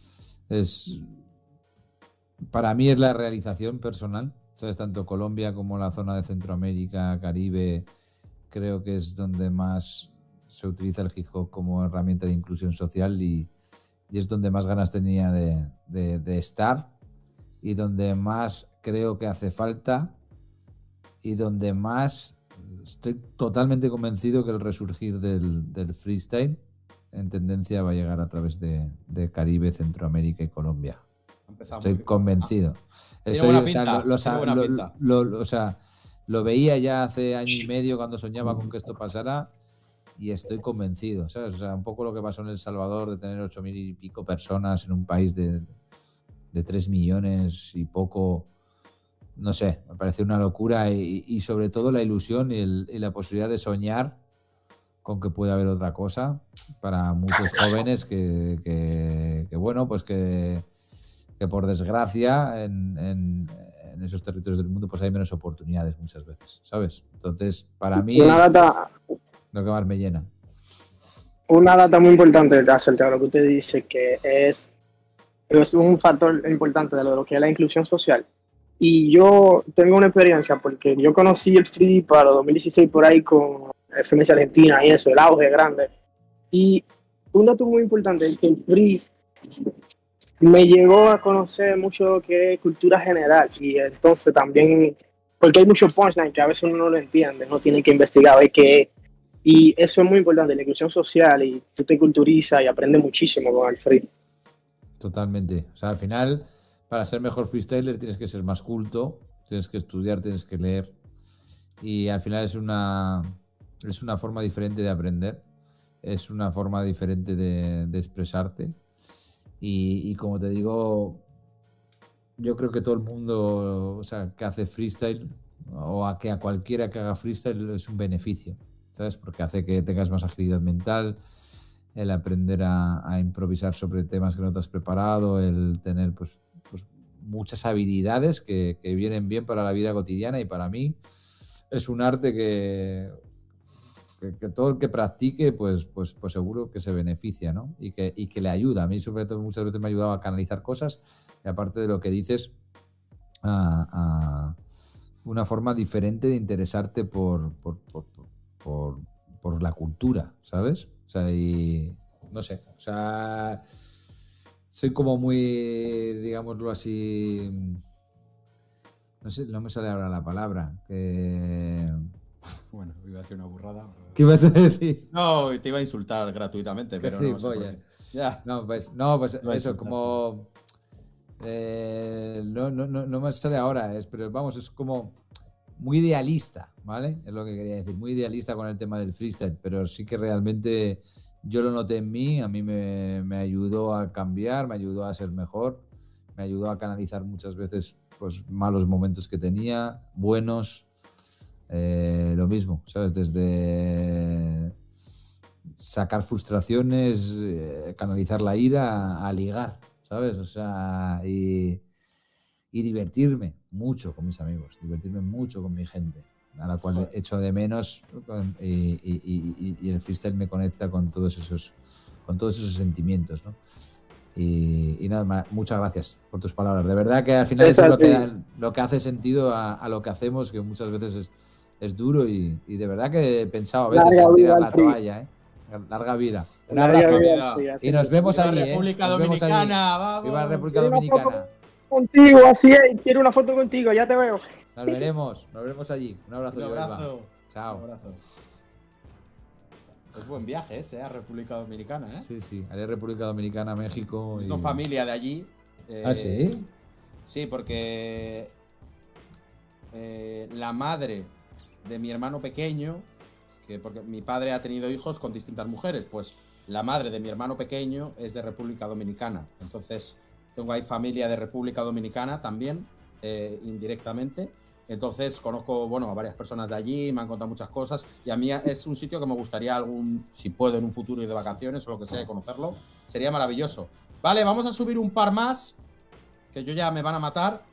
para mí es la realización personal, ¿sabes? Tanto Colombia como la zona de Centroamérica, Caribe, creo que es donde más se utiliza el hip hop como herramienta de inclusión social y es donde más ganas tenía de estar y donde más creo que hace falta y donde más estoy totalmente convencido que el resurgir del freestyle en tendencia va a llegar a través de Caribe, Centroamérica y Colombia. Estoy convencido. Lo veía ya hace año y medio cuando soñaba con que esto pasara y estoy convencido, ¿sabes? O sea, un poco lo que pasó en El Salvador de tener 8.000 y pico personas en un país de 3 millones y poco, no sé, me parece una locura y sobre todo la ilusión y la posibilidad de soñar con que pueda haber otra cosa para muchos jóvenes que bueno, pues que por desgracia en esos territorios del mundo pues hay menos oportunidades muchas veces, ¿sabes? Entonces, para mí lo que más me llena. Una data muy importante acerca de lo que usted dice, que es un factor importante de lo que es la inclusión social. Y yo tengo una experiencia porque yo conocí el free para 2016 por ahí con FMS Argentina y eso, el auge grande. Y un dato muy importante es que el free me llegó a conocer mucho lo que es cultura general y entonces también, porque hay mucho punchline que a veces uno no lo entiende, no tiene que investigar, ver qué es. Y eso es muy importante, la inclusión social, y tú te culturizas y aprendes muchísimo con el free. Totalmente. O sea, al final, para ser mejor freestyler tienes que ser más culto, tienes que estudiar, tienes que leer. Y al final es una forma diferente de aprender, es una forma diferente de expresarte. Y como te digo, yo creo que todo el mundo, o sea, que hace freestyle o a cualquiera que haga freestyle es un beneficio, ¿sabes? Porque hace que tengas más agilidad mental, el aprender a improvisar sobre temas que no te has preparado, el tener pues muchas habilidades que vienen bien para la vida cotidiana, y para mí es un arte que todo el que practique pues seguro que se beneficia, ¿no? Y que le ayuda. A mí sobre todo muchas veces me ha ayudado a canalizar cosas, y aparte de lo que dices, a una forma diferente de interesarte por la cultura, ¿sabes? O sea, y no sé, o sea, soy como muy, digámoslo así, no sé, no me sale ahora la palabra, Bueno, iba a decir una burrada. ¿Qué ibas a decir? No, te iba a insultar gratuitamente, pero no sé por qué. Ya. No, pues eso, como no me sale ahora, pero vamos, es como muy idealista, ¿vale? Es lo que quería decir, muy idealista con el tema del freestyle, pero sí que realmente yo lo noté en mí, a mí me ayudó a cambiar, me ayudó a ser mejor, me ayudó a canalizar muchas veces pues malos momentos que tenía, buenos, lo mismo, ¿sabes? Desde sacar frustraciones, canalizar la ira, a ligar, ¿sabes? O sea, y divertirme mucho con mis amigos, divertirme mucho con mi gente, a la cual echo de menos, y el freestyle me conecta con todos esos sentimientos, ¿no? Y nada más, muchas gracias por tus palabras. De verdad que al final eso es lo que hace sentido a lo que hacemos, que muchas veces es duro, y de verdad que he pensado a veces en tirar la toalla, ¿eh? Larga vida. Un abrazo. Y nos vemos allí, ¿eh? República Dominicana, vamos. Viva la República Dominicana. Contigo, así es, quiero una foto contigo, ya te veo. Nos veremos allí. Un abrazo. Un abrazo. Chao. Un abrazo. Es buen viaje ese, a República Dominicana, ¿eh? Sí, haré República Dominicana, México. Tengo familia de allí. ¿Ah, sí? Sí, porque la madre de mi hermano pequeño, porque mi padre ha tenido hijos con distintas mujeres, pues la madre de mi hermano pequeño es de República Dominicana. Entonces tengo ahí familia de República Dominicana también, indirectamente. Entonces conozco, a varias personas de allí, me han contado muchas cosas, y a mí es un sitio que me gustaría si puedo en un futuro ir de vacaciones o lo que sea, conocerlo. Sería maravilloso. Vale, vamos a subir un par más, que yo ya me van a matar,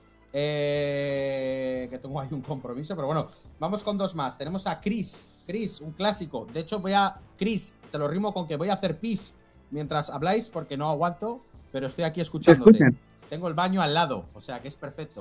que tengo ahí un compromiso, pero bueno, vamos con dos más. Tenemos a Chris, un clásico. De hecho Chris, te lo rimo con que voy a hacer pis mientras habláis, porque no aguanto, pero estoy aquí escuchándote. Tengo el baño al lado, o sea que es perfecto.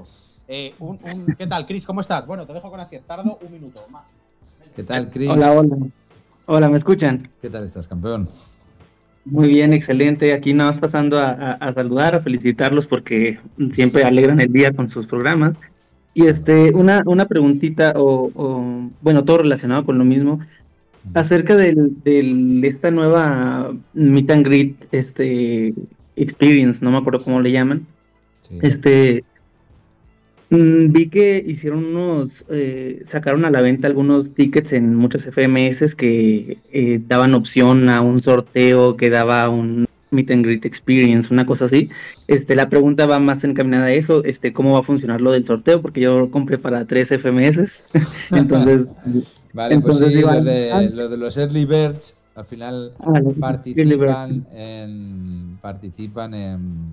¿Qué tal, Chris? ¿Cómo estás? Bueno, te dejo con Asier, tardo un minuto más. ¿Qué tal, Chris? Hola. Hola, ¿me escuchan? ¿Qué tal estás, campeón? Muy bien, excelente. Aquí nada más pasando a saludar, a felicitarlos porque siempre alegran el día con sus programas. Y una preguntita bueno, todo relacionado con lo mismo, acerca esta nueva Meet and Greet, experience, no me acuerdo cómo le llaman. Sí. Vi que hicieron sacaron a la venta algunos tickets en muchos FMS que daban opción a un sorteo que daba un Meet and Greet Experience, una cosa así. La pregunta va más encaminada a eso, ¿cómo va a funcionar lo del sorteo? Porque yo lo compré para 3 FMS, entonces... Vale, pues sí, lo de los Early Birds, al final participan en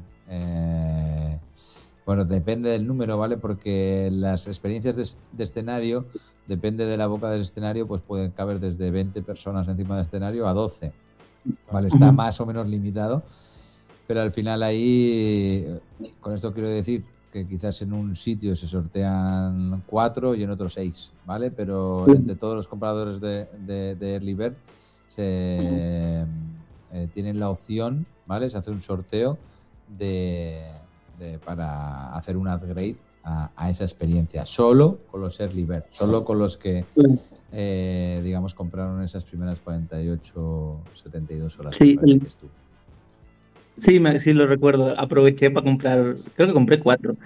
bueno, depende del número, ¿vale? Porque las experiencias de escenario, depende de la boca del escenario, pues pueden caber desde 20 personas encima del escenario a 12. Vale, está más o menos limitado, pero al final ahí, con esto quiero decir que quizás en un sitio se sortean 4 y en otro 6, ¿vale? Pero entre todos los compradores de Early Bird tienen la opción, ¿vale? Se hace un sorteo para hacer un upgrade a esa experiencia, solo con los Early Bird, solo con los que digamos compraron esas primeras 48, 72 horas. Sí, sí, lo recuerdo, aproveché para comprar, creo que compré 4.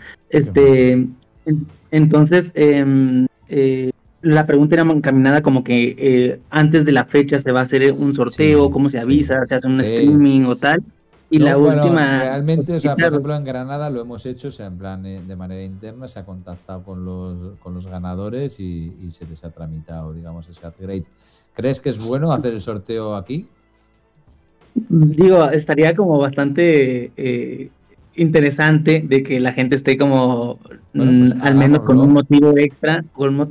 Entonces, la pregunta era encaminada como que antes de la fecha se va a hacer un sorteo, ¿cómo se avisa? ¿Se hace un streaming o tal? Y la última... Realmente, o sea, por ejemplo, en Granada lo hemos hecho, o sea, en plan de manera interna, se ha contactado con los ganadores y se les ha tramitado, digamos, ese upgrade. ¿Crees que es bueno hacer el sorteo aquí? Digo, estaría como bastante interesante de que la gente esté como pues al menos con un motivo extra,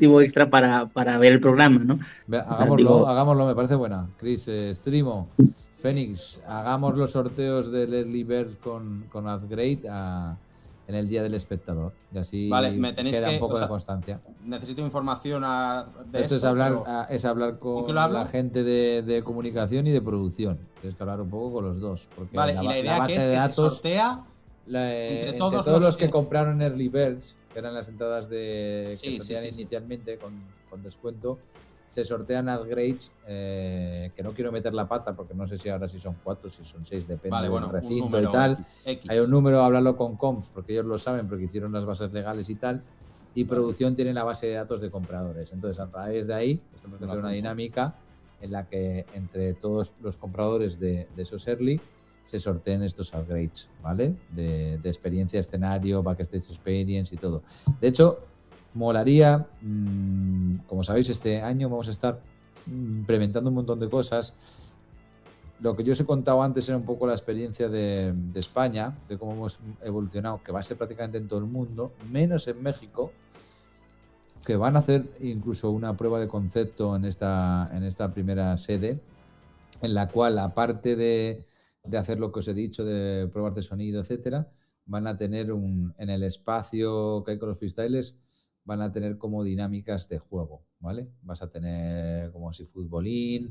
para ver el programa, ¿no? Hagámoslo, me parece buena. Chris, Streamo, Fénix, hagamos los sorteos del Early Bird con Upgrade en el Día del Espectador. Y así queda un poco de constancia. Necesito información de esto. Es hablar con la gente de comunicación y de producción. Tienes que hablar un poco con los dos. Porque y la idea base de datos, se sortea entre todos los que compraron Early Birds, que eran las entradas que sortean inicialmente con descuento, se sortean upgrades, que no quiero meter la pata porque no sé si ahora son 4, si son 6, depende del recinto y tal. Hay un número, hablarlo con Comps porque ellos lo saben porque hicieron las bases legales y tal, y producción tiene la base de datos de compradores. Entonces, a través de ahí tenemos que hacer una dinámica en la que entre todos los compradores de esos early se sorteen estos upgrades, ¿vale? De experiencia, escenario, backstage experience y todo. De hecho, molaría, como sabéis, este año vamos a estar implementando un montón de cosas. Lo que yo os he contado antes era un poco la experiencia de España, de cómo hemos evolucionado, que va a ser prácticamente en todo el mundo, menos en México, que van a hacer incluso una prueba de concepto en esta primera sede, en la cual, aparte de hacer lo que os he dicho, de pruebas de sonido, etcétera, van a tener en el espacio que hay con los freestyles, van a tener como dinámicas de juego, ¿vale? Vas a tener como si futbolín,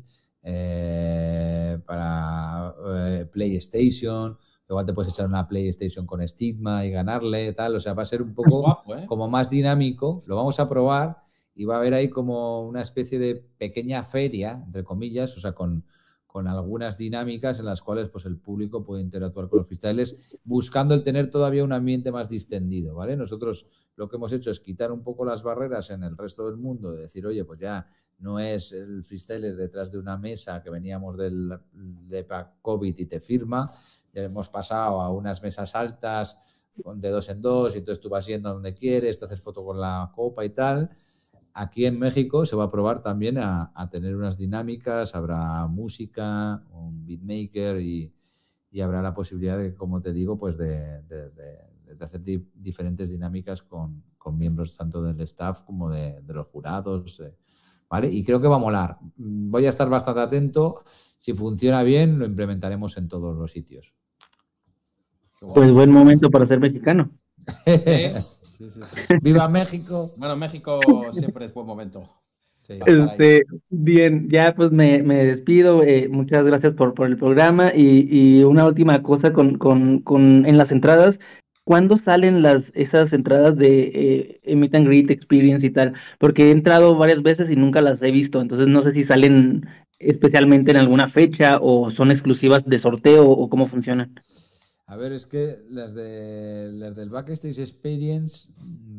para PlayStation, igual te puedes echar una PlayStation con Stigma y ganarle, tal, o sea, va a ser un poco guapo, como más dinámico, lo vamos a probar y va a haber ahí como una especie de pequeña feria, entre comillas, o sea, con algunas dinámicas en las cuales pues el público puede interactuar con los freestyles, buscando el tener todavía un ambiente más distendido, ¿vale? Nosotros lo que hemos hecho es quitar un poco las barreras en el resto del mundo, de decir, oye, pues ya no es el freestyler detrás de una mesa que veníamos de COVID y te firma, ya hemos pasado a unas mesas altas de 2 en 2 y entonces tú vas yendo a donde quieres, te haces foto con la copa y tal. Aquí en México se va a probar también a tener unas dinámicas, habrá música, un beatmaker y habrá la posibilidad de, como te digo, pues de hacer diferentes dinámicas con miembros tanto del staff como de los jurados, ¿vale? Y creo que va a molar. Voy a estar bastante atento. Si funciona bien, lo implementaremos en todos los sitios. Pues buen momento para ser mexicano. Sí. ¡Viva México! Bueno, México siempre es buen momento. Sí. Bien, ya pues me despido. Muchas gracias por el programa. Y una última cosa en las entradas. ¿Cuándo salen esas entradas de Meet and Greet Experience y tal? Porque he entrado varias veces y nunca las he visto. Entonces no sé si salen especialmente en alguna fecha o son exclusivas de sorteo o cómo funcionan. A ver, es que las del Backstage Experience,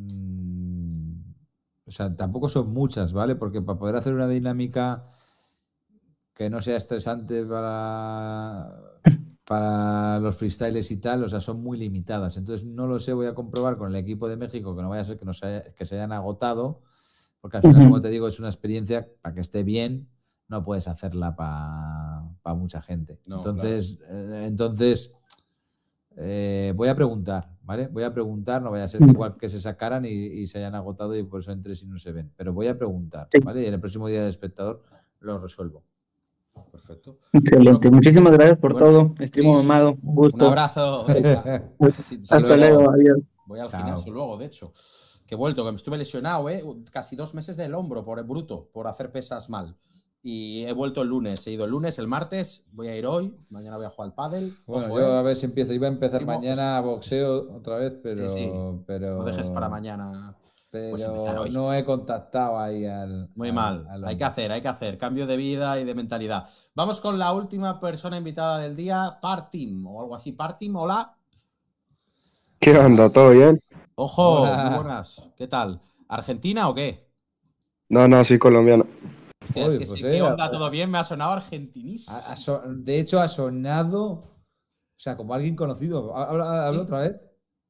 o sea, tampoco son muchas, ¿vale? Porque para poder hacer una dinámica que no sea estresante para los freestyles y tal, o sea, son muy limitadas. Entonces, no lo sé, voy a comprobar con el equipo de México, que no vaya a ser que se hayan agotado, porque al final, como te digo, es una experiencia para que esté bien, no puedes hacerla para mucha gente. No, entonces, voy a preguntar, ¿vale? Voy a preguntar, no vaya a ser igual que se sacaran y se hayan agotado y por eso entres y no se ven. Pero voy a preguntar, ¿vale? Y en el próximo día del espectador lo resuelvo. Perfecto. Excelente. Muchísimas gracias por todo. Estimado Amado, un gusto. Un abrazo. Hasta luego. Adiós. Voy al gimnasio luego, de hecho. Que he vuelto, que me estuve lesionado, casi 2 meses del hombro por el bruto, por hacer pesas mal. Y he vuelto el lunes, he ido el lunes, el martes, voy a ir hoy, mañana voy a jugar al pádel. Bueno, Ojo, yo a ver si empiezo, iba a empezar Primo, mañana boxeo otra vez, pero... Sí. pero no dejes para mañana. Pero Pues empezar hoy. no he contactado ahí al... Muy mal, hay que hacer, cambio de vida y de mentalidad. Vamos con la última persona invitada del día, Partim, o algo así. Partim, hola. ¿Qué onda? ¿Todo bien? Ojo, muy buenas, ¿qué tal? ¿Argentina o qué? No, soy colombiano. Hostia, es que sí, ¿qué onda? ¿Todo bien? Me ha sonado argentinísimo. De hecho, ha sonado, o sea, como alguien conocido. ¿Habla otra vez?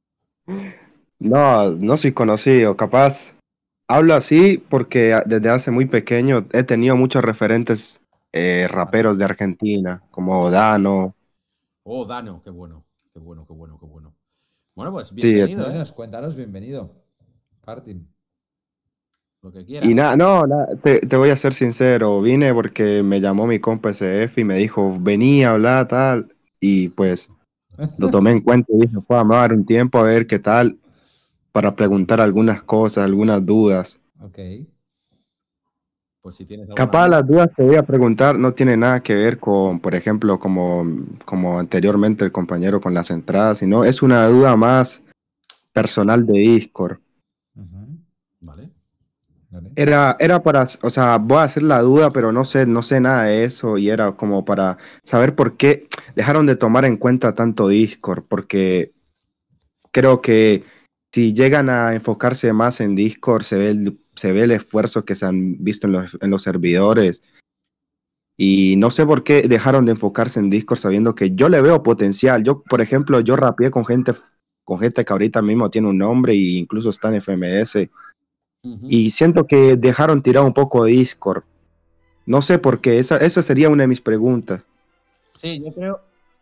No soy conocido, capaz. Hablo así porque desde hace muy pequeño he tenido muchos referentes raperos de Argentina, como Dano. Oh, Dano, qué bueno. Bueno, pues Sí, bienvenido, Cuéntanos, bienvenido. Partim. Lo que quieras. Y te voy a ser sincero, vine porque me llamó mi compa SF y me dijo, vení a hablar, tal, y pues lo tomé en cuenta y dije, me voy a dar un tiempo a ver qué tal, para preguntar algunas cosas, algunas dudas. Ok. Pues si tienes Capaz las dudas que voy a preguntar no tienen nada que ver con, por ejemplo, como anteriormente el compañero con las entradas, sino es una duda más personal de Discord. Vale. Era para, o sea, voy a hacer la duda, pero no sé nada de eso y era como para saber por qué dejaron de tomar en cuenta tanto Discord, porque creo que si llegan a enfocarse más en Discord, se ve el esfuerzo que se han visto en los servidores. Y no sé por qué dejaron de enfocarse en Discord sabiendo que yo le veo potencial. Yo, por ejemplo, yo rapeé con gente que ahorita mismo tiene un nombre e incluso está en FMS. Y siento que dejaron tirado un poco Discord. No sé por qué. Esa sería una de mis preguntas. Sí, yo creo...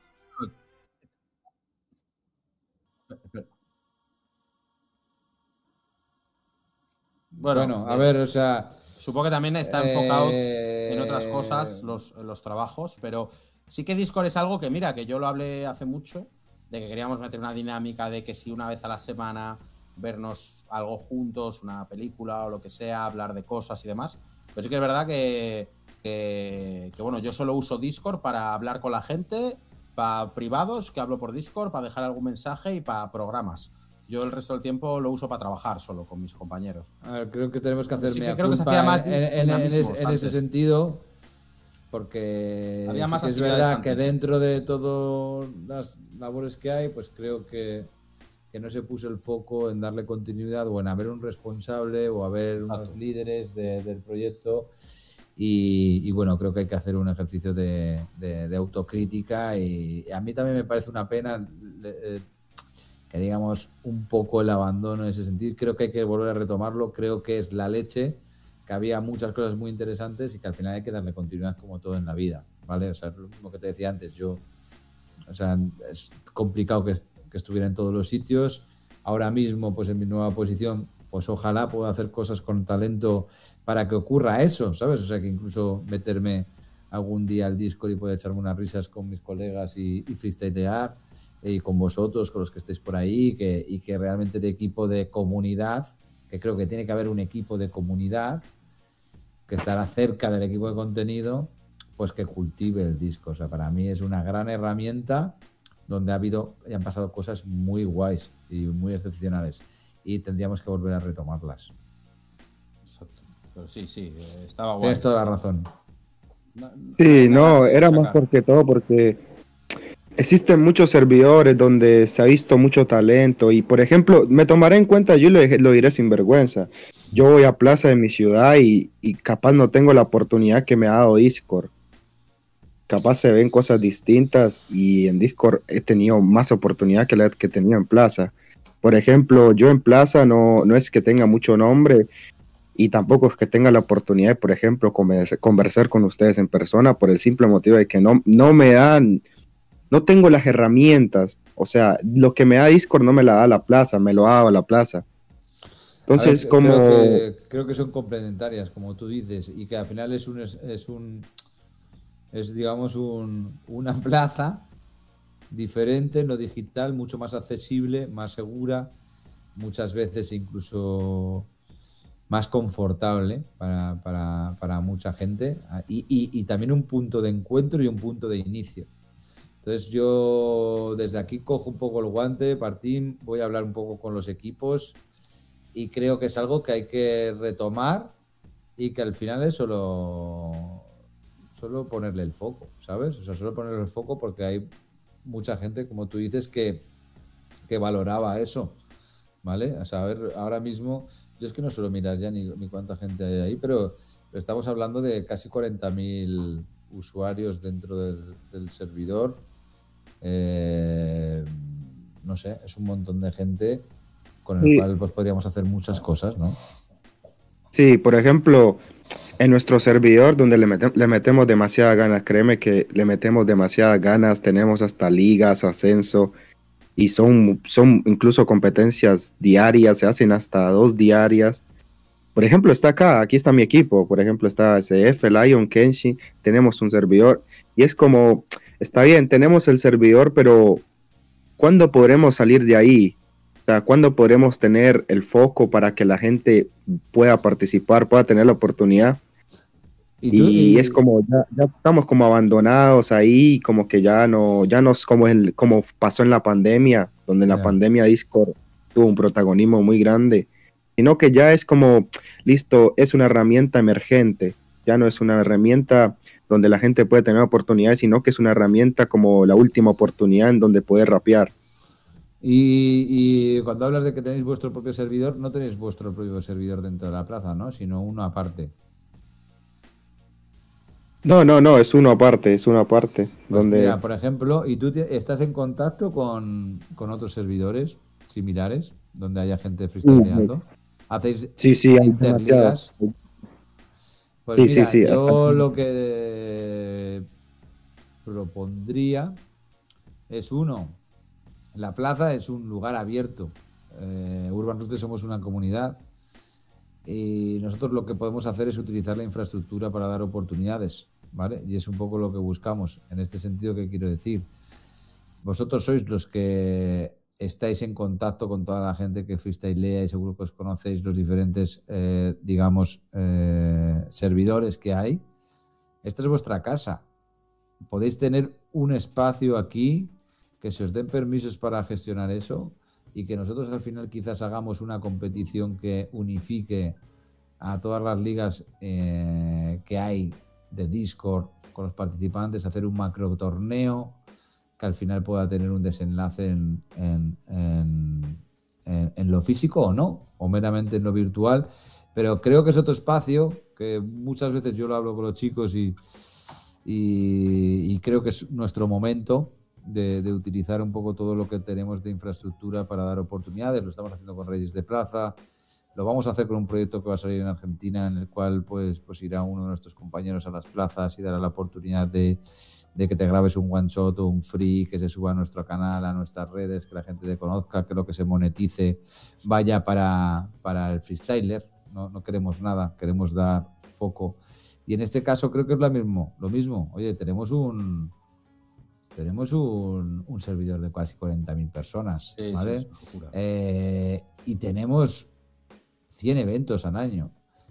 Bueno, a ver, o sea... Supongo que también está enfocado en otras cosas, los trabajos, pero sí que Discord es algo que, mira, que yo lo hablé hace mucho, de que queríamos meter una dinámica de que si una vez a la semana vernos algo juntos, una película o lo que sea, hablar de cosas y demás. Pero sí que es verdad que bueno, yo solo uso Discord para hablar con la gente, para privados, que hablo por Discord, para dejar algún mensaje y para programas. Yo el resto del tiempo lo uso para trabajar solo con mis compañeros. A ver, creo que tenemos que hacer sí mea que creo que se culpa hacía más en ese sentido, porque había más sí que es verdad que dentro de todas las labores que hay, pues creo que no se puso el foco en darle continuidad o en haber un responsable o haber unos líderes del proyecto. Y bueno, creo que hay que hacer un ejercicio de autocrítica y a mí también me parece una pena que digamos un poco el abandono en ese sentido. Creo que hay que volver a retomarlo, creo que es la leche, que había muchas cosas muy interesantes y que al final hay que darle continuidad como todo en la vida, ¿vale? O sea, lo mismo que te decía antes, o sea, es complicado que estuviera en todos los sitios. Ahora mismo, pues en mi nueva posición, pues ojalá pueda hacer cosas con talento para que ocurra eso, ¿sabes? O sea, que incluso meterme algún día al Discord y poder echarme unas risas con mis colegas y freestylear y con vosotros, con los que estéis por ahí, y que realmente el equipo de comunidad, que creo que tiene que haber un equipo de comunidad, que estará cerca del equipo de contenido, pues que cultive el Discord. O sea, para mí es una gran herramienta donde ha habido y han pasado cosas muy guays y muy excepcionales. Y tendríamos que volver a retomarlas. Exacto. Pero sí, estaba guay. Tienes toda la razón. Sí, no, era más porque todo, porque existen muchos servidores donde se ha visto mucho talento y, por ejemplo, me tomaré en cuenta, yo lo diré sin vergüenza. Yo voy a plaza de mi ciudad y capaz no tengo la oportunidad que me ha dado Discord. Capaz se ven cosas distintas y en Discord he tenido más oportunidad que la que tenía en plaza. Por ejemplo, yo en plaza no es que tenga mucho nombre y tampoco es que tenga la oportunidad de, por ejemplo, conversar con ustedes en persona por el simple motivo de que no me dan, no tengo las herramientas. O sea, lo que me da Discord no me la da la plaza, me lo ha dado la plaza. Entonces, creo que son complementarias, como tú dices, y que al final es digamos una plaza diferente, no digital, mucho más accesible, más segura, muchas veces incluso más confortable para mucha gente y también un punto de encuentro y un punto de inicio. Entonces yo desde aquí cojo un poco el guante, Martín, voy a hablar un poco con los equipos y creo que es algo que hay que retomar y que al final es solo ponerle el foco, ¿sabes? O sea, solo ponerle el foco porque hay mucha gente, como tú dices, que valoraba eso, ¿vale? O sea, a ver, ahora mismo, yo es que no suelo mirar ya ni cuánta gente hay ahí, pero estamos hablando de casi 40.000 usuarios dentro del servidor. No sé, es un montón de gente con el cual pues podríamos hacer muchas cosas, ¿no? Sí, por ejemplo, en nuestro servidor donde le metemos demasiadas ganas, créeme que le metemos demasiadas ganas, tenemos hasta ligas, ascenso, y son incluso competencias diarias, se hacen hasta 2 diarias. Por ejemplo, aquí está mi equipo, por ejemplo, está SF, Lion, Kenshi, tenemos un servidor, y es como, está bien, tenemos el servidor, pero ¿cuándo podremos salir de ahí? O sea, ¿cuándo podremos tener el foco para que la gente pueda participar, pueda tener la oportunidad? Y es como, ya estamos como abandonados ahí, como que ya no es como pasó en la pandemia, donde en la pandemia Discord tuvo un protagonismo muy grande, sino que ya es como, listo, es una herramienta emergente, ya no es una herramienta donde la gente puede tener oportunidades, sino que es una herramienta como la última oportunidad en donde poder rapear. Y cuando hablas de que tenéis vuestro propio servidor, no tenéis vuestro propio servidor dentro de la plaza, ¿no? Sino uno aparte. No, es uno aparte, Pues donde... Mira, por ejemplo, ¿y tú estás en contacto con otros servidores similares donde haya gente freestyleando? ¿Hacéis interligas? Pues mira, sí, yo lo que propondría es la plaza es un lugar abierto. Urban Roots somos una comunidad y nosotros lo que podemos hacer es utilizar la infraestructura para dar oportunidades, ¿vale? Y es un poco lo que buscamos. En este sentido, ¿qué quiero decir? Vosotros sois los que estáis en contacto con toda la gente que freestylea y seguro que os conocéis los diferentes, servidores que hay. Esta es vuestra casa. Podéis tener un espacio aquí, que se os den permisos para gestionar eso y que nosotros al final quizás hagamos una competición que unifique a todas las ligas que hay de Discord con los participantes, hacer un macro torneo que al final pueda tener un desenlace en lo físico o no, o meramente en lo virtual, pero creo que es otro espacio que muchas veces yo lo hablo con los chicos y creo que es nuestro momento de utilizar un poco todo lo que tenemos de infraestructura para dar oportunidades. Lo estamos haciendo con Reyes de Plaza, lo vamos a hacer con un proyecto que va a salir en Argentina, en el cual pues irá uno de nuestros compañeros a las plazas y dará la oportunidad de que te grabes un one shot o un free, que se suba a nuestro canal, a nuestras redes, que la gente te conozca, que lo que se monetice vaya para el freestyler. No queremos nada, queremos dar foco. Y en este caso creo que es lo mismo. Oye, tenemos un servidor de casi 40.000 personas, ¿vale? Y tenemos 100 eventos al año.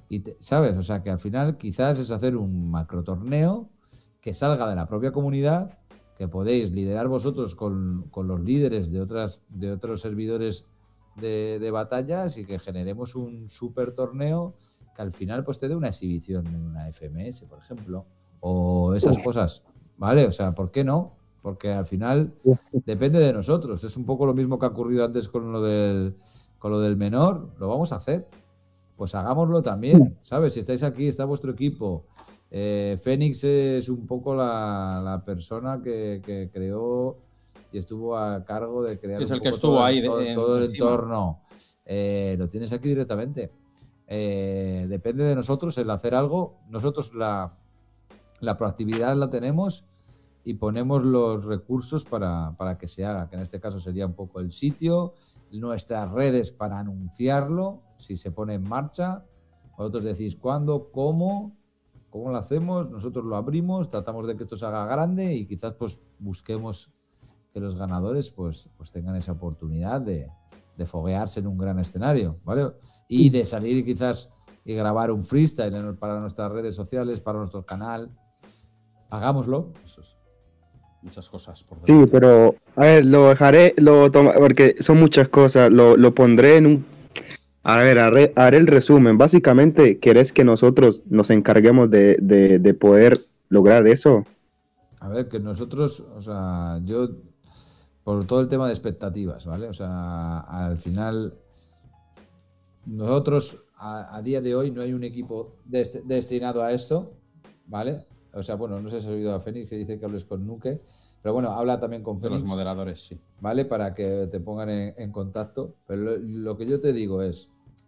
¿sabes? O sea, que al final quizás es hacer un macro torneo que salga de la propia comunidad, que podéis liderar vosotros con los líderes de otros servidores de batallas y que generemos un super torneo que al final pues te dé una exhibición en una FMS, por ejemplo, o esas cosas, ¿vale? O sea, ¿por qué no? Porque al final depende de nosotros. Es un poco lo mismo que ha ocurrido antes con lo del menor. Lo vamos a hacer. Pues hagámoslo también, ¿sabes? Si estáis aquí, está vuestro equipo. Fénix es un poco la persona que creó y estuvo a cargo de crear es un el que poco estuvo ahí todo el encima. entorno. Lo tienes aquí directamente. Depende de nosotros el hacer algo. Nosotros la proactividad la tenemos y ponemos los recursos para que se haga, que en este caso sería un poco el sitio, nuestras redes para anunciarlo, si se pone en marcha. Vosotros decís cuándo, cómo lo hacemos, nosotros lo abrimos, tratamos de que esto se haga grande y quizás pues busquemos que los ganadores pues tengan esa oportunidad de foguearse en un gran escenario, ¿vale? Y de salir quizás y grabar un freestyle para nuestras redes sociales, para nuestro canal. Hagámoslo. Eso es. Muchas cosas por delante. Sí, pero a ver, lo dejaré, porque son muchas cosas, lo pondré en un... A ver, haré el resumen. Básicamente, ¿querés que nosotros nos encarguemos de poder lograr eso? A ver, que nosotros, o sea, yo, por todo el tema de expectativas, ¿vale? O sea, al final, nosotros, a día de hoy, no hay un equipo destinado a esto, ¿vale? O sea, bueno, no sé si has oído a Fénix que dice que hables con Nuke, pero bueno, habla también con Fénix. De los moderadores, sí. ¿Vale? Para que te pongan en contacto. Pero lo que yo te digo es,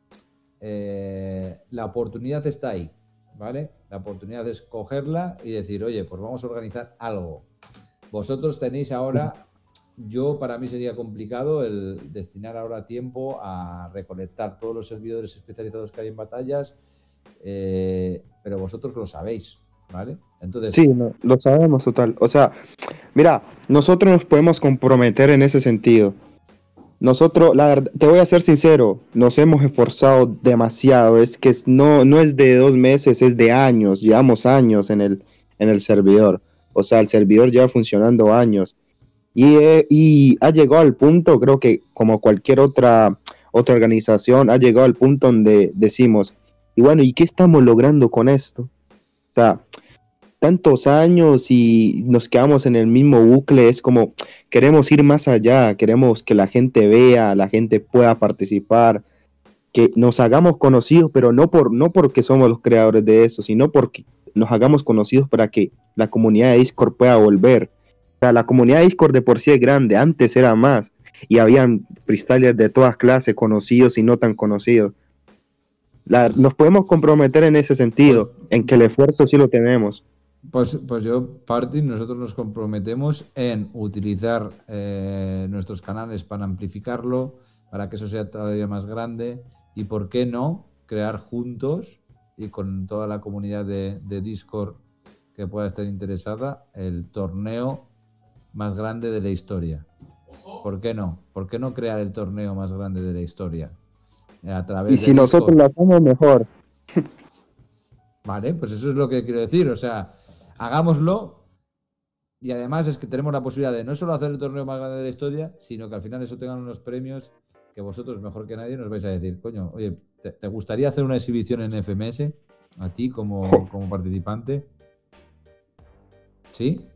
la oportunidad está ahí, ¿vale? La oportunidad es cogerla y decir, oye, pues vamos a organizar algo. Vosotros tenéis ahora, para mí sería complicado el destinar ahora tiempo a recolectar todos los servidores especializados que hay en batallas, pero vosotros lo sabéis, ¿vale? Entonces, sí, no, lo sabemos total. O sea, mira, nosotros nos podemos comprometer en ese sentido. Nosotros, la verdad, te voy a ser sincero, nos hemos esforzado demasiado. Es que no es de 2 meses, es de años. Llevamos años en el servidor. O sea, el servidor lleva funcionando años. Y ha llegado al punto, creo que como cualquier otra organización, ha llegado al punto donde decimos, y bueno, ¿y qué estamos logrando con esto? O sea, tantos años y nos quedamos en el mismo bucle. Es como, queremos ir más allá, queremos que la gente vea, la gente pueda participar, que nos hagamos conocidos, pero no porque somos los creadores de eso, sino porque nos hagamos conocidos para que la comunidad de Discord pueda volver. O sea, la comunidad de Discord de por sí es grande, antes era más, y habían freestylers de todas clases, conocidos y no tan conocidos. Nos podemos comprometer en ese sentido, en que el esfuerzo sí lo tenemos. Pues yo, Party, nosotros nos comprometemos en utilizar nuestros canales para amplificarlo, para que eso sea todavía más grande y, ¿por qué no?, crear juntos y con toda la comunidad de Discord que pueda estar interesada el torneo más grande de la historia. ¿Por qué no? ¿Por qué no crear el torneo más grande de la historia? A través y si nosotros lo hacemos mejor. Vale, pues eso es lo que quiero decir. O sea, hagámoslo y además es que tenemos la posibilidad de no solo hacer el torneo más grande de la historia, sino que al final eso tengan unos premios que vosotros, mejor que nadie, nos vais a decir, coño, oye, ¿te gustaría hacer una exhibición en FMS? A ti como participante. ¿Sí?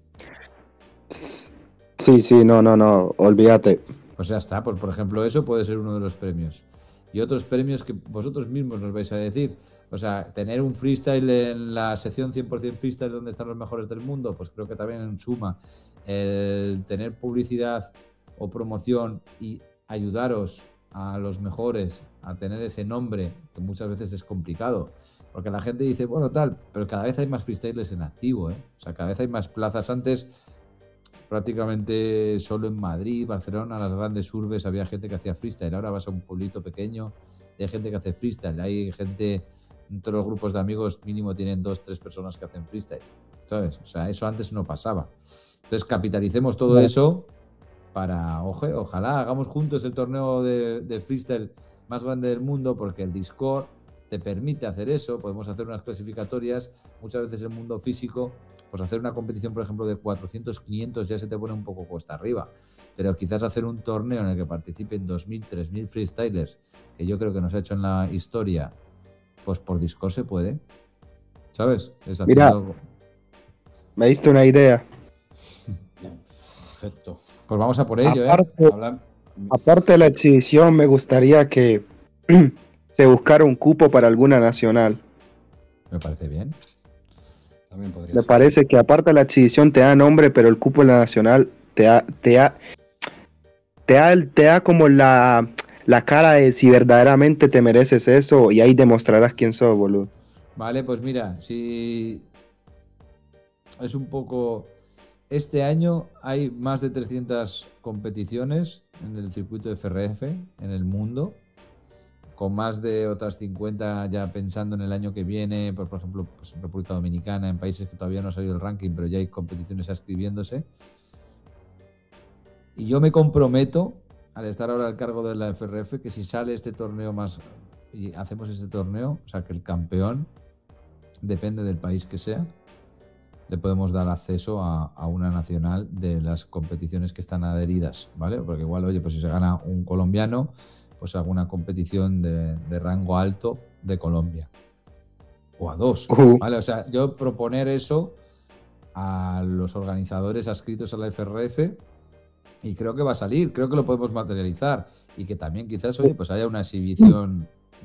Sí, no, olvídate. Pues ya está, pues por ejemplo eso puede ser uno de los premios. Y otros premios que vosotros mismos nos vais a decir. O sea, tener un freestyle en la sección 100% freestyle donde están los mejores del mundo, pues creo que también suma. El tener publicidad o promoción y ayudaros a los mejores a tener ese nombre, que muchas veces es complicado. Porque la gente dice, bueno, tal, pero cada vez hay más freestylers en activo, ¿eh? O sea, cada vez hay más plazas. Antes, prácticamente solo en Madrid, Barcelona, las grandes urbes, había gente que hacía freestyle. Ahora vas a un pueblito pequeño y hay gente que hace freestyle. Hay gente, en todos los grupos de amigos, mínimo tienen 2-3 personas que hacen freestyle, ¿sabes? O sea, eso antes no pasaba. Entonces, capitalicemos todo eso para, ojalá hagamos juntos el torneo de freestyle más grande del mundo, porque el Discord te permite hacer eso. Podemos hacer unas clasificatorias. Muchas veces el mundo físico, pues hacer una competición, por ejemplo, de 400, 500 ya se te pone un poco cuesta arriba. Pero quizás hacer un torneo en el que participen 2.000, 3.000 freestylers, que yo creo que nos ha hecho en la historia, pues por Discord se puede. ¿Sabes? Mira, me diste una idea. Perfecto. Pues vamos a por ello, Aparte de la exhibición, me gustaría que se buscara un cupo para alguna nacional. Me parece bien. También podría Me ser. parece que aparte de la exhibición te da nombre, pero el cupo en la nacional te da como la cara de si verdaderamente te mereces eso, y ahí demostrarás quién sos, boludo. Vale, pues mira, si es un poco... Este año hay más de 300 competiciones en el circuito de FRF en el mundo, con más de otras 50 ya pensando en el año que viene, por ejemplo, pues en República Dominicana, en países que todavía no ha salido el ranking, pero ya hay competiciones inscribiéndose. Y yo me comprometo, al estar ahora al cargo de la FRF, que si sale este torneo y hacemos este torneo, o sea, que el campeón, depende del país que sea, le podemos dar acceso a una nacional de las competiciones que están adheridas, ¿vale? Porque igual, oye, pues si se gana un colombiano, pues alguna competición de rango alto de Colombia. O a 2, ¿vale? O sea, yo proponer eso a los organizadores adscritos a la FRF, y creo que va a salir, creo que lo podemos materializar, y que también quizás, oye, pues haya una exhibición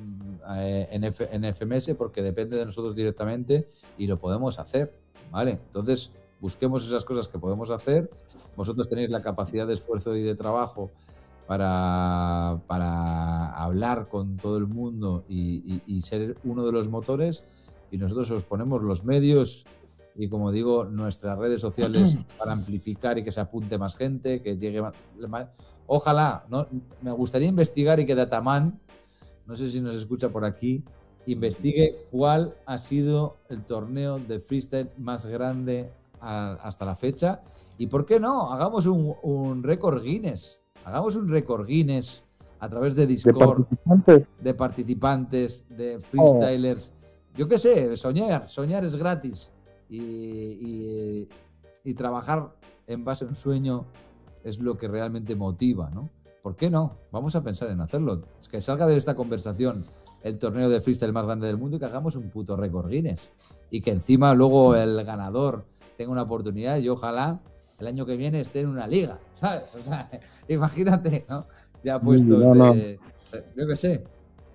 en FMS, porque depende de nosotros directamente y lo podemos hacer, ¿vale? Entonces, busquemos esas cosas que podemos hacer. Vosotros tenéis la capacidad de esfuerzo y de trabajo para hablar con todo el mundo y ser uno de los motores, y nosotros os ponemos los medios y, como digo, nuestras redes sociales para amplificar y que se apunte más gente, que llegue más... Ojalá, ¿no? Me gustaría investigar y que Dataman, no sé si nos escucha por aquí, investigue cuál ha sido el torneo de freestyle más grande hasta la fecha, y por qué no, hagamos un récord Guinness. Hagamos un récord Guinness a través de Discord, de participantes, de freestylers. Yo qué sé, soñar es gratis, y trabajar en base a un sueño es lo que realmente motiva, ¿no? ¿Por qué no? Vamos a pensar en hacerlo. Es que salga de esta conversación el torneo de freestyle más grande del mundo y que hagamos un puto récord Guinness. Y que encima luego el ganador tenga una oportunidad, y ojalá el año que viene esté en una liga, ¿sabes? O sea, imagínate, ¿no? Ya puestos de... Yo qué sé.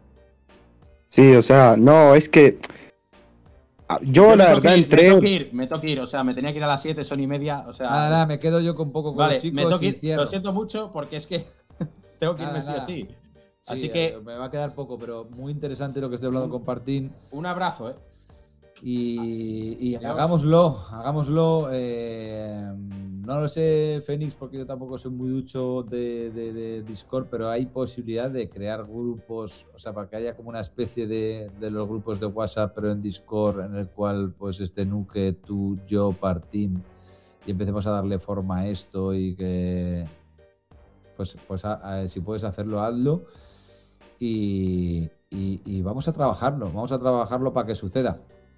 Sí, o sea, no, es que... Yo la verdad entré... Me tengo que ir, o sea, me tenía que ir a las 7, son y media, o sea... Nada, me quedo yo con poco con los chicos. Me tengo que ir, lo siento mucho porque es que tengo que irme sí o sí. Así que... Me va a quedar poco, pero muy interesante lo que estoy hablando con Martín. Un abrazo, Y hagámoslo. No lo sé, Fénix, porque yo tampoco soy muy ducho de Discord, pero hay posibilidad de crear grupos, o sea, para que haya como una especie de los grupos de WhatsApp, pero en Discord, en el cual pues esté Nuke, tú, yo, Martín, y empecemos a darle forma a esto, y que pues si puedes hacerlo, hazlo, y vamos a trabajarlo para que suceda.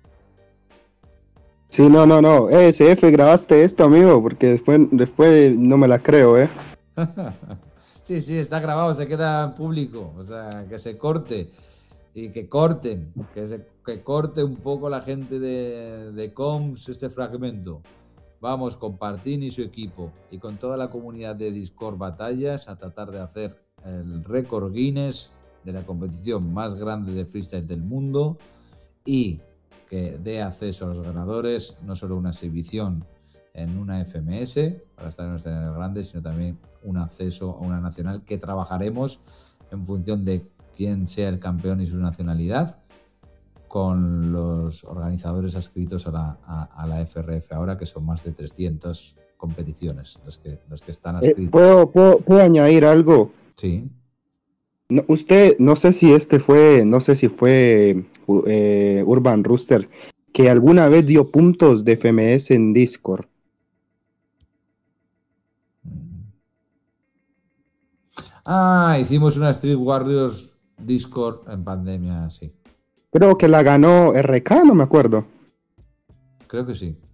Sí, no. SF, grabaste esto, amigo, porque después no me la creo, ¿eh? Sí, está grabado, se queda en público. O sea, que se corte. Y que corten. Que corte un poco la gente de Coms este fragmento. Vamos con Martín y su equipo, y con toda la comunidad de Discord Batallas, a tratar de hacer el récord Guinness de la competición más grande de freestyle del mundo, y que dé acceso a los ganadores, no solo una exhibición en una FMS para estar en un escenario grande, sino también un acceso a una nacional, que trabajaremos en función de quién sea el campeón y su nacionalidad, con los organizadores adscritos a la FRF ahora, que son más de 300 competiciones las que están adscritas. ¿Puedo añadir algo? Sí. No, no sé si fue Urban Rooster, que alguna vez dio puntos de FMS en Discord. Hicimos una Street Warriors Discord en pandemia, sí. Creo que la ganó RK, no me acuerdo. Creo que sí.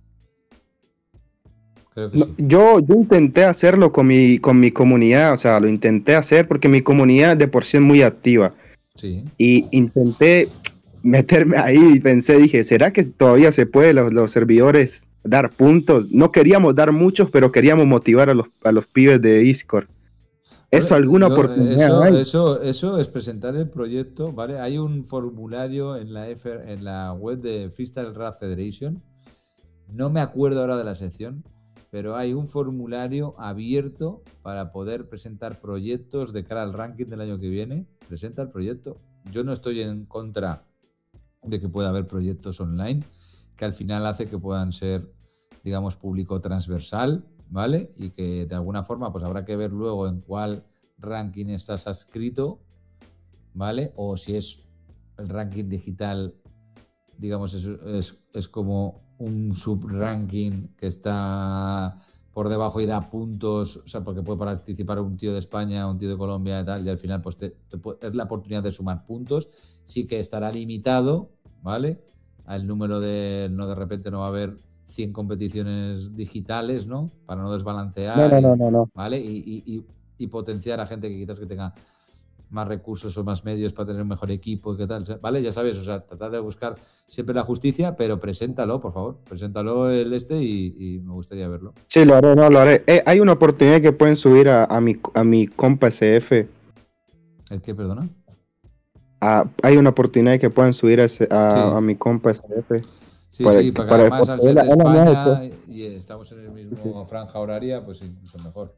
No, yo intenté hacerlo con mi comunidad, o sea, lo intenté hacer porque mi comunidad de por sí es muy activa. Sí. Y intenté meterme ahí y dije, ¿será que todavía se puede los servidores dar puntos? No queríamos dar muchos, pero queríamos motivar a los pibes de Discord. ¿Eso alguna oportunidad? Eso es presentar el proyecto, ¿vale? Hay un formulario en la web de Freestyle Rap Federation. No me acuerdo ahora de la sección, pero hay un formulario abierto para poder presentar proyectos de cara al ranking del año que viene. Presenta el proyecto. Yo no estoy en contra de que pueda haber proyectos online, que al final hace que puedan ser, digamos, público transversal, ¿vale? Y que de alguna forma pues habrá que ver luego en cuál ranking estás adscrito, ¿vale? O si es el ranking digital, digamos, es como un sub-ranking que está por debajo y da puntos, o sea, porque puede participar un tío de España, un tío de Colombia y tal, y al final pues es la oportunidad de sumar puntos. Sí que estará limitado, ¿vale? Al número de, no, de repente no va a haber 100 competiciones digitales, ¿no? Para no desbalancear. No. ¿Vale? Y potenciar a gente que quizás que tenga más recursos o más medios para tener un mejor equipo, ¿qué tal? ¿Vale? Ya sabes, o sea, tratar de buscar siempre la justicia, pero preséntalo, por favor. Preséntalo y me gustaría verlo. Sí, lo haré. Hay una oportunidad que pueden subir a mi compa SF. ¿El qué, perdona? Hay una oportunidad que puedan subir a mi compa SF. Sí, para además al ser de España y estamos en el mismo franja horaria, pues incluso mejor.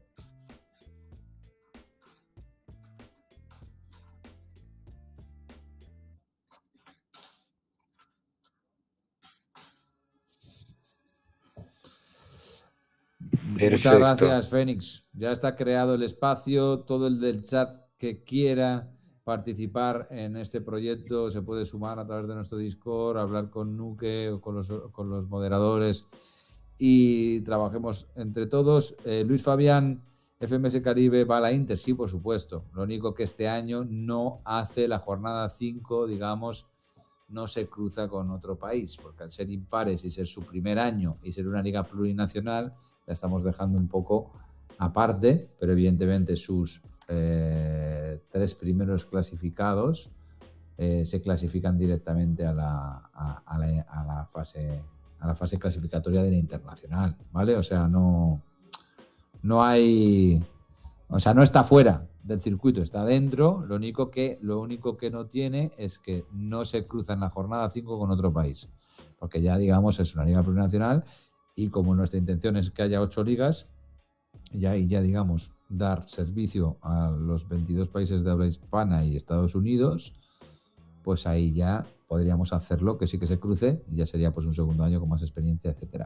Perfecto. Muchas gracias, Fénix. Ya está creado el espacio, todo el del chat que quiera participar en este proyecto se puede sumar a través de nuestro Discord, hablar con Nuke o con los moderadores y trabajemos entre todos. Luis Fabián, FMS Caribe va a la Inter, sí, por supuesto. Lo único que este año no hace la jornada 5, digamos, no se cruza con otro país, porque al ser impares y ser su primer año y ser una liga plurinacional, la estamos dejando un poco aparte, pero evidentemente sus 3 primeros clasificados se clasifican directamente a la fase clasificatoria de la internacional, ¿vale? O sea, no hay, o sea, no está fuera del circuito, está dentro. Lo único que no tiene es que no se cruza en la jornada 5 con otro país, porque ya, digamos, es una liga plurinacional y como nuestra intención es que haya 8 ligas y ahí ya, digamos, dar servicio a los 22 países de habla hispana y Estados Unidos, pues ahí ya podríamos hacerlo, que sí que se cruce y ya sería pues un segundo año con más experiencia, etcétera.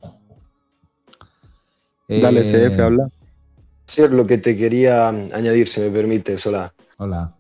Dale, CF, habla. Sí, es lo que te quería añadir, si me permites. Hola. Hola.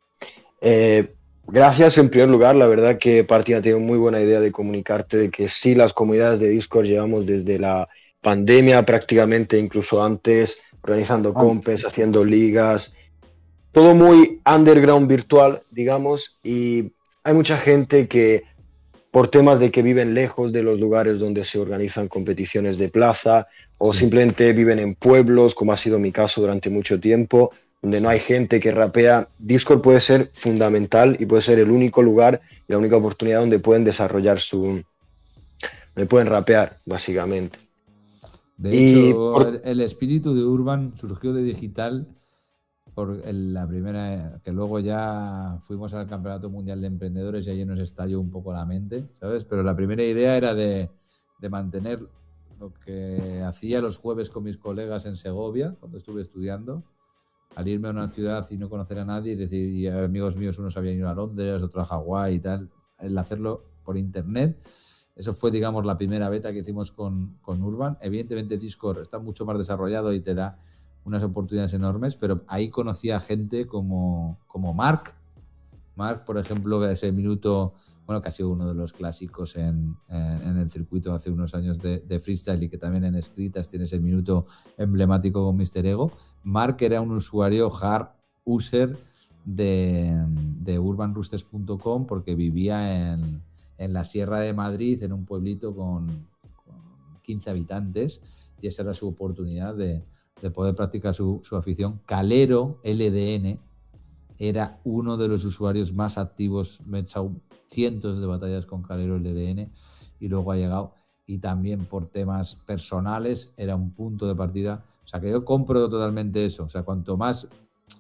Gracias en primer lugar, la verdad que Partida tiene muy buena idea de comunicarte de que sí, las comunidades de Discord llevamos desde la pandemia prácticamente, incluso antes, organizando compes, haciendo ligas, todo muy underground virtual, digamos, y hay mucha gente que por temas de que viven lejos de los lugares donde se organizan competiciones de plaza o simplemente viven en pueblos, como ha sido mi caso durante mucho tiempo, donde no hay gente que rapea, Discord puede ser fundamental y puede ser el único lugar y la única oportunidad donde pueden desarrollar donde pueden rapear, básicamente. De hecho, el espíritu de Urban surgió de digital por la primera, que luego ya fuimos al Campeonato Mundial de Emprendedores y allí nos estalló un poco la mente, ¿sabes? Pero la primera idea era de mantener lo que hacía los jueves con mis colegas en Segovia, cuando estuve estudiando, al irme a una ciudad y no conocer a nadie, y decir, y amigos míos, unos habían ido a Londres, otros a Hawái y tal, el hacerlo por internet. Eso fue, digamos, la primera beta que hicimos con Urban. Evidentemente Discord está mucho más desarrollado y te da unas oportunidades enormes, pero ahí conocí a gente como Mark. Mark, por ejemplo, que es el minuto, bueno, que ha sido uno de los clásicos en el circuito hace unos años de freestyle y que también en escritas tiene ese minuto emblemático con Mr. Ego. Mark era un usuario hard user de urbanroosters.com porque vivía en la Sierra de Madrid, en un pueblito con 15 habitantes, y esa era su oportunidad de poder practicar su afición. Calero LDN era uno de los usuarios más activos, me he echado cientos de batallas con Calero LDN y luego ha llegado, y también por temas personales era un punto de partida. O sea que yo compro totalmente eso. O sea, cuanto más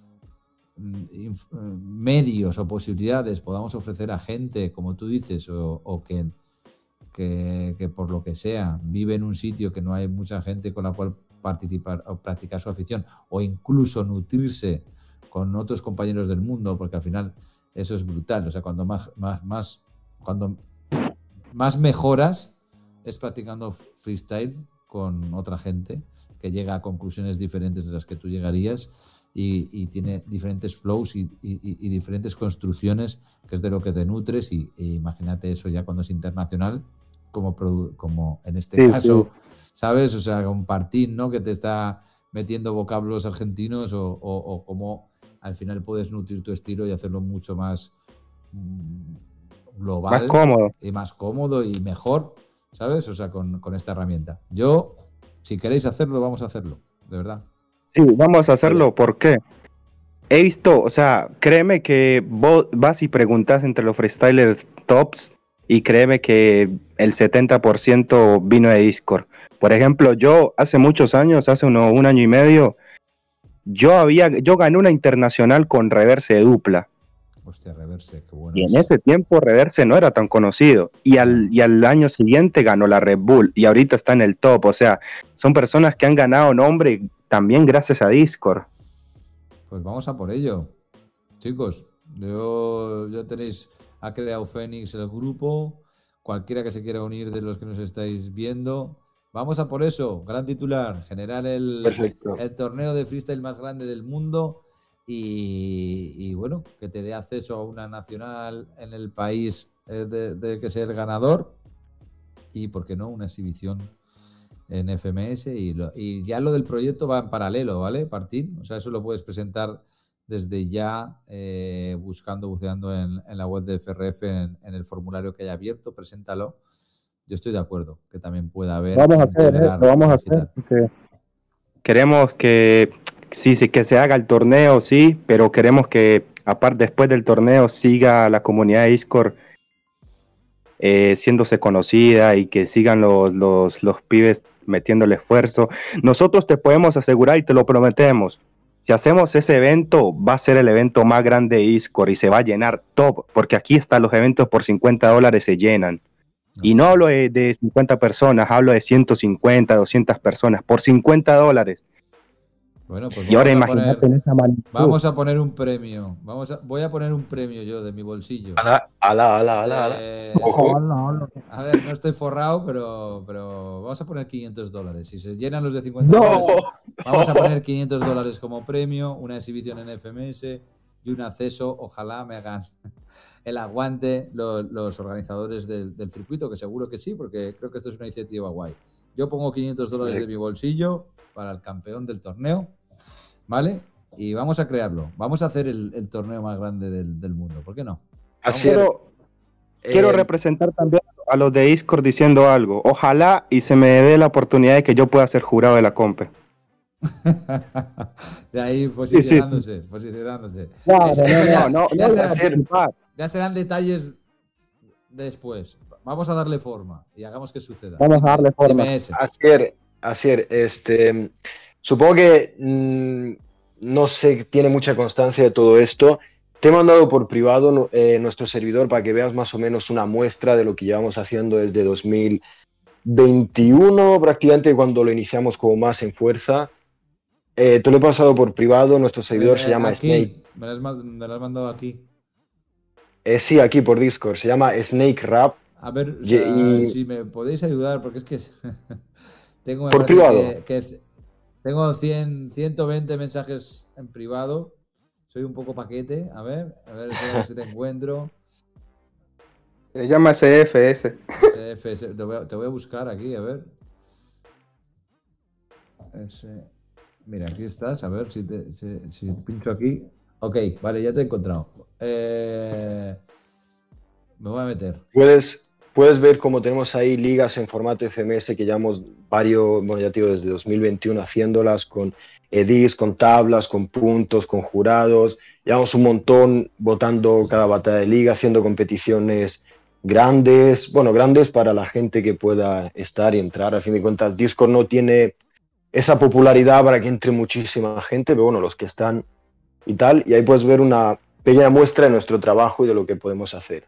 medios o posibilidades podamos ofrecer a gente, como tú dices, o que por lo que sea vive en un sitio que no hay mucha gente con la cual participar o practicar su afición, o incluso nutrirse con otros compañeros del mundo, porque al final eso es brutal. O sea, cuando más mejoras es practicando freestyle con otra gente que llega a conclusiones diferentes de las que tú llegarías, y tiene diferentes flows y diferentes construcciones, que es de lo que te nutres. Y imagínate eso ya cuando es internacional, como en este caso, ¿sabes? O sea, con Partín, ¿no? Que te está metiendo vocablos argentinos, o cómo al final puedes nutrir tu estilo y hacerlo mucho más global, más cómodo y mejor, ¿sabes? O sea, con esta herramienta. Yo, si queréis hacerlo, vamos a hacerlo, de verdad. Sí, vamos a hacerlo. ¿Por qué? He visto, o sea, créeme que vos vas y preguntas entre los freestylers tops, y créeme que el 70% vino de Discord. Por ejemplo, yo hace muchos años, hace un año y medio, yo gané una internacional con Reverse dupla. Hostia, Reverse, qué bueno. Y en ese tiempo Reverse no era tan conocido. Y al año siguiente ganó la Red Bull, y ahorita está en el top. O sea, son personas que han ganado nombre también gracias a Discord. Pues vamos a por ello, chicos. Ya tenéis, ha creado Fénix el grupo. Cualquiera que se quiera unir de los que nos estáis viendo, vamos a por eso. Gran titular, generar el torneo de freestyle más grande del mundo, y bueno, que te dé acceso a una nacional en el país de que sea el ganador, y por qué no una exhibición en FMS, y ya lo del proyecto va en paralelo, ¿vale, Partín? O sea, eso lo puedes presentar desde ya, buceando en la web de FRF, en el formulario que haya abierto, preséntalo. Yo estoy de acuerdo que también pueda haber. Vamos a hacer, lo vamos a hacer. Queremos que que se haga el torneo, sí, pero queremos que aparte, después del torneo, siga la comunidad de Discord siéndose conocida, y que sigan los pibes metiéndole esfuerzo. Nosotros te podemos asegurar y te lo prometemos, si hacemos ese evento, va a ser el evento más grande de Discord y se va a llenar top, porque aquí están los eventos por $50 se llenan. Y no hablo de 50 personas, hablo de 150, 200 personas por $50. Bueno, pues y ahora imagínate en esa magnitud. Vamos a poner un premio. Voy a poner un premio yo de mi bolsillo. Ala. Ojo. A ver, no estoy forrado, pero vamos a poner $500. Si se llenan los de $50, vamos a poner $500 como premio, una exhibición en FMS y un acceso. Ojalá me hagan el aguante los organizadores del circuito, que seguro que sí, porque creo que esto es una iniciativa guay. Yo pongo $500 de mi bolsillo para el campeón del torneo, ¿vale? Y vamos a crearlo. Vamos a hacer el torneo más grande del mundo. ¿Por qué no? Quiero representar también a los de Discord diciendo algo. Ojalá y se me dé la oportunidad de que yo pueda ser jurado de la compe. De ahí posicionándose. No, ya serán detalles después. Vamos a darle forma y hagamos que suceda. Vamos a darle forma. Asier, supongo que no se tiene mucha constancia de todo esto. Te he mandado por privado nuestro servidor para que veas más o menos una muestra de lo que llevamos haciendo desde 2021, prácticamente cuando lo iniciamos como más en fuerza. Te lo he pasado por privado, nuestro servidor se llama aquí, Snake. Me lo has mandado aquí. Sí, aquí por Discord, se llama Snake Rap. A ver, si me podéis ayudar, porque es que tengo por privado. Que tengo 120 mensajes en privado. Soy un poco paquete. A ver si te encuentro. Se llama CFS. CFS. Te voy a buscar aquí, a ver. Mira, aquí estás. A ver si pincho aquí. Ok, vale, ya te he encontrado. Me voy a meter. Puedes ver cómo tenemos ahí ligas en formato FMS que llevamos varios, bueno, ya te digo, desde 2021 haciéndolas con edits, con tablas, con puntos, con jurados. Llevamos un montón votando cada batalla de liga, haciendo competiciones grandes, bueno, grandes para la gente que pueda estar y entrar. A fin de cuentas, Discord no tiene esa popularidad para que entre muchísima gente, pero bueno, los que están y tal, y ahí puedes ver una pequeña muestra de nuestro trabajo y de lo que podemos hacer.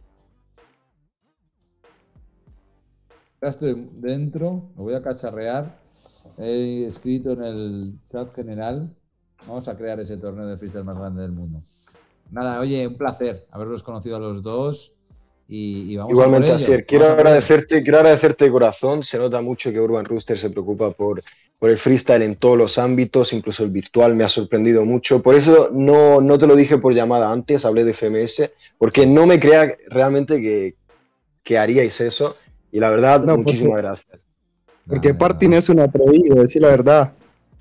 Ya estoy dentro, me voy a cacharrear. He escrito en el chat general. Vamos a crear ese torneo de freestyle más grande del mundo. Nada, oye, un placer haberlos conocido a los dos. Y vamos igualmente, a por ello. Asier, quiero agradecerte de corazón. Se nota mucho que Urban Rooster se preocupa por el freestyle en todos los ámbitos, incluso el virtual me ha sorprendido mucho. Por eso no te lo dije por llamada antes, hablé de FMS, porque no me creía realmente que haríais eso. Y la verdad, muchísimas gracias. Porque Partin es un atrevido, decir la verdad.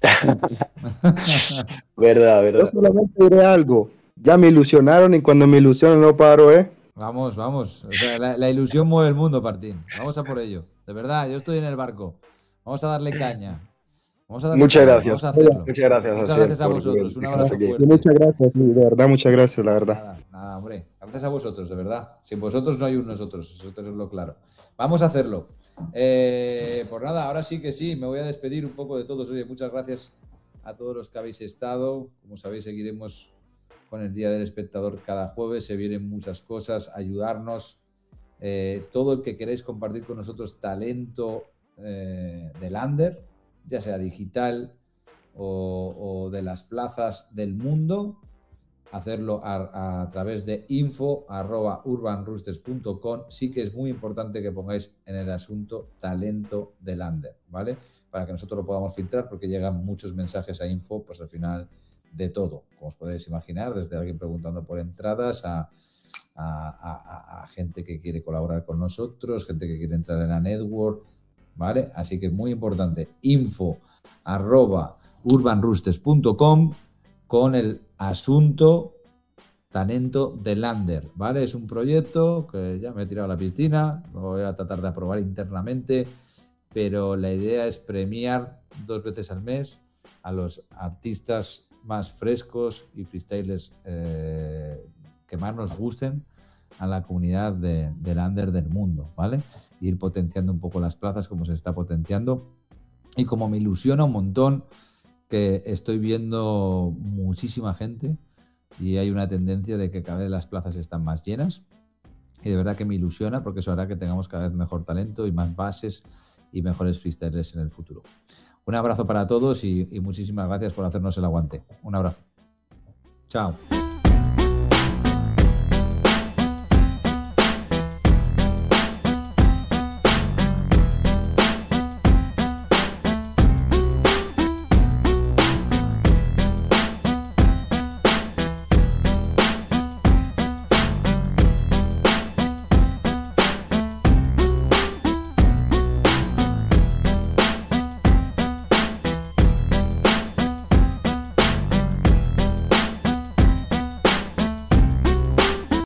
Verdad. Yo solamente diré algo. Ya me ilusionaron y cuando me ilusionan no paro, ¿eh? Vamos. O sea, la ilusión mueve el mundo, Partín. Vamos a por ello. De verdad, yo estoy en el barco. Vamos a darle caña. Muchas gracias. Vamos a hacerlo. Muchas gracias. Muchas gracias a vosotros. Un abrazo fuerte. Muchas gracias, de verdad, muchas gracias, la verdad. Nada, hombre. Gracias a vosotros, de verdad. Sin vosotros no hay un nosotros, eso tenerlo claro. Vamos a hacerlo. Pues nada, ahora sí que sí, me voy a despedir un poco de todos. Oye, muchas gracias a todos los que habéis estado. Como sabéis, seguiremos con el Día del Espectador cada jueves. Se vienen muchas cosas, ayudarnos. Todo el que queréis compartir con nosotros talento del under, ya sea digital o de las plazas del mundo, hacerlo a través de info@urbanroosters.com. Sí que es muy importante que pongáis en el asunto talento del under, ¿vale? Para que nosotros lo podamos filtrar, porque llegan muchos mensajes a info, pues al final de todo, como os podéis imaginar, desde alguien preguntando por entradas a gente que quiere colaborar con nosotros, gente que quiere entrar en la network, ¿vale? Así que muy importante, info@urbanroosters.com con el asunto talento del under, ¿vale? Es un proyecto que ya me he tirado a la piscina, lo voy a tratar de aprobar internamente, pero la idea es premiar 2 veces al mes a los artistas más frescos y freestylers que más nos gusten a la comunidad del under del mundo, ¿vale? Ir potenciando un poco las plazas como se está potenciando, y como me ilusiona un montón que estoy viendo muchísima gente y hay una tendencia de que cada vez las plazas están más llenas, y de verdad que me ilusiona, porque eso hará que tengamos cada vez mejor talento y más bases y mejores freestylers en el futuro. Un abrazo para todos y muchísimas gracias por hacernos el aguante. Un abrazo. Chao.